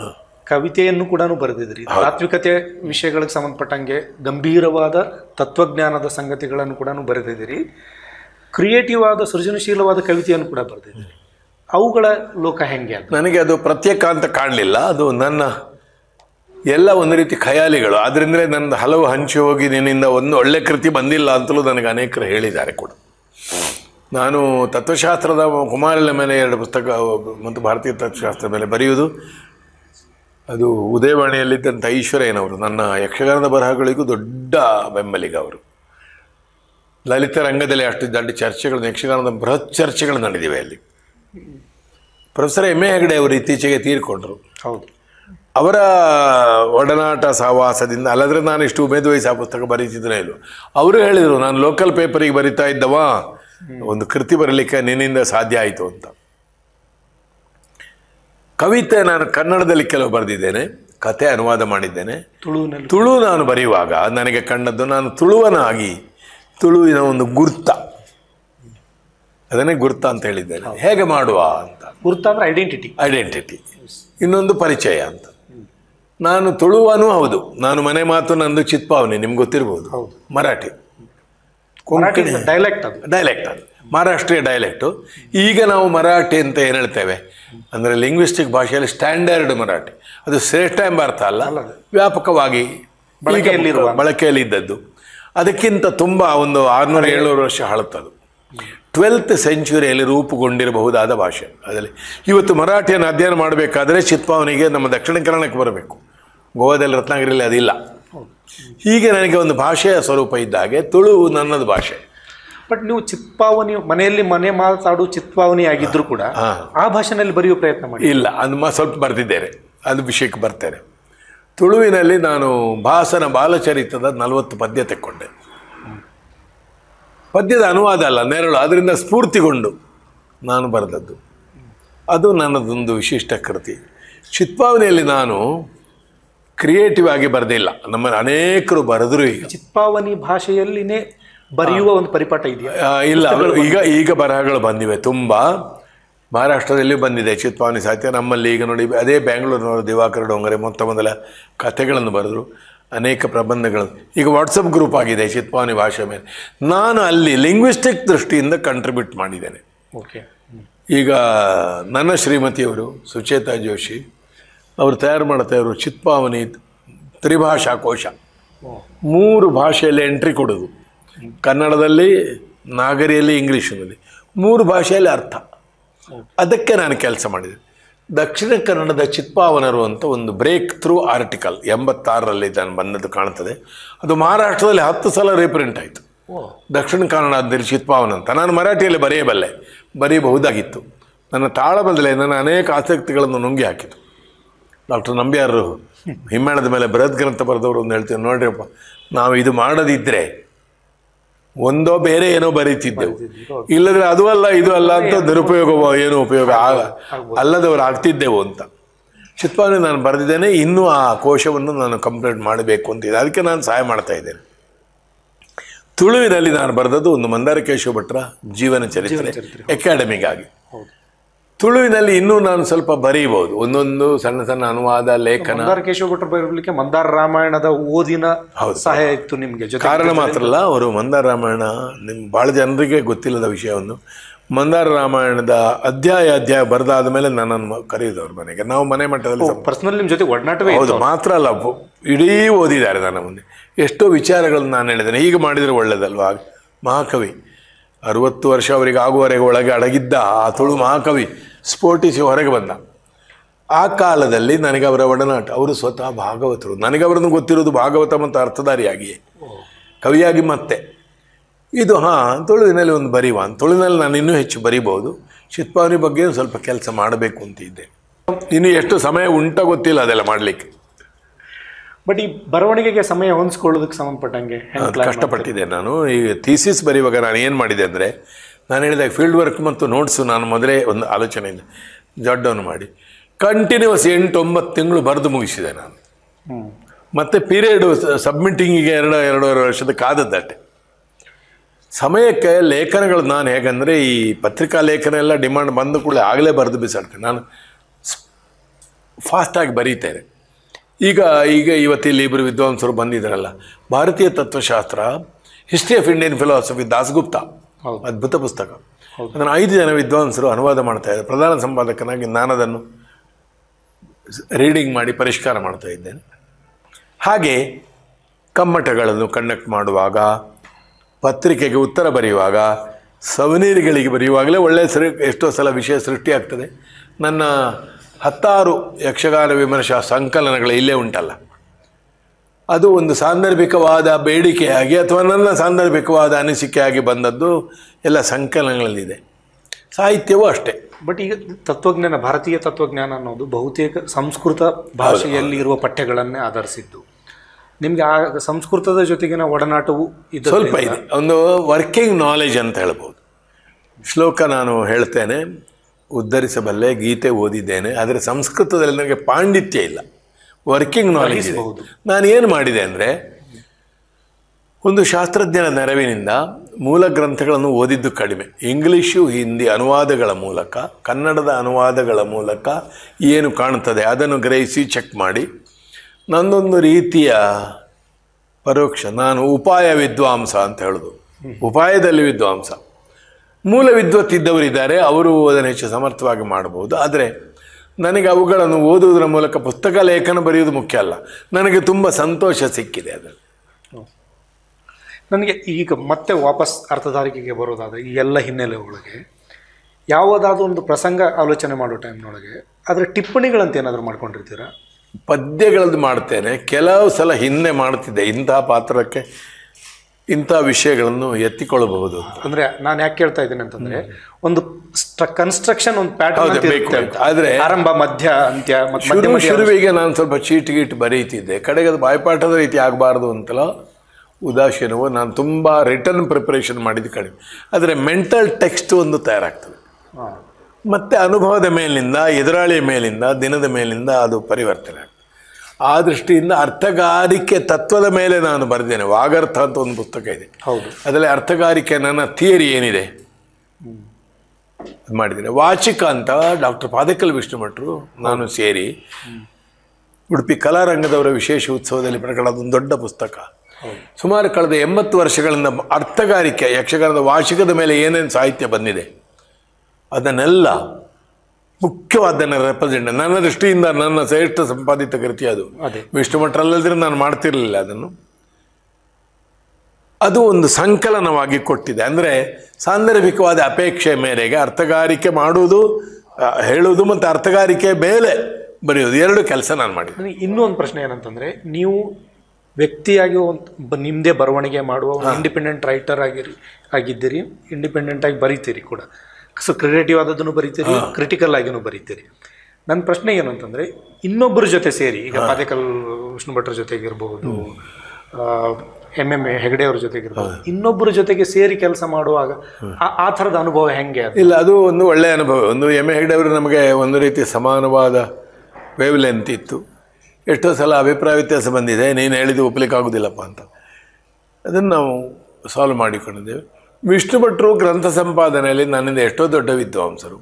ಕವಿತೆಯನ್ನು ಕೂಡ ಬರೆದಿದ್ರಿ. ತಾತ್ವಿಕತೆ ವಿಷಯಗಳಿಗೆ ಸಂಬಂಧಪಟ್ಟಂಗೆ ಗಂಭೀರವಾದ ತತ್ವಜ್ಞಾನದ ಸಂಗತಿಗಳನ್ನು ಕೂಡ ಬರೆದಿದ್ದೀರಿ. ಕ್ರಿಯೇಟಿವ್ ಆದ ಸೃಜನಶೀಲವಾದ ಕವಿತೆಯನ್ನು ಕೂಡ ಬರೆದಿದ್ದೀರಿ. ಅವುಗಳ ಲೋಕ ಹೆಂಗೆ ಅಂತ ನನಗೆ ಅದು ಪ್ರತ್ಯೇಕ ಅಂತ ಕಾಣಲಿಲ್ಲ. ಅದು ನನ್ನ ಎಲ್ಲ ಒಂದು ರೀತಿ ಖಯಾಲಿಗಳು. ಆದ್ರಿಂದಲೇ ನನ್ನ ಹಲವು ಹಂಚಿ ಹೋಗಿ ನಿನ್ನಿಂದ ಒಂದು ಒಳ್ಳೆ ಕೃತಿ ಬಂದಿಲ್ಲ ಅಂತಲೂ ನನಗೆ ಅನೇಕರು ಹೇಳಿದ್ದಾರೆ ಕೂಡ. ನಾನು ತತ್ವಶಾಸ್ತ್ರದ ಕುಮಾರನ ಮೇಲೆ 2 ಪುಸ್ತಕ ಮತ್ತು ಭಾರತೀಯ ತತ್ವಶಾಸ್ತ್ರದ ಮೇಲೆ ಬರೆಯುವುದು, ಅದು ಉದಯವಾಣಿಯಲ್ಲಿದ್ದಂಥ ಈಶ್ವರಯ್ಯನವರು ನನ್ನ ಯಕ್ಷಗಾನದ ಬರಹಗಳಿಗೂ ದೊಡ್ಡ ಬೆಂಬಲಿಗ. ಅವರು ಲಲಿತ ರಂಗದಲ್ಲಿ ಅಷ್ಟು ದೊಡ್ಡ ಚರ್ಚೆಗಳು, ಯಕ್ಷಗಾನದ ಬೃಹತ್ ಚರ್ಚೆಗಳು ನಡೆದಿವೆ ಅಲ್ಲಿ. ಪ್ರೊಫೆಸರ್ ಎಂ ಎ ಹೆಗಡೆ ಅವರು ಇತ್ತೀಚೆಗೆ ತೀರ್ಕೊಂಡ್ರು. ಹೌದು, ಅವರ ಒಡನಾಟ ಸಹವಾಸದಿಂದ, ಅಲ್ಲದ್ರೆ ನಾನು ಇಷ್ಟು ಉಮೇದುವಹಿಸಿ ಆ ಪುಸ್ತಕ ಬರೀತಿದ್ರೆ ಇಲ್ವ. ಅವರು ಹೇಳಿದರು, ನಾನು ಲೋಕಲ್ ಪೇಪರಿಗೆ ಬರಿತಾ ಇದ್ದವ, ಒಂದು ಕೃತಿ ಬರಲಿಕ್ಕೆ ನಿನ್ನಿಂದ ಸಾಧ್ಯ ಆಯಿತು ಅಂತ. ಕವಿತೆ ನಾನು ಕನ್ನಡದಲ್ಲಿ ಕೆಲವು ಬರೆದಿದ್ದೇನೆ, ಕತೆ ಅನುವಾದ ಮಾಡಿದ್ದೇನೆ. ತುಳು ನಾನು ಬರೆಯುವಾಗ ನನಗೆ ಕಂಡದ್ದು, ನಾನು ತುಳುವನಾಗಿ ತುಳುವಿನ ಒಂದು ಗುರ್ತ, ಅದನ್ನೇ ಗುರ್ತ ಅಂತ ಹೇಳಿದ್ದೇನೆ. ಹೇಗೆ ಮಾಡುವ ಅಂತ. ಗುರ್ತ ಅಂದ್ರೆ ಐಡೆಂಟಿಟಿ, ಇನ್ನೊಂದು ಪರಿಚಯ ಅಂತ. ನಾನು ತುಳುವನೂ ಹೌದು. ನಾನು ಮನೆ ಮಾತು ನಂದು ಚಿತ್ಪಾವನಿ, ನಿಮ್ಗೆ ಗೊತ್ತಿರ್ಬೋದು, ಮರಾಠಿ ಡೈಲೆಕ್ಟ್ ಅದು ಮಹಾರಾಷ್ಟ್ರೀಯ ಡೈಲೆಕ್ಟು. ಈಗ ನಾವು ಮರಾಠಿ ಅಂತ ಏನು ಹೇಳ್ತೇವೆ ಅಂದರೆ ಲಿಂಗ್ವಿಸ್ಟಿಕ್ ಭಾಷೆಯಲ್ಲಿ ಸ್ಟ್ಯಾಂಡರ್ಡ್ ಮರಾಠಿ, ಅದು ಶ್ರೇಷ್ಠ ಎಂಬ ಅರ್ಥ ಅಲ್ಲ, ವ್ಯಾಪಕವಾಗಿ ಬಳಕೆಯಲ್ಲಿ ಇದ್ದದ್ದು. ಅದಕ್ಕಿಂತ ತುಂಬ ಒಂದು 600-700 ವರ್ಷ ಹಳತ್ತದು. 12th ಸೆಂಚುರಿಯಲ್ಲಿ ರೂಪುಗೊಂಡಿರಬಹುದಾದ ಭಾಷೆ. ಅದರಲ್ಲಿ ಇವತ್ತು ಮರಾಠಿಯನ್ನು ಅಧ್ಯಯನ ಮಾಡಬೇಕಾದ್ರೆ ಚಿತ್ಪಾವನಿಗೆ ನಮ್ಮ ದಕ್ಷಿಣ ಕನ್ನಡಕ್ಕೆ ಬರಬೇಕು. ಗೋವಾದಲ್ಲಿ ರತ್ನಗಿರಿಯಲ್ಲಿ ಅದಿಲ್ಲ. ಹೀಗೆ ನನಗೆ ಒಂದು ಭಾಷೆಯ ಸ್ವರೂಪ ಇದ್ದಾಗೆ ತುಳು ನನ್ನದು ಭಾಷೆ. ಬಟ್ ನೀವು ಚಿತ್ಪಾವನಿ ಮನೆಯಲ್ಲಿ ಮಾತಾಡು ಚಿತ್ಪಾವನಿ ಆಗಿದ್ರು ಕೂಡ ಆ ಭಾಷೆನಲ್ಲಿ ಬರೆಯುವ ಪ್ರಯತ್ನ ಮಾಡಿ ಇಲ್ಲ. ಅದು ಸ್ವಲ್ಪ ಬರೆದಿದ್ದೇನೆ, ಅದು ವಿಷಯಕ್ಕೆ ಬರ್ತೇನೆ. ತುಳುವಿನಲ್ಲಿ ನಾನು ಭಾಸನ ಬಾಲಚರಿತ್ರದ 40 ಪದ್ಯ ತೆಕ್ಕೊಂಡೆ. ಪದ್ಯದ ಅನುವಾದ ಅಲ್ಲ, ನೆರಳು, ಅದರಿಂದ ಸ್ಫೂರ್ತಿಗೊಂಡು ನಾನು ಬರೆದದ್ದು. ಅದು ನನ್ನದೊಂದು ವಿಶಿಷ್ಟ ಕೃತಿ. ಚಿತ್ಪಾವನಿಯಲ್ಲಿ ನಾನು ಕ್ರಿಯೇಟಿವ್ ಆಗಿ ಬರೆದಿಲ್ಲ, ನಮ್ಮ ಅನೇಕರು ಬರೆದ್ರು. ಈಗ ಚಿತ್ಪಾವನಿ ಭಾಷೆಯಲ್ಲಿನೇ ಬರೆಯುವ ಒಂದು ಪರಿಪಾಠ ಇದೆಯಾ? ಇಲ್ಲ, ಈಗ ಬರಹಗಳು ಬಂದಿವೆ ತುಂಬ. ಮಹಾರಾಷ್ಟ್ರದಲ್ಲಿ ಬಂದಿದೆ ಚಿತ್ಪಾವನಿ ಸಾಹಿತ್ಯ. ನಮ್ಮಲ್ಲಿ ಈಗ ನೋಡಿ, ಅದೇ ಬೆಂಗಳೂರಿನವರು ದಿವಾಕರ ಡೊಂಗರೆ ಮೊದಲ ಕಥೆಗಳನ್ನು ಬರೆದರು, ಅನೇಕ ಪ್ರಬಂಧಗಳನ್ನು. ಈಗ ವಾಟ್ಸಪ್ ಗ್ರೂಪ್ ಆಗಿದೆ ಚಿತ್ಪಾವನಿ ಭಾಷೆ ಮೇಲೆ. ನಾನು ಅಲ್ಲಿ ಲಿಂಗ್ವಿಸ್ಟಿಕ್ ದೃಷ್ಟಿಯಿಂದ ಕಂಟ್ರಿಬ್ಯೂಟ್ ಮಾಡಿದ್ದೇನೆ. ಓಕೆ. ಈಗ ನನ್ನ ಶ್ರೀಮತಿಯವರು ಸುಚೇತಾ ಜೋಶಿ ಅವರು ತಯಾರು ಮಾಡ್ತಾಯಿದ್ರು ಚಿತ್ಪಾವನಿ ತ್ರಿಭಾಷಾ ಕೋಶ. 3 ಭಾಷೆಯಲ್ಲಿ ಎಂಟ್ರಿ ಕೊಡೋದು, ಕನ್ನಡದಲ್ಲಿ, ನಾಗರಿಯಲ್ಲಿ, ಇಂಗ್ಲೀಷಿನಲ್ಲಿ, 3 ಭಾಷೆಯಲ್ಲಿ ಅರ್ಥ. ಅದಕ್ಕೆ ನಾನು ಕೆಲಸ ಮಾಡಿದೆ. ದಕ್ಷಿಣ ಕನ್ನಡದ ಚಿತ್ಪಾವನರು ಅಂತ ಒಂದು ಬ್ರೇಕ್ ಥ್ರೂ ಆರ್ಟಿಕಲ್ 86ರಲ್ಲಿ ನಾನು ಬಂದದ್ದು ಕಾಣ್ತದೆ. ಅದು ಮಹಾರಾಷ್ಟ್ರದಲ್ಲಿ 10 ಸಲ ರೀಪ್ರಿಂಟ್ ಆಯಿತು. ದಕ್ಷಿಣ ಕನ್ನಡದಲ್ಲಿ ಚಿತ್ಪಾವನ ಅಂತ. ನಾನು ಮರಾಠಿಯಲ್ಲಿ ಬರೆಯಬಹುದಾಗಿತ್ತು. ನನ್ನ ತಾಳ ಬದಲೇ ನನ್ನ ಅನೇಕ ಆಸಕ್ತಿಗಳನ್ನು ನುಂಗಿ ಹಾಕಿತು. ಡಾಕ್ಟರ್ ನಂಬ್ಯಾರು ಹಿಮ್ಮೇಳದ ಮೇಲೆ ಬೃಹತ್ ಗ್ರಂಥ ಬರೆದವರು ಒಂದು ಹೇಳ್ತೀವಿ, ನೋಡ್ರಿಯಪ್ಪ, ನಾವು ಇದು ಮಾಡದಿದ್ದರೆ ಒಂದೋ ಬೇರೆ ಏನೋ ಬರೀತಿದ್ದೆವು, ಇಲ್ಲದ್ರೆ ಅದು ಅಲ್ಲ ಇದು ಅಲ್ಲ ಅಂತ ನಿರುಪಯೋಗ, ಏನೋ ಉಪಯೋಗ ಅಲ್ಲದವರು ಆಗ್ತಿದ್ದೆವು ಅಂತ. ಚಿತ್ಪಾವನಿ ನಾನು ಬರೆದಿದ್ದೇನೆ. ಇನ್ನೂ ಆ ಕೋಶವನ್ನು ನಾನು ಕಂಪ್ಲೀಟ್ ಮಾಡಬೇಕು ಅಂತಿದೆ, ಅದಕ್ಕೆ ನಾನು ಸಹಾಯ ಮಾಡ್ತಾ ಇದ್ದೇನೆ. ತುಳುವಿನಲ್ಲಿ ನಾನು ಬರೆದದ್ದು ಒಂದು ಮಂದಾರಕೇಶವ ಭಟ್ರ ಜೀವನ ಚರಿತ್ರೆ ಅಕಾಡೆಮಿಗಾಗಿ. ತುಳುವಿನಲ್ಲಿ ಇನ್ನೂ ನಾನು ಸ್ವಲ್ಪ ಬರೀಬಹುದು, ಒಂದೊಂದು ಸಣ್ಣ ಸಣ್ಣ ಅನುವಾದ, ಲೇಖನ. ಮಂದಾರಕೇಶವ ಭಟ್ರು ಬರಲಿಕ್ಕೆ ಮಂದಾರ ರಾಮಾಯಣದ ಓದಿನ ಸಹಾಯ ಇತ್ತು ನಿಮಗೆ? ಕಾರಣ ಮಾತ್ರ ಅಲ್ಲ, ಅವರು ಮಂದಾರ ರಾಮಾಯಣ ಭಾಳ ಜನರಿಗೆ ಗೊತ್ತಿಲ್ಲದ ವಿಷಯವನ್ನು, ಮಂದಾರ ರಾಮಾಯಣದ ಅಧ್ಯಾಯ ಬರೆದಾದ ಮೇಲೆ ನನ್ನನ್ನು ಕರೆಯುದವ್ರ ಮನೆಗೆ. ನಾವು ಮನೆ ಮಟ್ಟದಲ್ಲಿ ಪರ್ಸನಲ್ ನಿಮ್ಮ ಜೊತೆ ಒಡನಾಟವೇ. ಹೌದು, ಮಾತ್ರ ಅಲ್ಲ, ಇಡೀ ಓದಿದ್ದಾರೆ ನನ್ನ ಮುಂದೆ. ಎಷ್ಟೋ ವಿಚಾರಗಳನ್ನು ನಾನು ಹೇಳಿದ್ದೇನೆ. ಹೀಗೆ ಮಾಡಿದರೆ ಒಳ್ಳೆಯದಲ್ವಾ. ಮಹಾಕವಿ 60 ವರ್ಷ ಅವರಿಗೆ ಆಗುವವರೆಗೆ ಒಳಗೆ ಅಡಗಿದ್ದ ಆ ತುಳು ಮಹಾಕವಿ ಸ್ಫೋಟಿಸಿ ಹೊರಗೆ ಬಂದ. ಆ ಕಾಲದಲ್ಲಿ ನನಗೆ ಅವರ ಒಡನಾಟ. ಅವರು ಸ್ವತಃ ಭಾಗವತರು. ನನಗೆ ಅವರನ್ನು ಗೊತ್ತಿರೋದು ಭಾಗವತ ಮತ್ತು ಅರ್ಥಧಾರಿಯಾಗಿಯೇ, ಕವಿಯಾಗಿ ಮತ್ತೆ. ಇದು ತುಳುವಿನಲ್ಲಿ ಒಂದು ಬರೀವ. ತುಳುವಿನಲ್ಲಿ ನಾನು ಇನ್ನೂ ಹೆಚ್ಚು ಬರೀಬಹುದು. ಚಿತ್ಪಾವನಿ ಬಗ್ಗೆ ಸ್ವಲ್ಪ ಕೆಲಸ ಮಾಡಬೇಕು ಅಂತ ಇದ್ದೆ. ಇನ್ನು ಎಷ್ಟು ಸಮಯ ಉಂಟ ಗೊತ್ತಿಲ್ಲ ಅದೆಲ್ಲ ಮಾಡಲಿಕ್ಕೆ. ಬಟ್ ಈ ಬರವಣಿಗೆಗೆ ಸಮಯ ಹೊಂದಿಸ್ಕೊಳ್ಳೋದಕ್ಕೆ ಸಂಬಂಧಪಟ್ಟಂಗೆ ಕಷ್ಟಪಟ್ಟಿದ್ದೆ ನಾನು. ಈಗ ಥೀಸಿಸ್ ಬರೆಯುವಾಗ ನಾನು ಏನು ಮಾಡಿದೆ ಅಂದರೆ, ನಾನು ಹೇಳಿದಾಗ ಫೀಲ್ಡ್ ವರ್ಕ್ ಮತ್ತು ನೋಟ್ಸು ನಾನು ಮೊದಲೇ ಒಂದು ಆಲೋಚನೆಯಿಂದ ಜಡ್ಡನ್ನು ಮಾಡಿ ಕಂಟಿನ್ಯೂಸ್ 8-9 ತಿಂಗಳು ಬರೆದು ಮುಗಿಸಿದೆ ನಾನು. ಮತ್ತು ಪೀರಿಯಡು ಸಬ್ಮಿಟಿಂಗಿಗೆ 2-2.5 ವರ್ಷದ ಕಾದದ್ದಟ್ಟೆ. ಸಮಯಕ್ಕೆ ಲೇಖನಗಳು ನಾನು ಹೇಗಂದರೆ, ಈ ಪತ್ರಿಕಾ ಲೇಖನ ಎಲ್ಲ ಡಿಮಾಂಡ್ ಬಂದ ಕೂಡಲೇ ಆಗಲೇ ಬರೆದು ಬಿಸಾಡ್ತೇನೆ. ನಾನು ಫಾಸ್ಟಾಗಿ ಬರೀತೇನೆ. ಈಗ ಇವತ್ತಿಲ್ಲಿ ಇಬ್ಬರು ವಿದ್ವಾಂಸರು ಬಂದಿದ್ದಾರಲ್ಲ, ಭಾರತೀಯ ತತ್ವಶಾಸ್ತ್ರ history of Indian philosophy Dasgupta, ಅದ್ಭುತ ಪುಸ್ತಕ. ಅದನ್ನು 5 ಜನ ವಿದ್ವಾಂಸರು ಅನುವಾದ ಮಾಡ್ತಾ ಇದ್ದಾರೆ. ಪ್ರಧಾನ ಸಂಪಾದಕನಾಗಿ ನಾನು ಅದನ್ನು ರೀಡಿಂಗ್ ಮಾಡಿ ಪರಿಷ್ಕಾರ ಮಾಡ್ತಾ ಇದ್ದೇನೆ. ಹಾಗೆ ಕಮ್ಮಟಗಳನ್ನು ಕಂಡಕ್ಟ್ ಮಾಡುವಾಗ, ಪತ್ರಿಕೆಗೆ ಉತ್ತರ ಬರೆಯುವಾಗ, ಸವನೀರಿಗಳಿಗೆ ಬರೆಯುವಾಗಲೇ ಒಳ್ಳೆಯ ಎಷ್ಟೋ ಸಲ ವಿಷಯ ಸೃಷ್ಟಿಯಾಗ್ತದೆ. ನನ್ನ 10 ಯಕ್ಷಗಾನ ವಿಮರ್ಶಾ ಸಂಕಲನಗಳು ಇಲ್ಲೇ ಉಂಟಲ್ಲ, ಅದು ಒಂದು ಸಾಂದರ್ಭಿಕವಾದ ಬೇಡಿಕೆಯಾಗಿ ಅಥವಾ ನನ್ನ ಸಾಂದರ್ಭಿಕವಾದ ಅನಿಸಿಕೆಯಾಗಿ ಬಂದದ್ದು ಎಲ್ಲ ಸಂಕಲನಗಳಲ್ಲಿದೆ. ಸಾಹಿತ್ಯವೂ ಅಷ್ಟೇ. ಬಟ್ ಈಗ ತತ್ವಜ್ಞಾನ, ಭಾರತೀಯ ತತ್ವಜ್ಞಾನ ಅನ್ನೋದು ಬಹುತೇಕ ಸಂಸ್ಕೃತ ಭಾಷೆಯಲ್ಲಿ ಇರುವ ಪಠ್ಯಗಳನ್ನೇ ಆಧರಿಸಿದ್ದು. ನಿಮಗೆ ಆ ಸಂಸ್ಕೃತದ ಜೊತೆಗಿನ ಒಡನಾಟವು ಸ್ವಲ್ಪ ಇದೆ, ಒಂದು ವರ್ಕಿಂಗ್ ನಾಲೆಜ್ ಅಂತ ಹೇಳ್ಬೋದು. ಶ್ಲೋಕ ನಾನು ಹೇಳ್ತೇನೆ, ಉದ್ಧರಿಸಬಲ್ಲೆ, ಗೀತೆ ಓದಿದ್ದೇನೆ, ಆದರೆ ಸಂಸ್ಕೃತದಲ್ಲಿ ನನಗೆ ಪಾಂಡಿತ್ಯ ಇಲ್ಲ, ವರ್ಕಿಂಗ್ ನಾಲೆಜ್ ಇದೆ. ನಾನು ಏನು ಮಾಡಿದೆ ಅಂದರೆ, ಒಂದು ಶಾಸ್ತ್ರಜ್ಞನ ನೆರವಿನಿಂದ ಮೂಲ ಗ್ರಂಥಗಳನ್ನು ಓದಿದ್ದು ಕಡಿಮೆ. ಇಂಗ್ಲೀಷು ಹಿಂದಿ ಅನುವಾದಗಳ ಮೂಲಕ, ಕನ್ನಡದ ಅನುವಾದಗಳ ಮೂಲಕ ಏನು ಕಾಣುತ್ತದೆ ಅದನ್ನು ಗ್ರಹಿಸಿ ಚೆಕ್ ಮಾಡಿ, ನನ್ನೊಂದು ರೀತಿಯ ಪರೋಕ್ಷ, ನಾನು ಉಪಾಯ ವಿದ್ವಾಂಸ ಅಂತ ಹೇಳೋದು. ಉಪಾಯದಲ್ಲಿ ವಿದ್ವಾಂಸ. ಮೂಲ ವಿದ್ವತ್ತಿದ್ದವರಿದ್ದಾರೆ, ಅವರು ಅದನ್ನು ಹೆಚ್ಚು ಸಮರ್ಥವಾಗಿ ಮಾಡಬಹುದು. ಆದರೆ ನನಗೆ ಅವುಗಳನ್ನು ಓದುವುದರ ಮೂಲಕ ಪುಸ್ತಕ ಲೇಖನ ಬರೆಯುವುದು ಮುಖ್ಯ ಅಲ್ಲ. ನನಗೆ ತುಂಬ ಸಂತೋಷ ಸಿಕ್ಕಿದೆ ಅದರಲ್ಲಿ. ನನಗೆ ಈಗ ಮತ್ತೆ ವಾಪಸ್ ಅರ್ಥಧಾರಿಕೆಗೆ ಬರೋದಾದರೆ, ಈ ಎಲ್ಲ ಹಿನ್ನೆಲೆ ಒಳಗೆ ಯಾವುದಾದ್ರೂ ಒಂದು ಪ್ರಸಂಗ ಆಲೋಚನೆ ಮಾಡೋ ಟೈಮ್ನೊಳಗೆ ಅದರ ಟಿಪ್ಪಣಿಗಳಂತ ಏನಾದರೂ ಮಾಡ್ಕೊಂಡಿರ್ತೀರಾ? ಪದ್ಯಗಳದ್ದು ಮಾಡ್ತೇನೆ, ಕೆಲವು ಸಲ ಹಿಂದೆ ಮಾಡ್ತಿದ್ದೆ. ಇಂತಹ ಪಾತ್ರಕ್ಕೆ ಇಂಥ ವಿಷಯಗಳನ್ನು ಎತ್ತಿಕೊಳ್ಳಬಹುದು. ಅಂದರೆ ನಾನು ಯಾಕೆ ಕೇಳ್ತಾ ಇದ್ದೀನಿ ಅಂತಂದರೆ, ಒಂದು ಕನ್ಸ್ಟ್ರಕ್ಷನ್, ಒಂದು ಪ್ಯಾಟರ್ನ್, ಆದರೆ ಆರಂಭ, ಮಧ್ಯ, ಅಂತ್ಯ. ಶುರುವಿಗೆ ನಾನು ಸ್ವಲ್ಪ ಚೀಟ್ ಗೀಟ್ ಬರೀತಿದ್ದೆ. ಕಡೆಗೆ ಅದು ಬಾಯ್ಪಾಠದ ರೀತಿ ಆಗಬಾರ್ದು ಅಂತಲೋ ಉದಾಸೀನವೋ ನಾನು ತುಂಬ ರಿಟರ್ನ್ ಪ್ರಿಪರೇಷನ್ ಮಾಡಿದ್ದು ಕಡಿಮೆ. ಆದರೆ ಮೆಂಟಲ್ ಟೆಕ್ಸ್ಟ್ ಒಂದು ತಯಾರಾಗ್ತದೆ. ಮತ್ತು ಅನುಭವದ ಮೇಲಿಂದ, ಎದುರಾಳಿಯ ಮೇಲಿಂದ, ದಿನದ ಮೇಲಿಂದ ಅದು ಪರಿವರ್ತನೆ ಆಗ್ತದೆ. ಆ ದೃಷ್ಟಿಯಿಂದ ಅರ್ಥಗಾರಿಕೆ ತತ್ವದ ಮೇಲೆ ನಾನು ಬರೆದೇನೆ. ವಾಗರ್ಥ ಅಂತ ಒಂದು ಪುಸ್ತಕ ಇದೆ. ಹೌದು, ಅದರಲ್ಲಿ ಅರ್ಥಗಾರಿಕೆ ನನ್ನ ಥಿಯರಿ ಏನಿದೆ ಮಾಡಿದ್ದೇನೆ. ವಾಚಿಕ ಅಂತ ಡಾಕ್ಟರ್ ಪಾದಕಲ್ ವಿಷ್ಣು ಭಟ್ರು ನಾನು ಸೇರಿ ಉಡುಪಿ ಕಲಾರಂಗದವರ ವಿಶೇಷ ಉತ್ಸವದಲ್ಲಿ ಪ್ರಕಟವಾದ ಒಂದು ದೊಡ್ಡ ಪುಸ್ತಕ. ಸುಮಾರು ಕಳೆದ 80 ವರ್ಷಗಳಿಂದ ಅರ್ಥಗಾರಿಕೆ, ಯಕ್ಷಗಾನದ ವಾಚಿಕದ ಮೇಲೆ ಏನೇನು ಸಾಹಿತ್ಯ ಬಂದಿದೆ ಅದನ್ನೆಲ್ಲ ಮುಖ್ಯವಾದನ್ನು ರೆಪ್ರೆಸೆಂಟ್, ನನ್ನ ದೃಷ್ಟಿಯಿಂದ ನನ್ನ ಶ್ರೇಷ್ಠ ಸಂಪಾದಿತ ಕೃತಿ ಅದು. ವಿಷ್ಣು ಭಟ್ರಲ್ಲದ್ರೆ ನಾನು ಮಾಡ್ತಿರಲಿಲ್ಲ ಅದನ್ನು. ಅದು ಒಂದು ಸಂಕಲನವಾಗಿ ಕೊಟ್ಟಿದೆ. ಅಂದರೆ ಸಾಂದರ್ಭಿಕವಾದ ಅಪೇಕ್ಷೆ ಮೇರೆಗೆ ಅರ್ಥಗಾರಿಕೆ ಮಾಡುವುದು, ಹೇಳುವುದು ಮತ್ತು ಅರ್ಥಗಾರಿಕೆ ಮೇಲೆ ಬರೆಯೋದು, 2 ಕೆಲಸ ನಾನು ಮಾಡಿದ್ದೀನಿ. ಇನ್ನೂ ಒಂದು ಪ್ರಶ್ನೆ ಏನಂತಂದರೆ, ನೀವು ವ್ಯಕ್ತಿಯಾಗಿ ಒಂದು ನಿಮ್ಮದೇ ಬರವಣಿಗೆ ಮಾಡುವ ಇಂಡಿಪೆಂಡೆಂಟ್ ರೈಟರ್ ಆಗಿದ್ದೀರಿ, ಇಂಡಿಪೆಂಡೆಂಟಾಗಿ ಬರೀತೀರಿ ಕೂಡ. ಸೊ ಕ್ರಿಯೇಟಿವ್ ಆದದನ್ನು ಬರೀತೀರಿ, ಕ್ರಿಟಿಕಲ್ ಆಗಿನೂ ಬರೀತೀರಿ. ನನ್ನ ಪ್ರಶ್ನೆ ಏನು ಅಂತಂದರೆ, ಇನ್ನೊಬ್ಬರ ಜೊತೆ ಸೇರಿ, ಈಗ ಪಾದೇಕಲ್ ವಿಷ್ಣು ಭಟ್ರ ಜೊತೆಗಿರ್ಬೋದು, MM ಹೆಗಡೆ ಅವ್ರ ಜೊತೆಗಿರ್ಬೋದು, ಇನ್ನೊಬ್ಬರ ಜೊತೆಗೆ ಸೇರಿ ಕೆಲಸ ಮಾಡುವಾಗ ಆ ಥರದ ಅನುಭವ ಹೆಂಗೆ? ಇಲ್ಲ, ಅದು ಒಂದು ಒಳ್ಳೆಯ ಅನುಭವ. ಒಂದು M ಹೆಗಡೆ ಅವರು ನಮಗೆ ಒಂದು ರೀತಿ ಸಮಾನವಾದ ವೇವ್ಲೆಂತ್ ಇತ್ತು. ಎಷ್ಟೋ ಸಲ ಅಭಿಪ್ರಾಯ ವ್ಯತ್ಯಾಸ ಬಂದಿದೆ, ನೀನು ಹೇಳಿದ್ದು ಒಪ್ಪಲಿಕ್ಕಾಗೋದಿಲ್ಲಪ್ಪ ಅಂತ. ಅದನ್ನು ನಾವು ಸಾಲ್ವ್ ಮಾಡಿಕೊಂಡಿದ್ದೇವೆ. ವಿಷ್ಣು ಭಟ್ರು ಗ್ರಂಥ ಸಂಪಾದನೆಯಲ್ಲಿ ನನ್ನಿಂದ ಎಷ್ಟೋ ದೊಡ್ಡ ವಿದ್ವಾಂಸರು.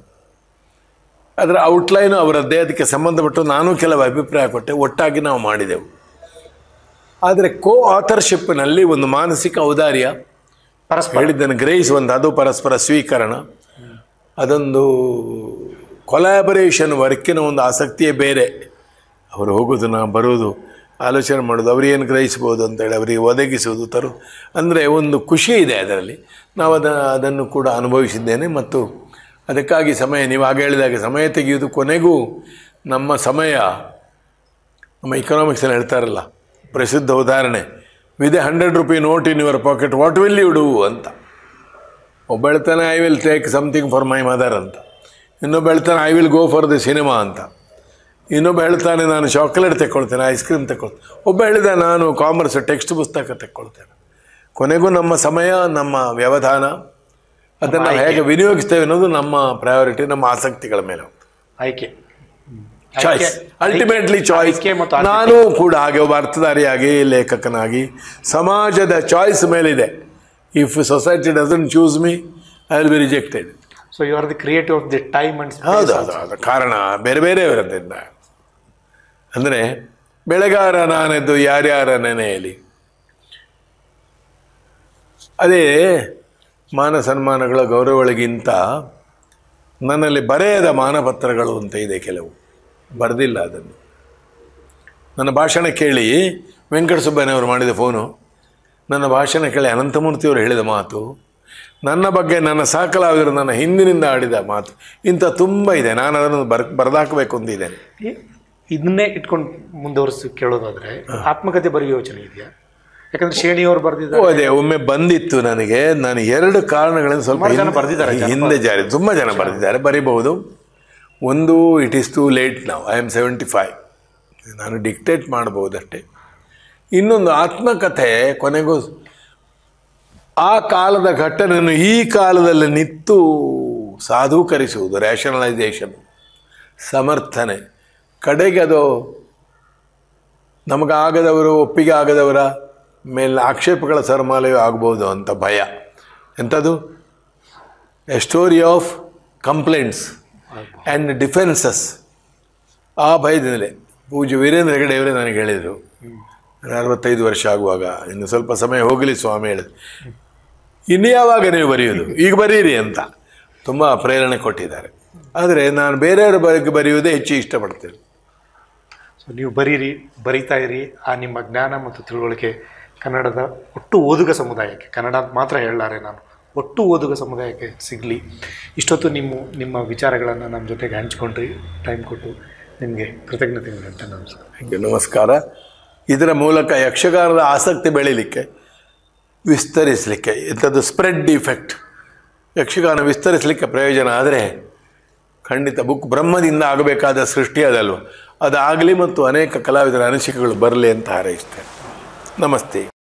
ಅದರ ಔಟ್ಲೈನು ಅವರದ್ದೇ, ಅದಕ್ಕೆ ಸಂಬಂಧಪಟ್ಟು ನಾನು ಕೆಲವು ಅಭಿಪ್ರಾಯ ಕೊಟ್ಟೆ, ಒಟ್ಟಾಗಿ ನಾವು ಮಾಡಿದೆವು. ಆದರೆ ಕೋ ಆಥರ್ಶಿಪ್ನಲ್ಲಿ ಒಂದು ಮಾನಸಿಕ ಔದಾರ್ಯ, ಹೇಳಿದ್ದನ್ನು ಗ್ರಹಿಸುವಂಥ, ಅದು ಪರಸ್ಪರ ಸ್ವೀಕರಣ, ಅದೊಂದು ಕೊಲಾಬರೇಷನ್ ವರ್ಕಿನ ಒಂದು ಆಸಕ್ತಿಯೇ ಬೇರೆ. ಅವರು ಹೋಗೋದು, ನಾವು ಬರೋದು, ಆಲೋಚನೆ ಮಾಡೋದು, ಅವರೇನು ಗ್ರಹಿಸ್ಬೋದು ಅಂತೇಳಿ ಅವರಿಗೆ ಒದಗಿಸುವುದು, ಅಂದರೆ ಒಂದು ಖುಷಿ ಇದೆ ಅದರಲ್ಲಿ. ನಾವು ಅದನ್ನು ಕೂಡ ಅನುಭವಿಸಿದ್ದೇನೆ. ಮತ್ತು ಅದಕ್ಕಾಗಿ ಸಮಯ, ನೀವು ಆಗ ಹೇಳಿದಾಗ ಸಮಯ ತೆಗೆಯುವುದು, ಕೊನೆಗೂ ನಮ್ಮ ಸಮಯ, ನಮ್ಮ ಇಕನಾಮಿಕ್ಸಲ್ಲಿ ಹೇಳ್ತಾರಲ್ಲ ಪ್ರಸಿದ್ಧ ಉದಾಹರಣೆ, with ₹100 note in your pocket what will you do ಅಂತ. ಒಬ್ಬ ಹೇಳ್ತಾನೆ I will take something for my mother ಅಂತ, ಇನ್ನೊಬ್ಬ ಹೇಳ್ತಾನೆ I will go for the cinema ಅಂತ, ಇನ್ನೊಬ್ಬ ಹೇಳ್ತಾನೆ ನಾನು ಚಾಕ್ಲೇಟ್ ತೆಕ್ಕೊಳ್ತೇನೆ, ಐಸ್ ಕ್ರೀಮ್ ತೆಕ್ಕೊಳ್ತೇನೆ, ಒಬ್ಬ ಹೇಳಿದ ನಾನು ಕಾಮರ್ಸ್ ಟೆಕ್ಸ್ಟ್ ಪುಸ್ತಕ ತೆಕ್ಕೊಳ್ತೇನೆ. ಕೊನೆಗೂ ನಮ್ಮ ಸಮಯ, ನಮ್ಮ ವ್ಯವಧಾನ, ಅದನ್ನು ನಾವು ಹೇಗೆ ವಿನಿಯೋಗಿಸ್ತೇವೆ ಅನ್ನೋದು ನಮ್ಮ ಪ್ರಯಾರಿಟಿ, ನಮ್ಮ ಆಸಕ್ತಿಗಳ ಮೇಲೆ ಆಯ್ಕೆ, ಚಾಯ್ಸ್, ಅಲ್ಟಿಮೇಟ್ಲಿ ಚಾಯ್ಸ್. ನಾನು ಕೂಡ ಹಾಗೆ ಒಬ್ಬ ಅರ್ಥಧಾರಿಯಾಗಿ, ಲೇಖಕನಾಗಿ ಸಮಾಜದ ಚಾಯ್ಸ್ ಮೇಲಿದೆ. If society doesn't choose me, I will be rejected. So you are the creative of the time and ಹೌದು, ಕಾರಣ ಬೇರೆ ಬೇರೆ ಇರೋದ್ರಿಂದ. ಅಂದರೆ ಬೆಳೆಗಾರ ನಾನೆದ್ದು ಯಾರ್ಯಾರ ನೆನೆಯಲಿ. ಅದೇ ಮಾನ ಸನ್ಮಾನಗಳ ಗೌರವಗಳಿಗಿಂತ ನನ್ನಲ್ಲಿ ಬರೆಯದ ಮಾನಪತ್ರಗಳು ಅಂತ ಇದೆ, ಕೆಲವು ಬರೆದಿಲ್ಲ ಅದನ್ನು. ನನ್ನ ಭಾಷಣ ಕೇಳಿ ವೆಂಕಟಸುಬ್ಬಯ್ಯನವರು ಮಾಡಿದ ಫೋನು, ನನ್ನ ಭಾಷಣ ಕೇಳಿ ಅನಂತಮೂರ್ತಿಯವರು ಹೇಳಿದ ಮಾತು, ನನ್ನ ಬಗ್ಗೆ ನನ್ನ ಸಹಕಲಾವಿದರು ನನ್ನ ಹಿಂದಿನಿಂದ ಆಡಿದ ಮಾತು, ಇಂಥ ತುಂಬ ಇದೆ. ನಾನು ಅದನ್ನು ಬರೆದಾಕಬೇಕು ಅಂತಿದ್ದೇನೆ. ಇದನ್ನೇ ಇಟ್ಕೊಂಡು ಮುಂದುವರಿಸಿ ಕೇಳೋದಾದರೆ ಆತ್ಮಕಥೆ ಬರೆಯೋ ಯೋಚನೆ ಇದೆಯಾ? ಯಾಕಂದ್ರೆ ಶೇಣಿಯವರು ಬರೆದಿದ್ದಾರೆ. ಅದೇ ಒಮ್ಮೆ ಬಂದಿತ್ತು ನನಗೆ. ನಾನು 2 ಕಾರಣಗಳಿಂದ ಸ್ವಲ್ಪ ಬರೆದಿದ್ದಾರೆ, ಹಿಂದೆ ಜಾರಿ ತುಂಬ ಜನ ಬರೆದಿದ್ದಾರೆ, ಬರೀಬಹುದು. ಒಂದು, ಇಟ್ ಈಸ್ ಟು ಲೇಟ್ ನಾವು, ಐ ಆಮ್ 75, ನಾನು ಡಿಕ್ಟೇಟ್ ಮಾಡಬಹುದಷ್ಟೇ. ಇನ್ನೊಂದು, ಆತ್ಮಕಥೆ ಕೊನೆಗೂ ಆ ಕಾಲದ ಘಟನೆಯನ್ನು ಈ ಕಾಲದಲ್ಲಿ ನಿತ್ತು ಸಾಧೂಕರಿಸುವುದು, ರ್ಯಾಷನಲೈಸೇಷನ್, ಸಮರ್ಥನೆ, ಕಡೆಗೆ ಅದು ನಮಗಾಗದವರು, ಒಪ್ಪಿಗೆ ಆಗದವರ ಮೇಲೆ ಆಕ್ಷೇಪಗಳ ಸರಮಾಲೆಯೂ ಆಗ್ಬೋದು ಅಂತ ಭಯ. ಎಂಥದ್ದು? A story of complaints and defences. ಆ ಭಯದಿಂದಲೇ ಪೂಜ್ಯ ವೀರೇಂದ್ರ ಹೆಗಡೆಯವರೇ ನನಗೆ ಹೇಳಿದರು, 65 ವರ್ಷ ಆಗುವಾಗ, ಇನ್ನು ಸ್ವಲ್ಪ ಸಮಯ ಹೋಗಲಿ ಸ್ವಾಮಿ ಹೇಳಿದ್ರು, ಇನ್ನು ಯಾವಾಗ ನೀವು ಬರೆಯೋದು, ಈಗ ಬರೀರಿ ಅಂತ ತುಂಬ ಪ್ರೇರಣೆ ಕೊಟ್ಟಿದ್ದಾರೆ. ಆದರೆ ನಾನು ಬೇರೆಯವರ ಬಗ್ಗೆ ಬರೆಯುವುದೇ ಹೆಚ್ಚು ಇಷ್ಟಪಡ್ತೇನೆ. ಸೊ ನೀವು ಬರೀತಾ ಇರಿ. ಆ ನಿಮ್ಮ ಜ್ಞಾನ ಮತ್ತು ತಿಳುವಳಿಕೆ ಕನ್ನಡದ ಒಟ್ಟು ಓದುಗ ಸಮುದಾಯಕ್ಕೆ, ಕನ್ನಡ ಮಾತ್ರ ಹೇಳಲಾರೆ ನಾನು, ಒಟ್ಟು ಓದುಗ ಸಮುದಾಯಕ್ಕೆ ಸಿಗಲಿ. ಇಷ್ಟೊತ್ತು ನಿಮ್ಮ ವಿಚಾರಗಳನ್ನು ನಮ್ಮ ಜೊತೆಗೆ ಹಂಚ್ಕೊಂಡ್ರಿ, ಟೈಮ್ ಕೊಟ್ಟು ನಿಮಗೆ ಕೃತಜ್ಞತೆಗಳಂತ ನಮಸ್ಕಾರ. ನಮಸ್ಕಾರ. ಇದರ ಮೂಲಕ ಯಕ್ಷಗಾನದ ಆಸಕ್ತಿ ಬೆಳೀಲಿಕ್ಕೆ, ವಿಸ್ತರಿಸಲಿಕ್ಕೆ, ಎಂಥದ್ದು ಸ್ಪ್ರೆಡ್ ಇಫೆಕ್ಟ್, ಯಕ್ಷಗಾನ ವಿಸ್ತರಿಸಲಿಕ್ಕೆ ಪ್ರಯೋಜನ ಆದರೆ ಖಂಡಿತ ಬ್ರಹ್ಮದಿಂದ ಆಗಬೇಕಾದ ಸೃಷ್ಟಿ ಅದಲ್ವ, ಅದಾಗಲಿ ಮತ್ತು ಅನೇಕ ಕಲಾವಿದರ ಅನಿಸಿಕೆಗಳು ಬರಲಿ ಅಂತ ಹಾರೈಸ್ತೇನೆ. ನಮಸ್ತೆ.